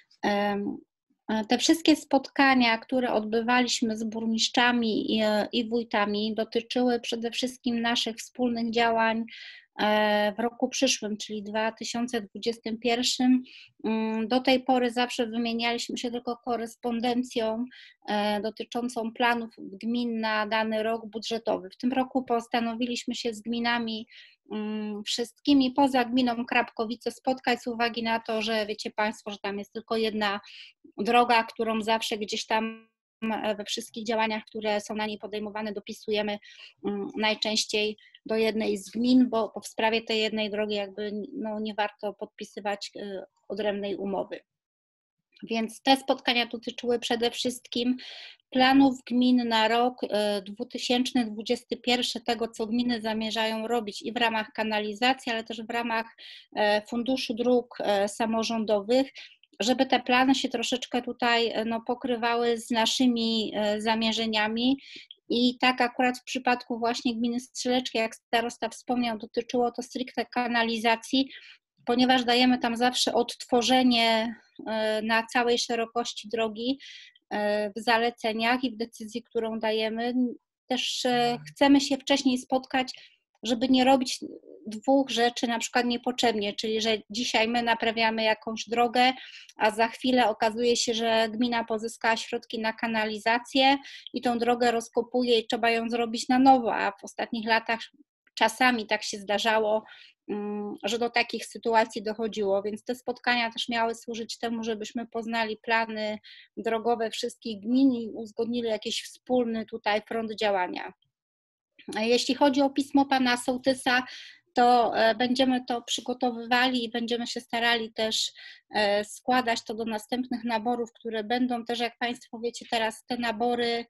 Te wszystkie spotkania, które odbywaliśmy z burmistrzami i, i wójtami, dotyczyły przede wszystkim naszych wspólnych działań w roku przyszłym, czyli dwa tysiące dwudziestym pierwszym. Do tej pory zawsze wymienialiśmy się tylko korespondencją dotyczącą planów gmin na dany rok budżetowy. W tym roku postanowiliśmy się z gminami wszystkimi poza gminą Krapkowice spotkać z uwagi na to, że wiecie Państwo, że tam jest tylko jedna droga, którą zawsze gdzieś tam we wszystkich działaniach, które są na niej podejmowane, dopisujemy najczęściej do jednej z gmin, bo w sprawie tej jednej drogi jakby no, nie warto podpisywać odrębnej umowy. Więc te spotkania dotyczyły przede wszystkim planów gmin na rok dwa tysiące dwudziesty pierwszy, tego co gminy zamierzają robić i w ramach kanalizacji, ale też w ramach Funduszu Dróg Samorządowych, żeby te plany się troszeczkę tutaj no, pokrywały z naszymi zamierzeniami. I tak akurat w przypadku właśnie gminy Strzeleczki, jak starosta wspomniał, dotyczyło to stricte kanalizacji, ponieważ dajemy tam zawsze odtworzenie na całej szerokości drogi w zaleceniach i w decyzji, którą dajemy. Też chcemy się wcześniej spotkać, żeby nie robić dwóch rzeczy na przykład niepotrzebnie, czyli że dzisiaj my naprawiamy jakąś drogę, a za chwilę okazuje się, że gmina pozyskała środki na kanalizację i tą drogę rozkopuje i trzeba ją zrobić na nowo, a w ostatnich latach czasami tak się zdarzało, że do takich sytuacji dochodziło, więc te spotkania też miały służyć temu, żebyśmy poznali plany drogowe wszystkich gmin i uzgodnili jakiś wspólny tutaj front działania. Jeśli chodzi o pismo pana sołtysa, to będziemy to przygotowywali i będziemy się starali też składać to do następnych naborów, które będą też, jak państwo wiecie, teraz te nabory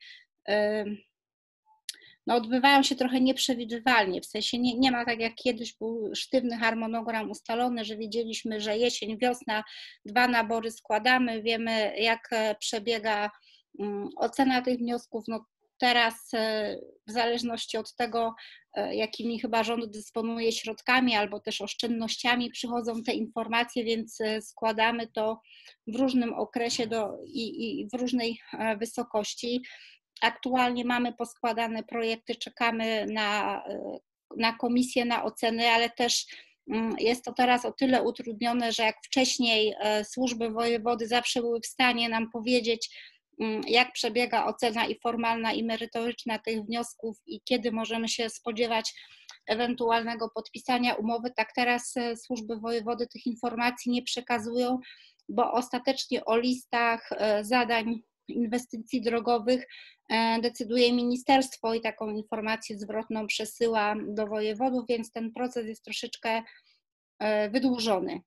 no, odbywają się trochę nieprzewidywalnie, w sensie nie, nie ma tak jak kiedyś był sztywny harmonogram ustalony, że wiedzieliśmy, że jesień, wiosna, dwa nabory składamy, wiemy jak przebiega ocena tych wniosków. No, teraz w zależności od tego, jakimi chyba rząd dysponuje środkami albo też oszczędnościami, przychodzą te informacje, więc składamy to w różnym okresie do, i, i w różnej wysokości. Aktualnie mamy poskładane projekty, czekamy na, na komisję, na oceny, ale też jest to teraz o tyle utrudnione, że jak wcześniej służby wojewody zawsze były w stanie nam powiedzieć, jak przebiega ocena i formalna, i merytoryczna tych wniosków i kiedy możemy się spodziewać ewentualnego podpisania umowy, tak teraz służby wojewody tych informacji nie przekazują, bo ostatecznie o listach zadań inwestycji drogowych decyduje ministerstwo i taką informację zwrotną przesyła do wojewodów, więc ten proces jest troszeczkę wydłużony.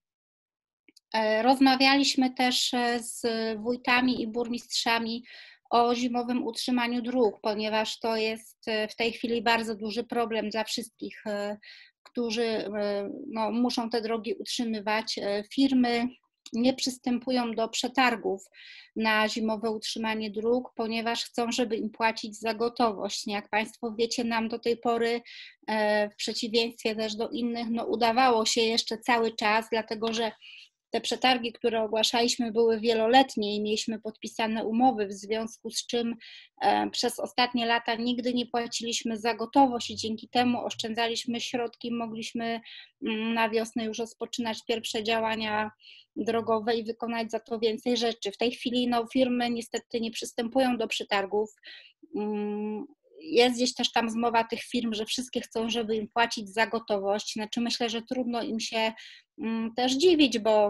Rozmawialiśmy też z wójtami i burmistrzami o zimowym utrzymaniu dróg, ponieważ to jest w tej chwili bardzo duży problem dla wszystkich, którzy no, muszą te drogi utrzymywać. Firmy nie przystępują do przetargów na zimowe utrzymanie dróg, ponieważ chcą, żeby im płacić za gotowość. Jak państwo wiecie, nam do tej pory w przeciwieństwie też do innych no, udawało się jeszcze cały czas, dlatego że te przetargi, które ogłaszaliśmy, były wieloletnie i mieliśmy podpisane umowy, w związku z czym e, przez ostatnie lata nigdy nie płaciliśmy za gotowość i dzięki temu oszczędzaliśmy środki, mogliśmy mm, na wiosnę już rozpoczynać pierwsze działania drogowe i wykonać za to więcej rzeczy. W tej chwili no, firmy niestety nie przystępują do przetargów. Mm, Jest gdzieś też tam zmowa tych firm, że wszystkie chcą, żeby im płacić za gotowość. Znaczy myślę, że trudno im się też dziwić, bo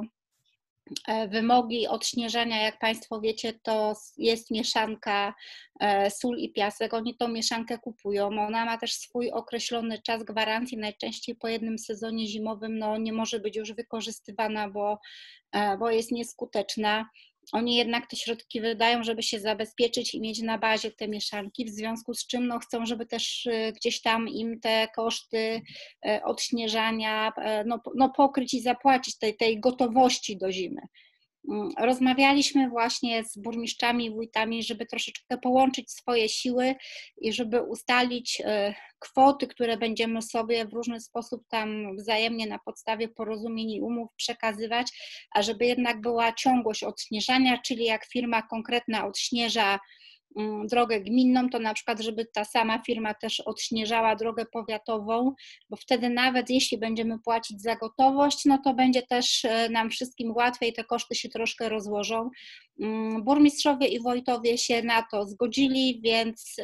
wymogi odśnieżania, jak państwo wiecie, to jest mieszanka sól i piasek. Oni tą mieszankę kupują. Ona ma też swój określony czas gwarancji. Najczęściej po jednym sezonie zimowym no, nie może być już wykorzystywana, bo, bo jest nieskuteczna. Oni jednak te środki wydają, żeby się zabezpieczyć i mieć na bazie te mieszanki, w związku z czym no, chcą, żeby też gdzieś tam im te koszty odśnieżania no, no, pokryć i zapłacić tej, tej gotowości do zimy. Rozmawialiśmy właśnie z burmistrzami i wójtami, żeby troszeczkę połączyć swoje siły i żeby ustalić kwoty, które będziemy sobie w różny sposób tam wzajemnie na podstawie porozumień i umów przekazywać, a żeby jednak była ciągłość odśnieżania, czyli jak firma konkretna odśnieża drogę gminną, to na przykład, żeby ta sama firma też odśnieżała drogę powiatową, bo wtedy nawet jeśli będziemy płacić za gotowość, no to będzie też nam wszystkim łatwiej, te koszty się troszkę rozłożą. Burmistrzowie i wojtowie się na to zgodzili, więc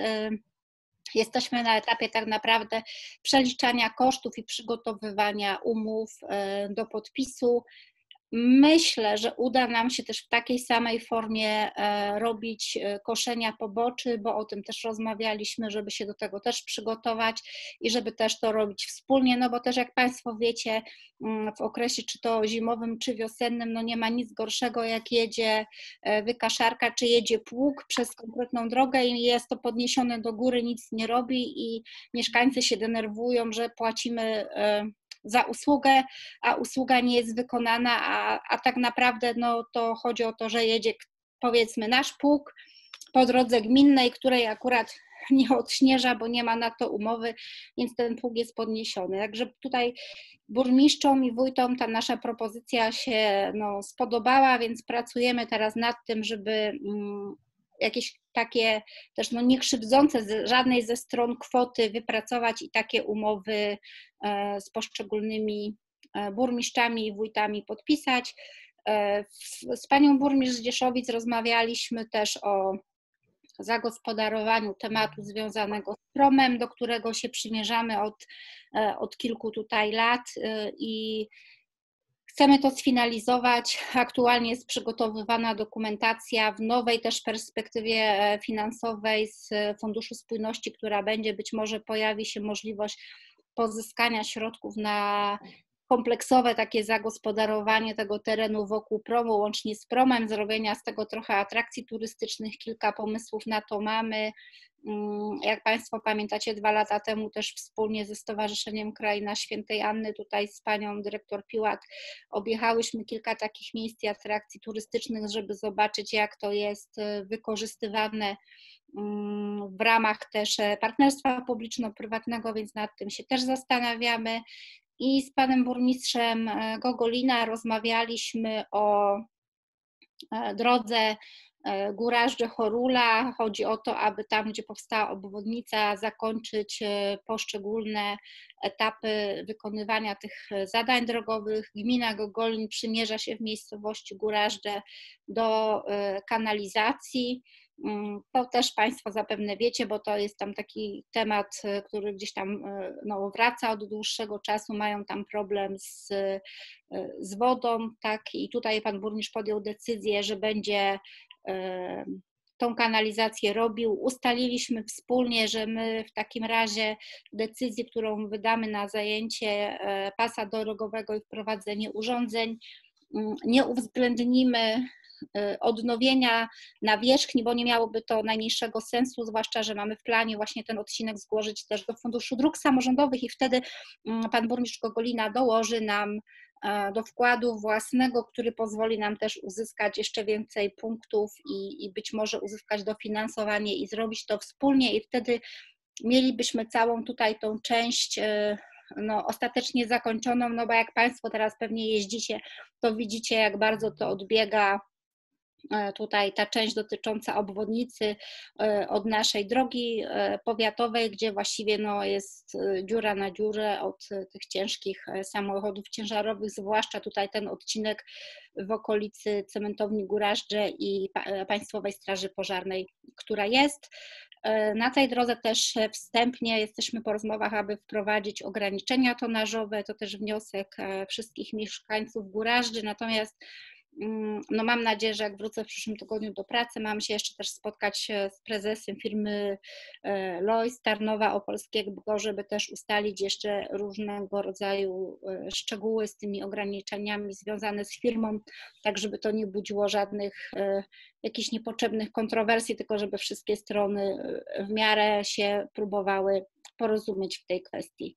jesteśmy na etapie tak naprawdę przeliczania kosztów i przygotowywania umów do podpisu. Myślę, że uda nam się też w takiej samej formie robić koszenia poboczy, bo o tym też rozmawialiśmy, żeby się do tego też przygotować i żeby też to robić wspólnie, no bo też jak państwo wiecie, w okresie czy to zimowym, czy wiosennym, no nie ma nic gorszego, jak jedzie wykaszarka, czy jedzie pług przez konkretną drogę i jest to podniesione do góry, nic nie robi i mieszkańcy się denerwują, że płacimy za usługę, a usługa nie jest wykonana, a, a tak naprawdę no, to chodzi o to, że jedzie powiedzmy nasz pług po drodze gminnej, której akurat nie odśnieża, bo nie ma na to umowy, więc ten pług jest podniesiony. Także tutaj burmistrzom i wójtom ta nasza propozycja się no, spodobała, więc pracujemy teraz nad tym, żeby mm, jakieś takie też no, nie krzywdzące z żadnej ze stron kwoty wypracować i takie umowy z poszczególnymi burmistrzami i wójtami podpisać. Z panią burmistrz z Dzieszowic rozmawialiśmy też o zagospodarowaniu tematu związanego z promem, do którego się przymierzamy od, od kilku tutaj lat i chcemy to sfinalizować. Aktualnie jest przygotowywana dokumentacja w nowej też perspektywie finansowej z Funduszu Spójności, która będzie, być może pojawi się możliwość pozyskania środków na kompleksowe takie zagospodarowanie tego terenu wokół promu, łącznie z promem, zrobienia z tego trochę atrakcji turystycznych. Kilka pomysłów na to mamy. Jak Państwo pamiętacie, dwa lata temu też wspólnie ze Stowarzyszeniem Kraina Świętej Anny, tutaj z panią dyrektor Piłat, objechałyśmy kilka takich miejsc i atrakcji turystycznych, żeby zobaczyć, jak to jest wykorzystywane w ramach też partnerstwa publiczno-prywatnego, więc nad tym się też zastanawiamy. I z panem burmistrzem Gogolina rozmawialiśmy o drodze Górażdże-Chorula. Chodzi o to, aby tam, gdzie powstała obwodnica, zakończyć poszczególne etapy wykonywania tych zadań drogowych. Gmina Gogolin przymierza się w miejscowości Górażdże do kanalizacji. To też Państwo zapewne wiecie, bo to jest tam taki temat, który gdzieś tam no, wraca od dłuższego czasu, mają tam problem z, z wodą, tak, i tutaj pan burmistrz podjął decyzję, że będzie tą kanalizację robił. Ustaliliśmy wspólnie, że my w takim razie decyzję, którą wydamy na zajęcie pasa drogowego i wprowadzenie urządzeń, nie uwzględnimy odnowienia nawierzchni, bo nie miałoby to najmniejszego sensu, zwłaszcza że mamy w planie właśnie ten odcinek zgłosić też do Funduszu Dróg Samorządowych i wtedy pan burmistrz Gogolina dołoży nam do wkładu własnego, który pozwoli nam też uzyskać jeszcze więcej punktów i, i być może uzyskać dofinansowanie i zrobić to wspólnie i wtedy mielibyśmy całą tutaj tą część no, ostatecznie zakończoną, no bo jak Państwo teraz pewnie jeździcie, to widzicie, jak bardzo to odbiega tutaj ta część dotycząca obwodnicy od naszej drogi powiatowej, gdzie właściwie no jest dziura na dziurę od tych ciężkich samochodów ciężarowych, zwłaszcza tutaj ten odcinek w okolicy cementowni Górażdże i Państwowej Straży Pożarnej, która jest. Na tej drodze też wstępnie jesteśmy po rozmowach, aby wprowadzić ograniczenia tonażowe, to też wniosek wszystkich mieszkańców Górażdży, natomiast no mam nadzieję, że jak wrócę w przyszłym tygodniu do pracy, mam się jeszcze też spotkać z prezesem firmy Lois Tarnowa Opolskiego, żeby też ustalić jeszcze różnego rodzaju szczegóły z tymi ograniczeniami związane z firmą, tak żeby to nie budziło żadnych jakichś niepotrzebnych kontrowersji, tylko żeby wszystkie strony w miarę się próbowały porozumieć w tej kwestii.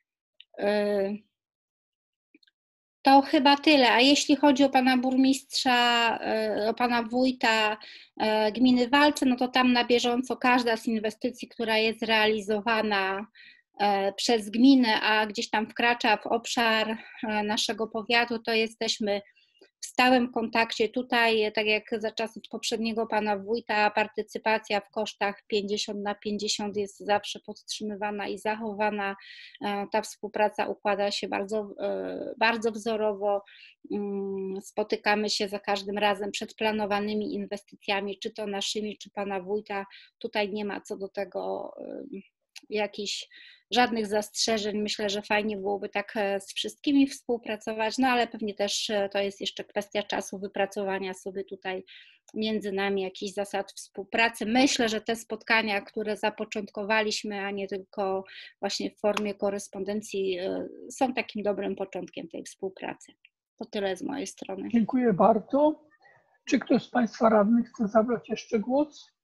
To chyba tyle, a jeśli chodzi o pana burmistrza, o pana wójta gminy Walce, no to tam na bieżąco każda z inwestycji, która jest realizowana przez gminę, a gdzieś tam wkracza w obszar naszego powiatu, to jesteśmy w stałym kontakcie. Tutaj, tak jak za czasów poprzedniego pana wójta, partycypacja w kosztach pięćdziesiąt na pięćdziesiąt jest zawsze podtrzymywana i zachowana. Ta współpraca układa się bardzo, bardzo wzorowo. Spotykamy się za każdym razem przed planowanymi inwestycjami, czy to naszymi, czy pana wójta. Tutaj nie ma co do tego jakichś żadnych zastrzeżeń. Myślę, że fajnie byłoby tak z wszystkimi współpracować, no ale pewnie też to jest jeszcze kwestia czasu wypracowania sobie tutaj między nami jakichś zasad współpracy. Myślę, że te spotkania, które zapoczątkowaliśmy, a nie tylko właśnie w formie korespondencji, są takim dobrym początkiem tej współpracy. To tyle z mojej strony. Dziękuję bardzo. Czy ktoś z Państwa radnych chce zabrać jeszcze głos?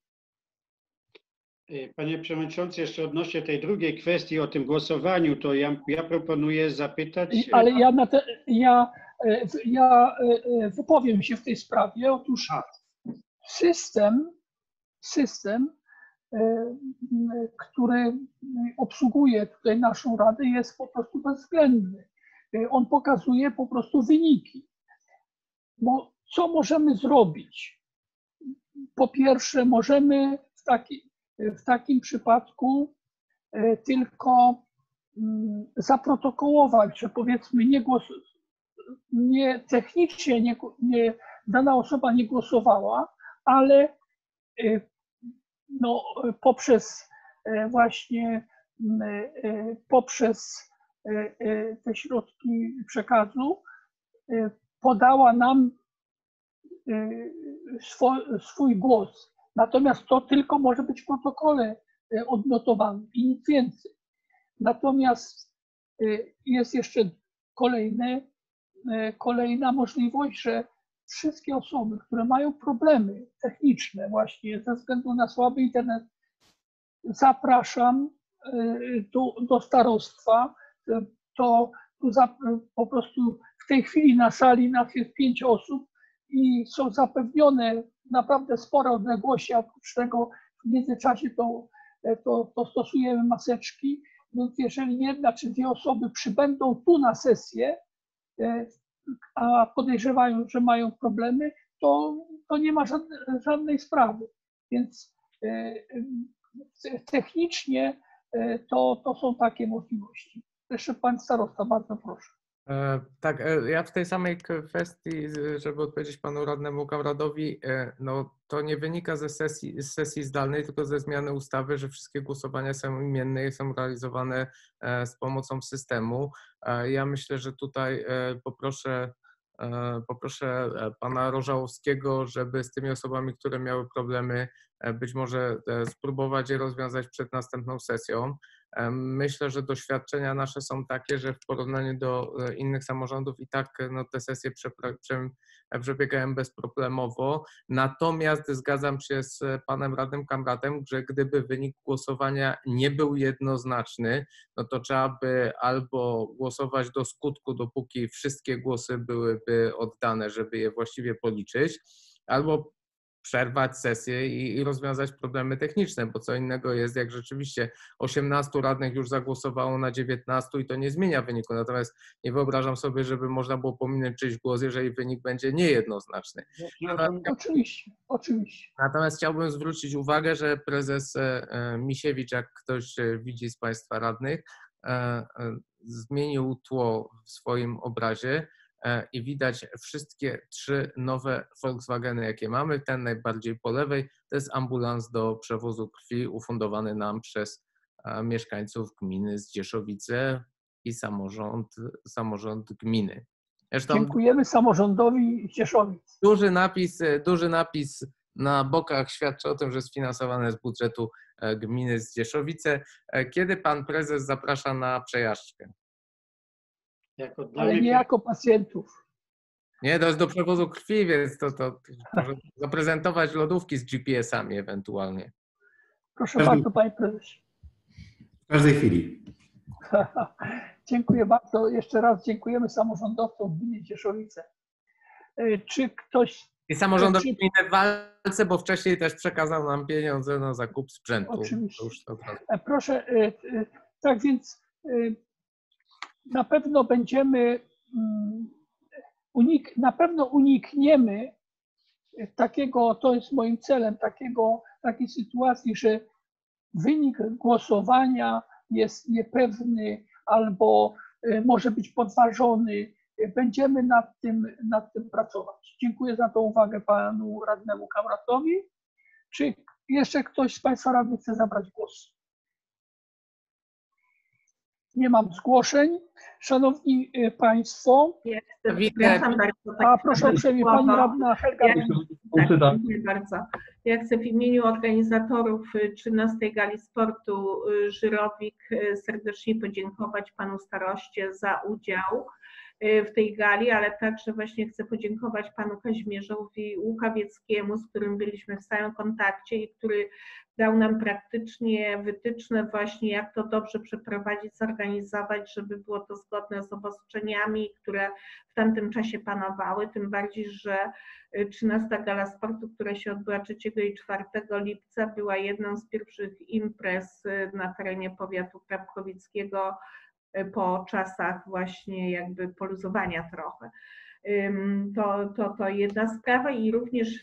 Panie Przewodniczący, jeszcze odnośnie tej drugiej kwestii o tym głosowaniu, to ja, ja proponuję zapytać... Ale ja, na te, ja, ja wypowiem się w tej sprawie. Otóż system, system, który obsługuje tutaj naszą Radę, jest po prostu bezwzględny. On pokazuje po prostu wyniki. Bo co możemy zrobić? Po pierwsze, możemy w taki W takim przypadku tylko zaprotokołować, że powiedzmy nie, głos, nie technicznie nie, nie, dana osoba nie głosowała, ale no, poprzez właśnie poprzez te środki przekazu podała nam swój, swój głos. Natomiast to tylko może być w protokole odnotowane i nic więcej. Natomiast jest jeszcze kolejne, kolejna możliwość, że wszystkie osoby, które mają problemy techniczne właśnie ze względu na słaby internet, zapraszam do, do starostwa. To tu za, po prostu w tej chwili na sali nas jest pięć osób i są zapewnione naprawdę spore odległości, a oprócz tego w międzyczasie to, to, to stosujemy maseczki, więc jeżeli jedna czy dwie osoby przybędą tu na sesję, a podejrzewają, że mają problemy, to, to nie ma żadnej, żadnej sprawy. Więc technicznie to, to są takie możliwości. Jeszcze pan starosta, bardzo proszę. E, tak, e, ja w tej samej kwestii, żeby odpowiedzieć panu radnemu Kamradowi, e, no to nie wynika ze sesji, z sesji zdalnej, tylko ze zmiany ustawy, że wszystkie głosowania są imienne i są realizowane e, z pomocą systemu. E, ja myślę, że tutaj e, poproszę Poproszę pana Rożałowskiego, żeby z tymi osobami, które miały problemy, być może spróbować je rozwiązać przed następną sesją. Myślę, że doświadczenia nasze są takie, że w porównaniu do innych samorządów i tak no, te sesje przebiegają bezproblemowo. Natomiast zgadzam się z panem radnym Kamratem, że gdyby wynik głosowania nie był jednoznaczny, no to trzeba by albo głosować do skutku, dopóki wszystkie głosy byłyby oddane, żeby je właściwie policzyć, albo przerwać sesję i, i rozwiązać problemy techniczne, bo co innego jest, jak rzeczywiście osiemnastu radnych już zagłosowało na dziewiętnastu i to nie zmienia wyniku. Natomiast nie wyobrażam sobie, żeby można było pominąć czyjś głos, jeżeli wynik będzie niejednoznaczny. Natomiast, oczywiście, oczywiście. Natomiast chciałbym zwrócić uwagę, że prezes Misiewicz, jak ktoś widzi z państwa radnych, zmienił tło w swoim obrazie i widać wszystkie trzy nowe Volkswageny, jakie mamy. Ten najbardziej po lewej to jest ambulans do przewozu krwi ufundowany nam przez mieszkańców gminy Zdzieszowice i samorząd, samorząd gminy. Zresztą dziękujemy samorządowi Zdzieszowic. Duży napis, duży napis na bokach świadczy o tym, że sfinansowane z budżetu gminy Zdzieszowice. Kiedy pan prezes zaprasza na przejażdżkę? Jako Ale nie jako pacjentów. Nie, to jest do przewozu krwi, więc to, to może zaprezentować lodówki z G P S-ami ewentualnie. Proszę bardzo, panie prezesie. W każdej chwili. Dziękuję bardzo. Jeszcze raz dziękujemy samorządowcom gminy Zdzieszowice. Czy ktoś... I samorządowi gminy w walce, bo wcześniej też przekazał nam pieniądze na zakup sprzętu. Oczywiście. Proszę, tak więc na pewno będziemy, unik, na pewno unikniemy takiego, to jest moim celem, takiego, takiej sytuacji, że wynik głosowania jest niepewny albo może być podważony. Będziemy nad tym, nad tym pracować. Dziękuję za tą uwagę panu radnemu Kamratowi. Czy jeszcze ktoś z państwa radnych chce zabrać głos? Nie mam zgłoszeń. Szanowni Państwo, Przepraszam bardzo. A proszę uprzejmie, pani radna Helga. Ja, tak, dziękuję bardzo. Ja chcę w imieniu organizatorów trzynastej Gali Sportu Żyrowik serdecznie podziękować panu staroście za udział w tej gali, ale także właśnie chcę podziękować panu Kazimierzowi Łukawieckiemu, z którym byliśmy w stałym kontakcie i który dał nam praktycznie wytyczne właśnie, jak to dobrze przeprowadzić, zorganizować, żeby było to zgodne z obostrzeniami, które w tamtym czasie panowały, tym bardziej, że trzynasta Gala Sportu, która się odbyła trzeciego i czwartego lipca, była jedną z pierwszych imprez na terenie powiatu krapkowickiego po czasach właśnie jakby poluzowania trochę. To, to, to jedna sprawa i również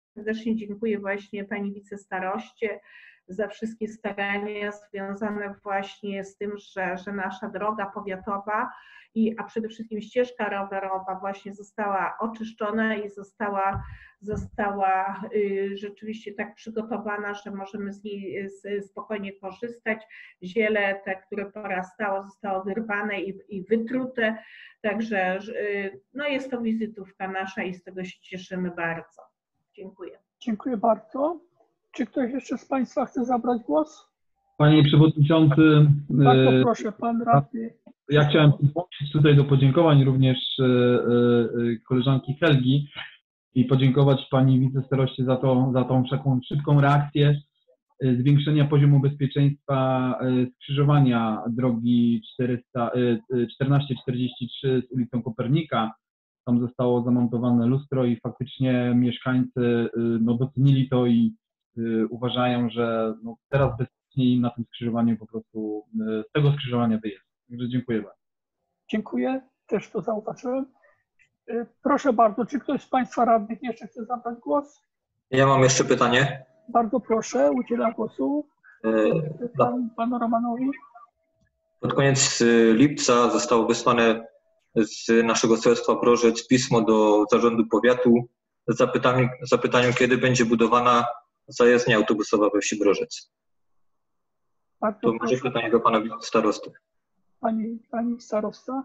serdecznie dziękuję właśnie pani wicestaroście za wszystkie starania związane właśnie z tym, że, że nasza droga powiatowa, i, a przede wszystkim ścieżka rowerowa właśnie została oczyszczona i została, została y, rzeczywiście tak przygotowana, że możemy z niej z, spokojnie korzystać. Ziele te, które porastało, zostało wyrwane i, i wytrute, także y, no jest to wizytówka nasza i z tego się cieszymy bardzo. Dziękuję. Dziękuję bardzo. Czy ktoś jeszcze z Państwa chce zabrać głos? Panie Przewodniczący, Bardzo proszę, Pan Radny. Ja chciałem włączyć tutaj do podziękowań również koleżanki Helgi i podziękować Pani wicestaroście za, to, za tą taką szybką reakcję zwiększenia poziomu bezpieczeństwa skrzyżowania drogi czternaście czterdzieści trzy z ulicą Kopernika. Tam zostało zamontowane lustro i faktycznie mieszkańcy no, docenili to i y, uważają, że no, teraz bezpieczniej na tym skrzyżowaniu po prostu y, z tego skrzyżowania wyjść. Także dziękuję bardzo. Dziękuję, też to zauważyłem. Y, proszę bardzo, czy ktoś z Państwa radnych jeszcze chce zabrać głos? Ja mam jeszcze pytanie. Bardzo proszę, udzielam głosu Y, pan, panu Romanowi. Pod koniec lipca zostało wysłane z naszego sołectwa Brożec pismo do zarządu powiatu z zapytaniem, zapytaniem kiedy będzie budowana zajezdnia autobusowa we wsi Brożec. Bardzo To może pytanie do pana starosty. Pani, pani starosta.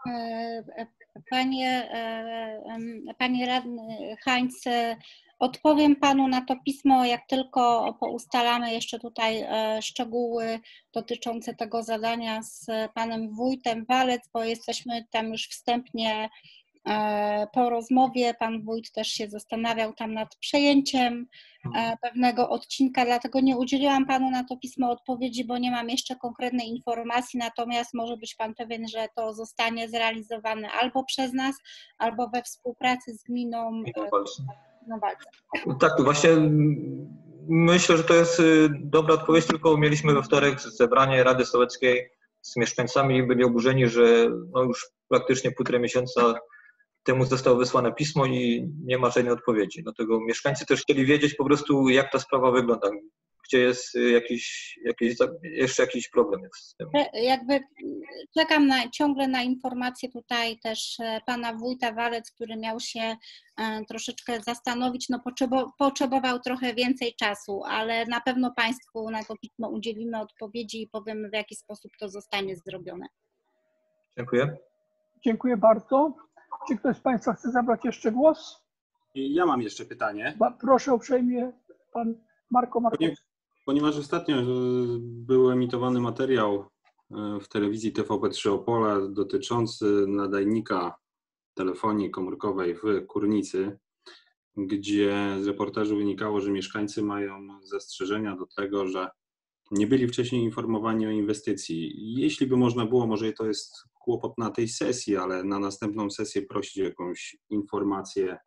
Panie, panie radny Hajnc, odpowiem panu na to pismo, jak tylko poustalamy jeszcze tutaj szczegóły dotyczące tego zadania z panem wójtem Walec, bo jesteśmy tam już wstępnie po rozmowie. Pan wójt też się zastanawiał tam nad przejęciem pewnego odcinka, dlatego nie udzieliłam panu na to pismo odpowiedzi, bo nie mam jeszcze konkretnej informacji, natomiast może być pan pewien, że to zostanie zrealizowane albo przez nas, albo we współpracy z gminą na Walce. Tak, właśnie myślę, że to jest dobra odpowiedź, tylko mieliśmy we wtorek zebranie Rady Sołeckiej z mieszkańcami i byli oburzeni, że no już praktycznie półtora miesiąca temu zostało wysłane pismo i nie ma żadnej odpowiedzi. Dlatego mieszkańcy też chcieli wiedzieć po prostu, jak ta sprawa wygląda, gdzie jest jakiś, jakiś jeszcze jakiś problem z tym. Jakby czekam na, ciągle na informacje tutaj też pana wójta Walec, który miał się troszeczkę zastanowić, no potrzebo, potrzebował trochę więcej czasu, ale na pewno państwu na to pismo udzielimy odpowiedzi i powiemy, w jaki sposób to zostanie zrobione. Dziękuję. Dziękuję bardzo. Czy ktoś z Państwa chce zabrać jeszcze głos? Ja mam jeszcze pytanie. Proszę uprzejmie, pan Marko Markowski. Ponieważ ostatnio był emitowany materiał w telewizji T V P trzy Opole dotyczący nadajnika telefonii komórkowej w Kurnicy, gdzie z reportażu wynikało, że mieszkańcy mają zastrzeżenia do tego, że nie byli wcześniej informowani o inwestycji. Jeśli by można było, może to jest kłopot na tej sesji, ale na następną sesję prosić o jakąś informację,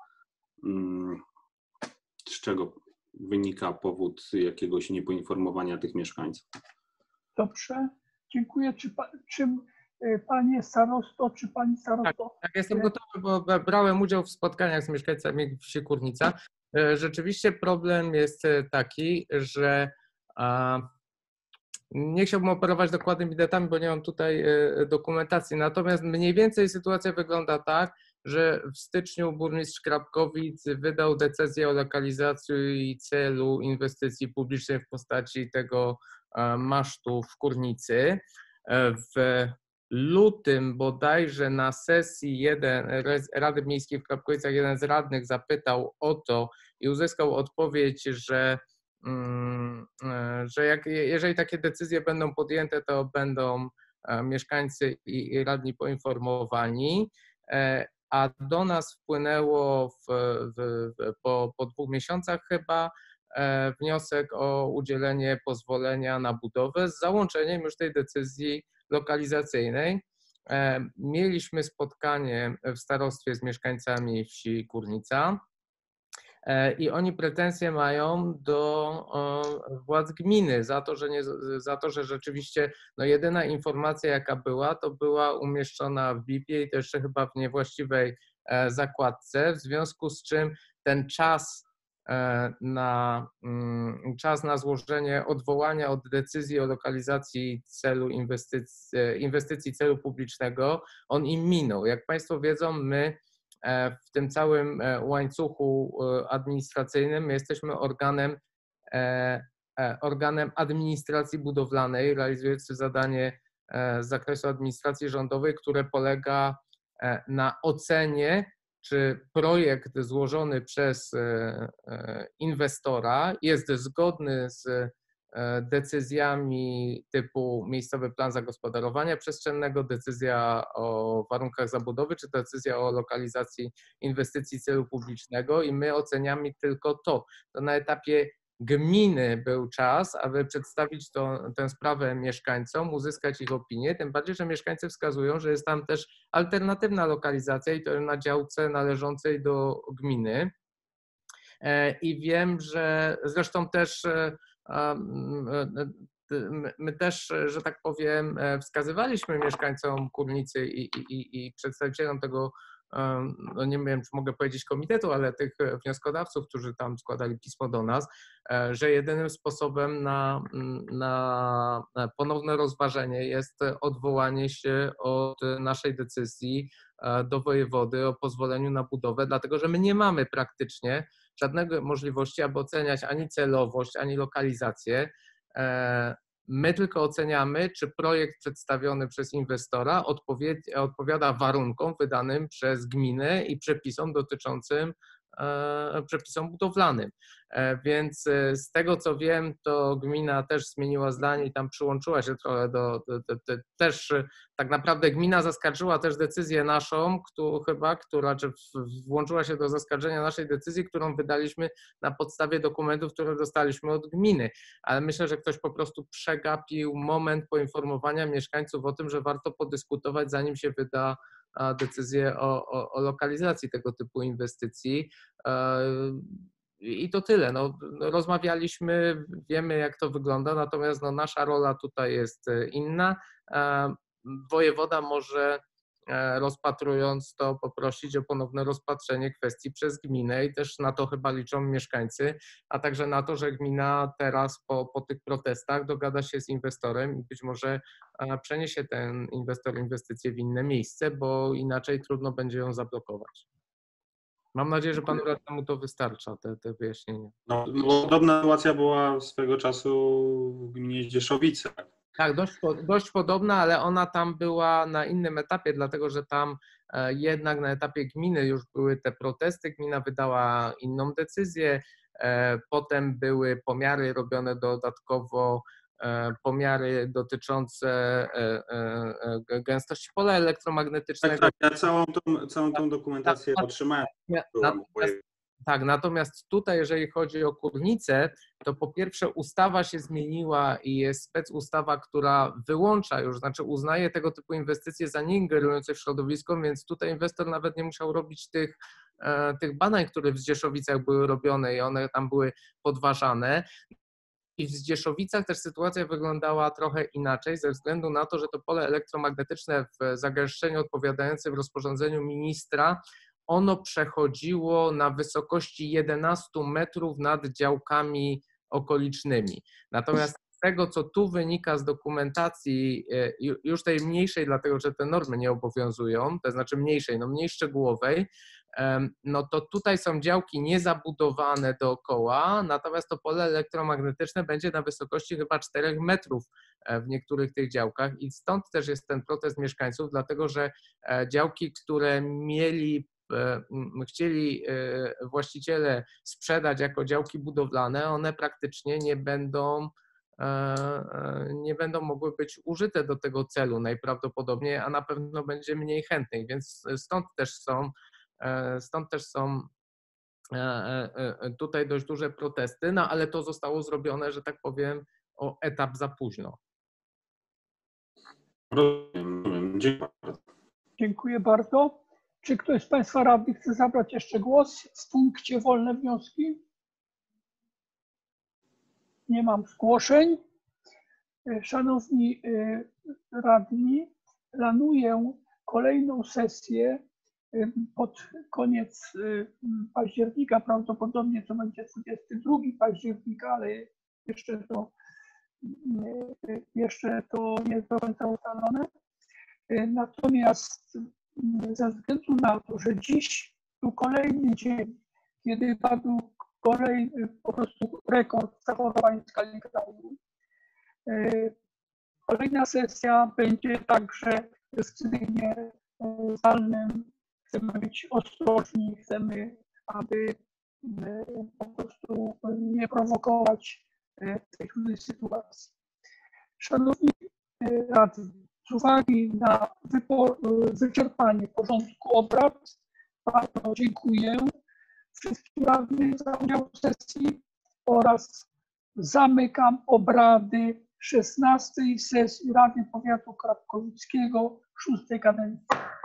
z czego wynika powód jakiegoś niepoinformowania tych mieszkańców. Dobrze, dziękuję. Czy, pa, czy panie starosto, czy pani starosto? Tak, tak, jestem gotowy, bo brałem udział w spotkaniach z mieszkańcami wsi Kurnica. Rzeczywiście problem jest taki, że a, nie chciałbym operować dokładnymi datami, bo nie mam tutaj dokumentacji, natomiast mniej więcej sytuacja wygląda tak, że w styczniu burmistrz Krapkowic wydał decyzję o lokalizacji i celu inwestycji publicznej w postaci tego masztu w Kurnicy. W lutym bodajże na sesji jeden, Rady Miejskiej w Krapkowicach jeden z radnych zapytał o to i uzyskał odpowiedź, że że jak, jeżeli takie decyzje będą podjęte, to będą mieszkańcy i radni poinformowani, a do nas wpłynęło w, w, po, po dwóch miesiącach chyba wniosek o udzielenie pozwolenia na budowę z załączeniem już tej decyzji lokalizacyjnej. Mieliśmy spotkanie w starostwie z mieszkańcami wsi Kurnica. I oni pretensje mają do władz gminy za to, że, nie, za to, że rzeczywiście no jedyna informacja jaka była, to była umieszczona w B I P-ie i to jeszcze chyba w niewłaściwej zakładce, w związku z czym ten czas na czas na złożenie odwołania od decyzji o lokalizacji celu inwestycji, inwestycji celu publicznego, on im minął. Jak Państwo wiedzą, my w tym całym łańcuchu administracyjnym my jesteśmy organem, organem administracji budowlanej, realizujący zadanie z zakresu administracji rządowej, które polega na ocenie, czy projekt złożony przez inwestora jest zgodny z decyzjami typu miejscowy plan zagospodarowania przestrzennego, decyzja o warunkach zabudowy, czy decyzja o lokalizacji inwestycji celu publicznego i my oceniamy tylko to. To na etapie gminy był czas, aby przedstawić to, tę sprawę mieszkańcom, uzyskać ich opinię, tym bardziej, że mieszkańcy wskazują, że jest tam też alternatywna lokalizacja i to na działce należącej do gminy. I wiem, że zresztą też my też, że tak powiem, wskazywaliśmy mieszkańcom Kurnicy i, i, i przedstawicielom tego, no nie wiem, czy mogę powiedzieć komitetu, ale tych wnioskodawców, którzy tam składali pismo do nas, że jedynym sposobem na, na ponowne rozważenie jest odwołanie się od naszej decyzji do wojewody o pozwoleniu na budowę, dlatego że my nie mamy praktycznie żadnej możliwości, aby oceniać ani celowość, ani lokalizację. My tylko oceniamy, czy projekt przedstawiony przez inwestora odpowiada warunkom wydanym przez gminę i przepisom dotyczącym przepisom budowlanym. Więc z tego co wiem, to gmina też zmieniła zdanie i tam przyłączyła się trochę do, do, do, do też tak naprawdę gmina zaskarżyła też decyzję naszą, którą, chyba, która czy włączyła się do zaskarżenia naszej decyzji, którą wydaliśmy na podstawie dokumentów, które dostaliśmy od gminy. Ale myślę, że ktoś po prostu przegapił moment poinformowania mieszkańców o tym, że warto podyskutować, zanim się wyda decyzję o, o, o lokalizacji tego typu inwestycji. I to tyle. No, rozmawialiśmy, wiemy jak to wygląda, natomiast no, nasza rola tutaj jest inna. Wojewoda może, rozpatrując to, poprosić o ponowne rozpatrzenie kwestii przez gminę i też na to chyba liczą mieszkańcy, a także na to, że gmina teraz po, po tych protestach dogada się z inwestorem i być może przeniesie ten inwestor inwestycję w inne miejsce, bo inaczej trudno będzie ją zablokować. Mam nadzieję, że panu radnemu to wystarcza, te, te wyjaśnienia. No, podobna sytuacja była swego czasu w gminie Zdzieszowice. Tak, dość, dość podobna, ale ona tam była na innym etapie, dlatego że tam jednak na etapie gminy już były te protesty, gmina wydała inną decyzję, potem były pomiary robione dodatkowo, pomiary dotyczące gęstości pola elektromagnetycznego. Tak, tak, ja całą tą, całą tą dokumentację tak, otrzymałem. Natomiast, tak, natomiast tutaj, jeżeli chodzi o Kurnicę, to po pierwsze ustawa się zmieniła i jest specustawa, która wyłącza już, znaczy uznaje tego typu inwestycje za nieingerujące w środowisko, więc tutaj inwestor nawet nie musiał robić tych, tych badań, które w Zdzieszowicach były robione i one tam były podważane. I w Zdzieszowicach też sytuacja wyglądała trochę inaczej ze względu na to, że to pole elektromagnetyczne w zagęszczeniu odpowiadającym rozporządzeniu ministra, ono przechodziło na wysokości jedenaście metrów nad działkami okolicznymi. Natomiast z tego, co tu wynika z dokumentacji, już tej mniejszej, dlatego że te normy nie obowiązują, to znaczy mniejszej, no mniej szczegółowej, no to tutaj są działki niezabudowane dookoła, natomiast to pole elektromagnetyczne będzie na wysokości chyba czterech metrów w niektórych tych działkach i stąd też jest ten protest mieszkańców, dlatego że działki, które mieli chcieli właściciele sprzedać jako działki budowlane, one praktycznie nie będą, nie będą mogły być użyte do tego celu najprawdopodobniej, a na pewno będzie mniej chętnych, więc stąd też są, stąd też są tutaj dość duże protesty, no ale to zostało zrobione, że tak powiem, o etap za późno. Dziękuję bardzo. Czy ktoś z Państwa radnych chce zabrać jeszcze głos w punkcie wolne wnioski? Nie mam zgłoszeń. Szanowni radni, planuję kolejną sesję pod koniec października, prawdopodobnie to będzie dwudziestego drugiego października, ale jeszcze to, jeszcze to nie jest do końca ustalone. Natomiast ze względu na to, że dziś był kolejny dzień, kiedy padł kolejny po prostu rekord zachorowań w skali kraju, kolejna sesja będzie także w trybie zdalnym. Chcemy być ostrożni, chcemy, aby po prostu nie prowokować tych sytuacji. Szanowni radni, z uwagi na wyczerpanie porządku obrad bardzo dziękuję wszystkim radnym za udział w sesji oraz zamykam obrady szesnastej sesji Rady Powiatu Krakowickiego szóstej kadencji.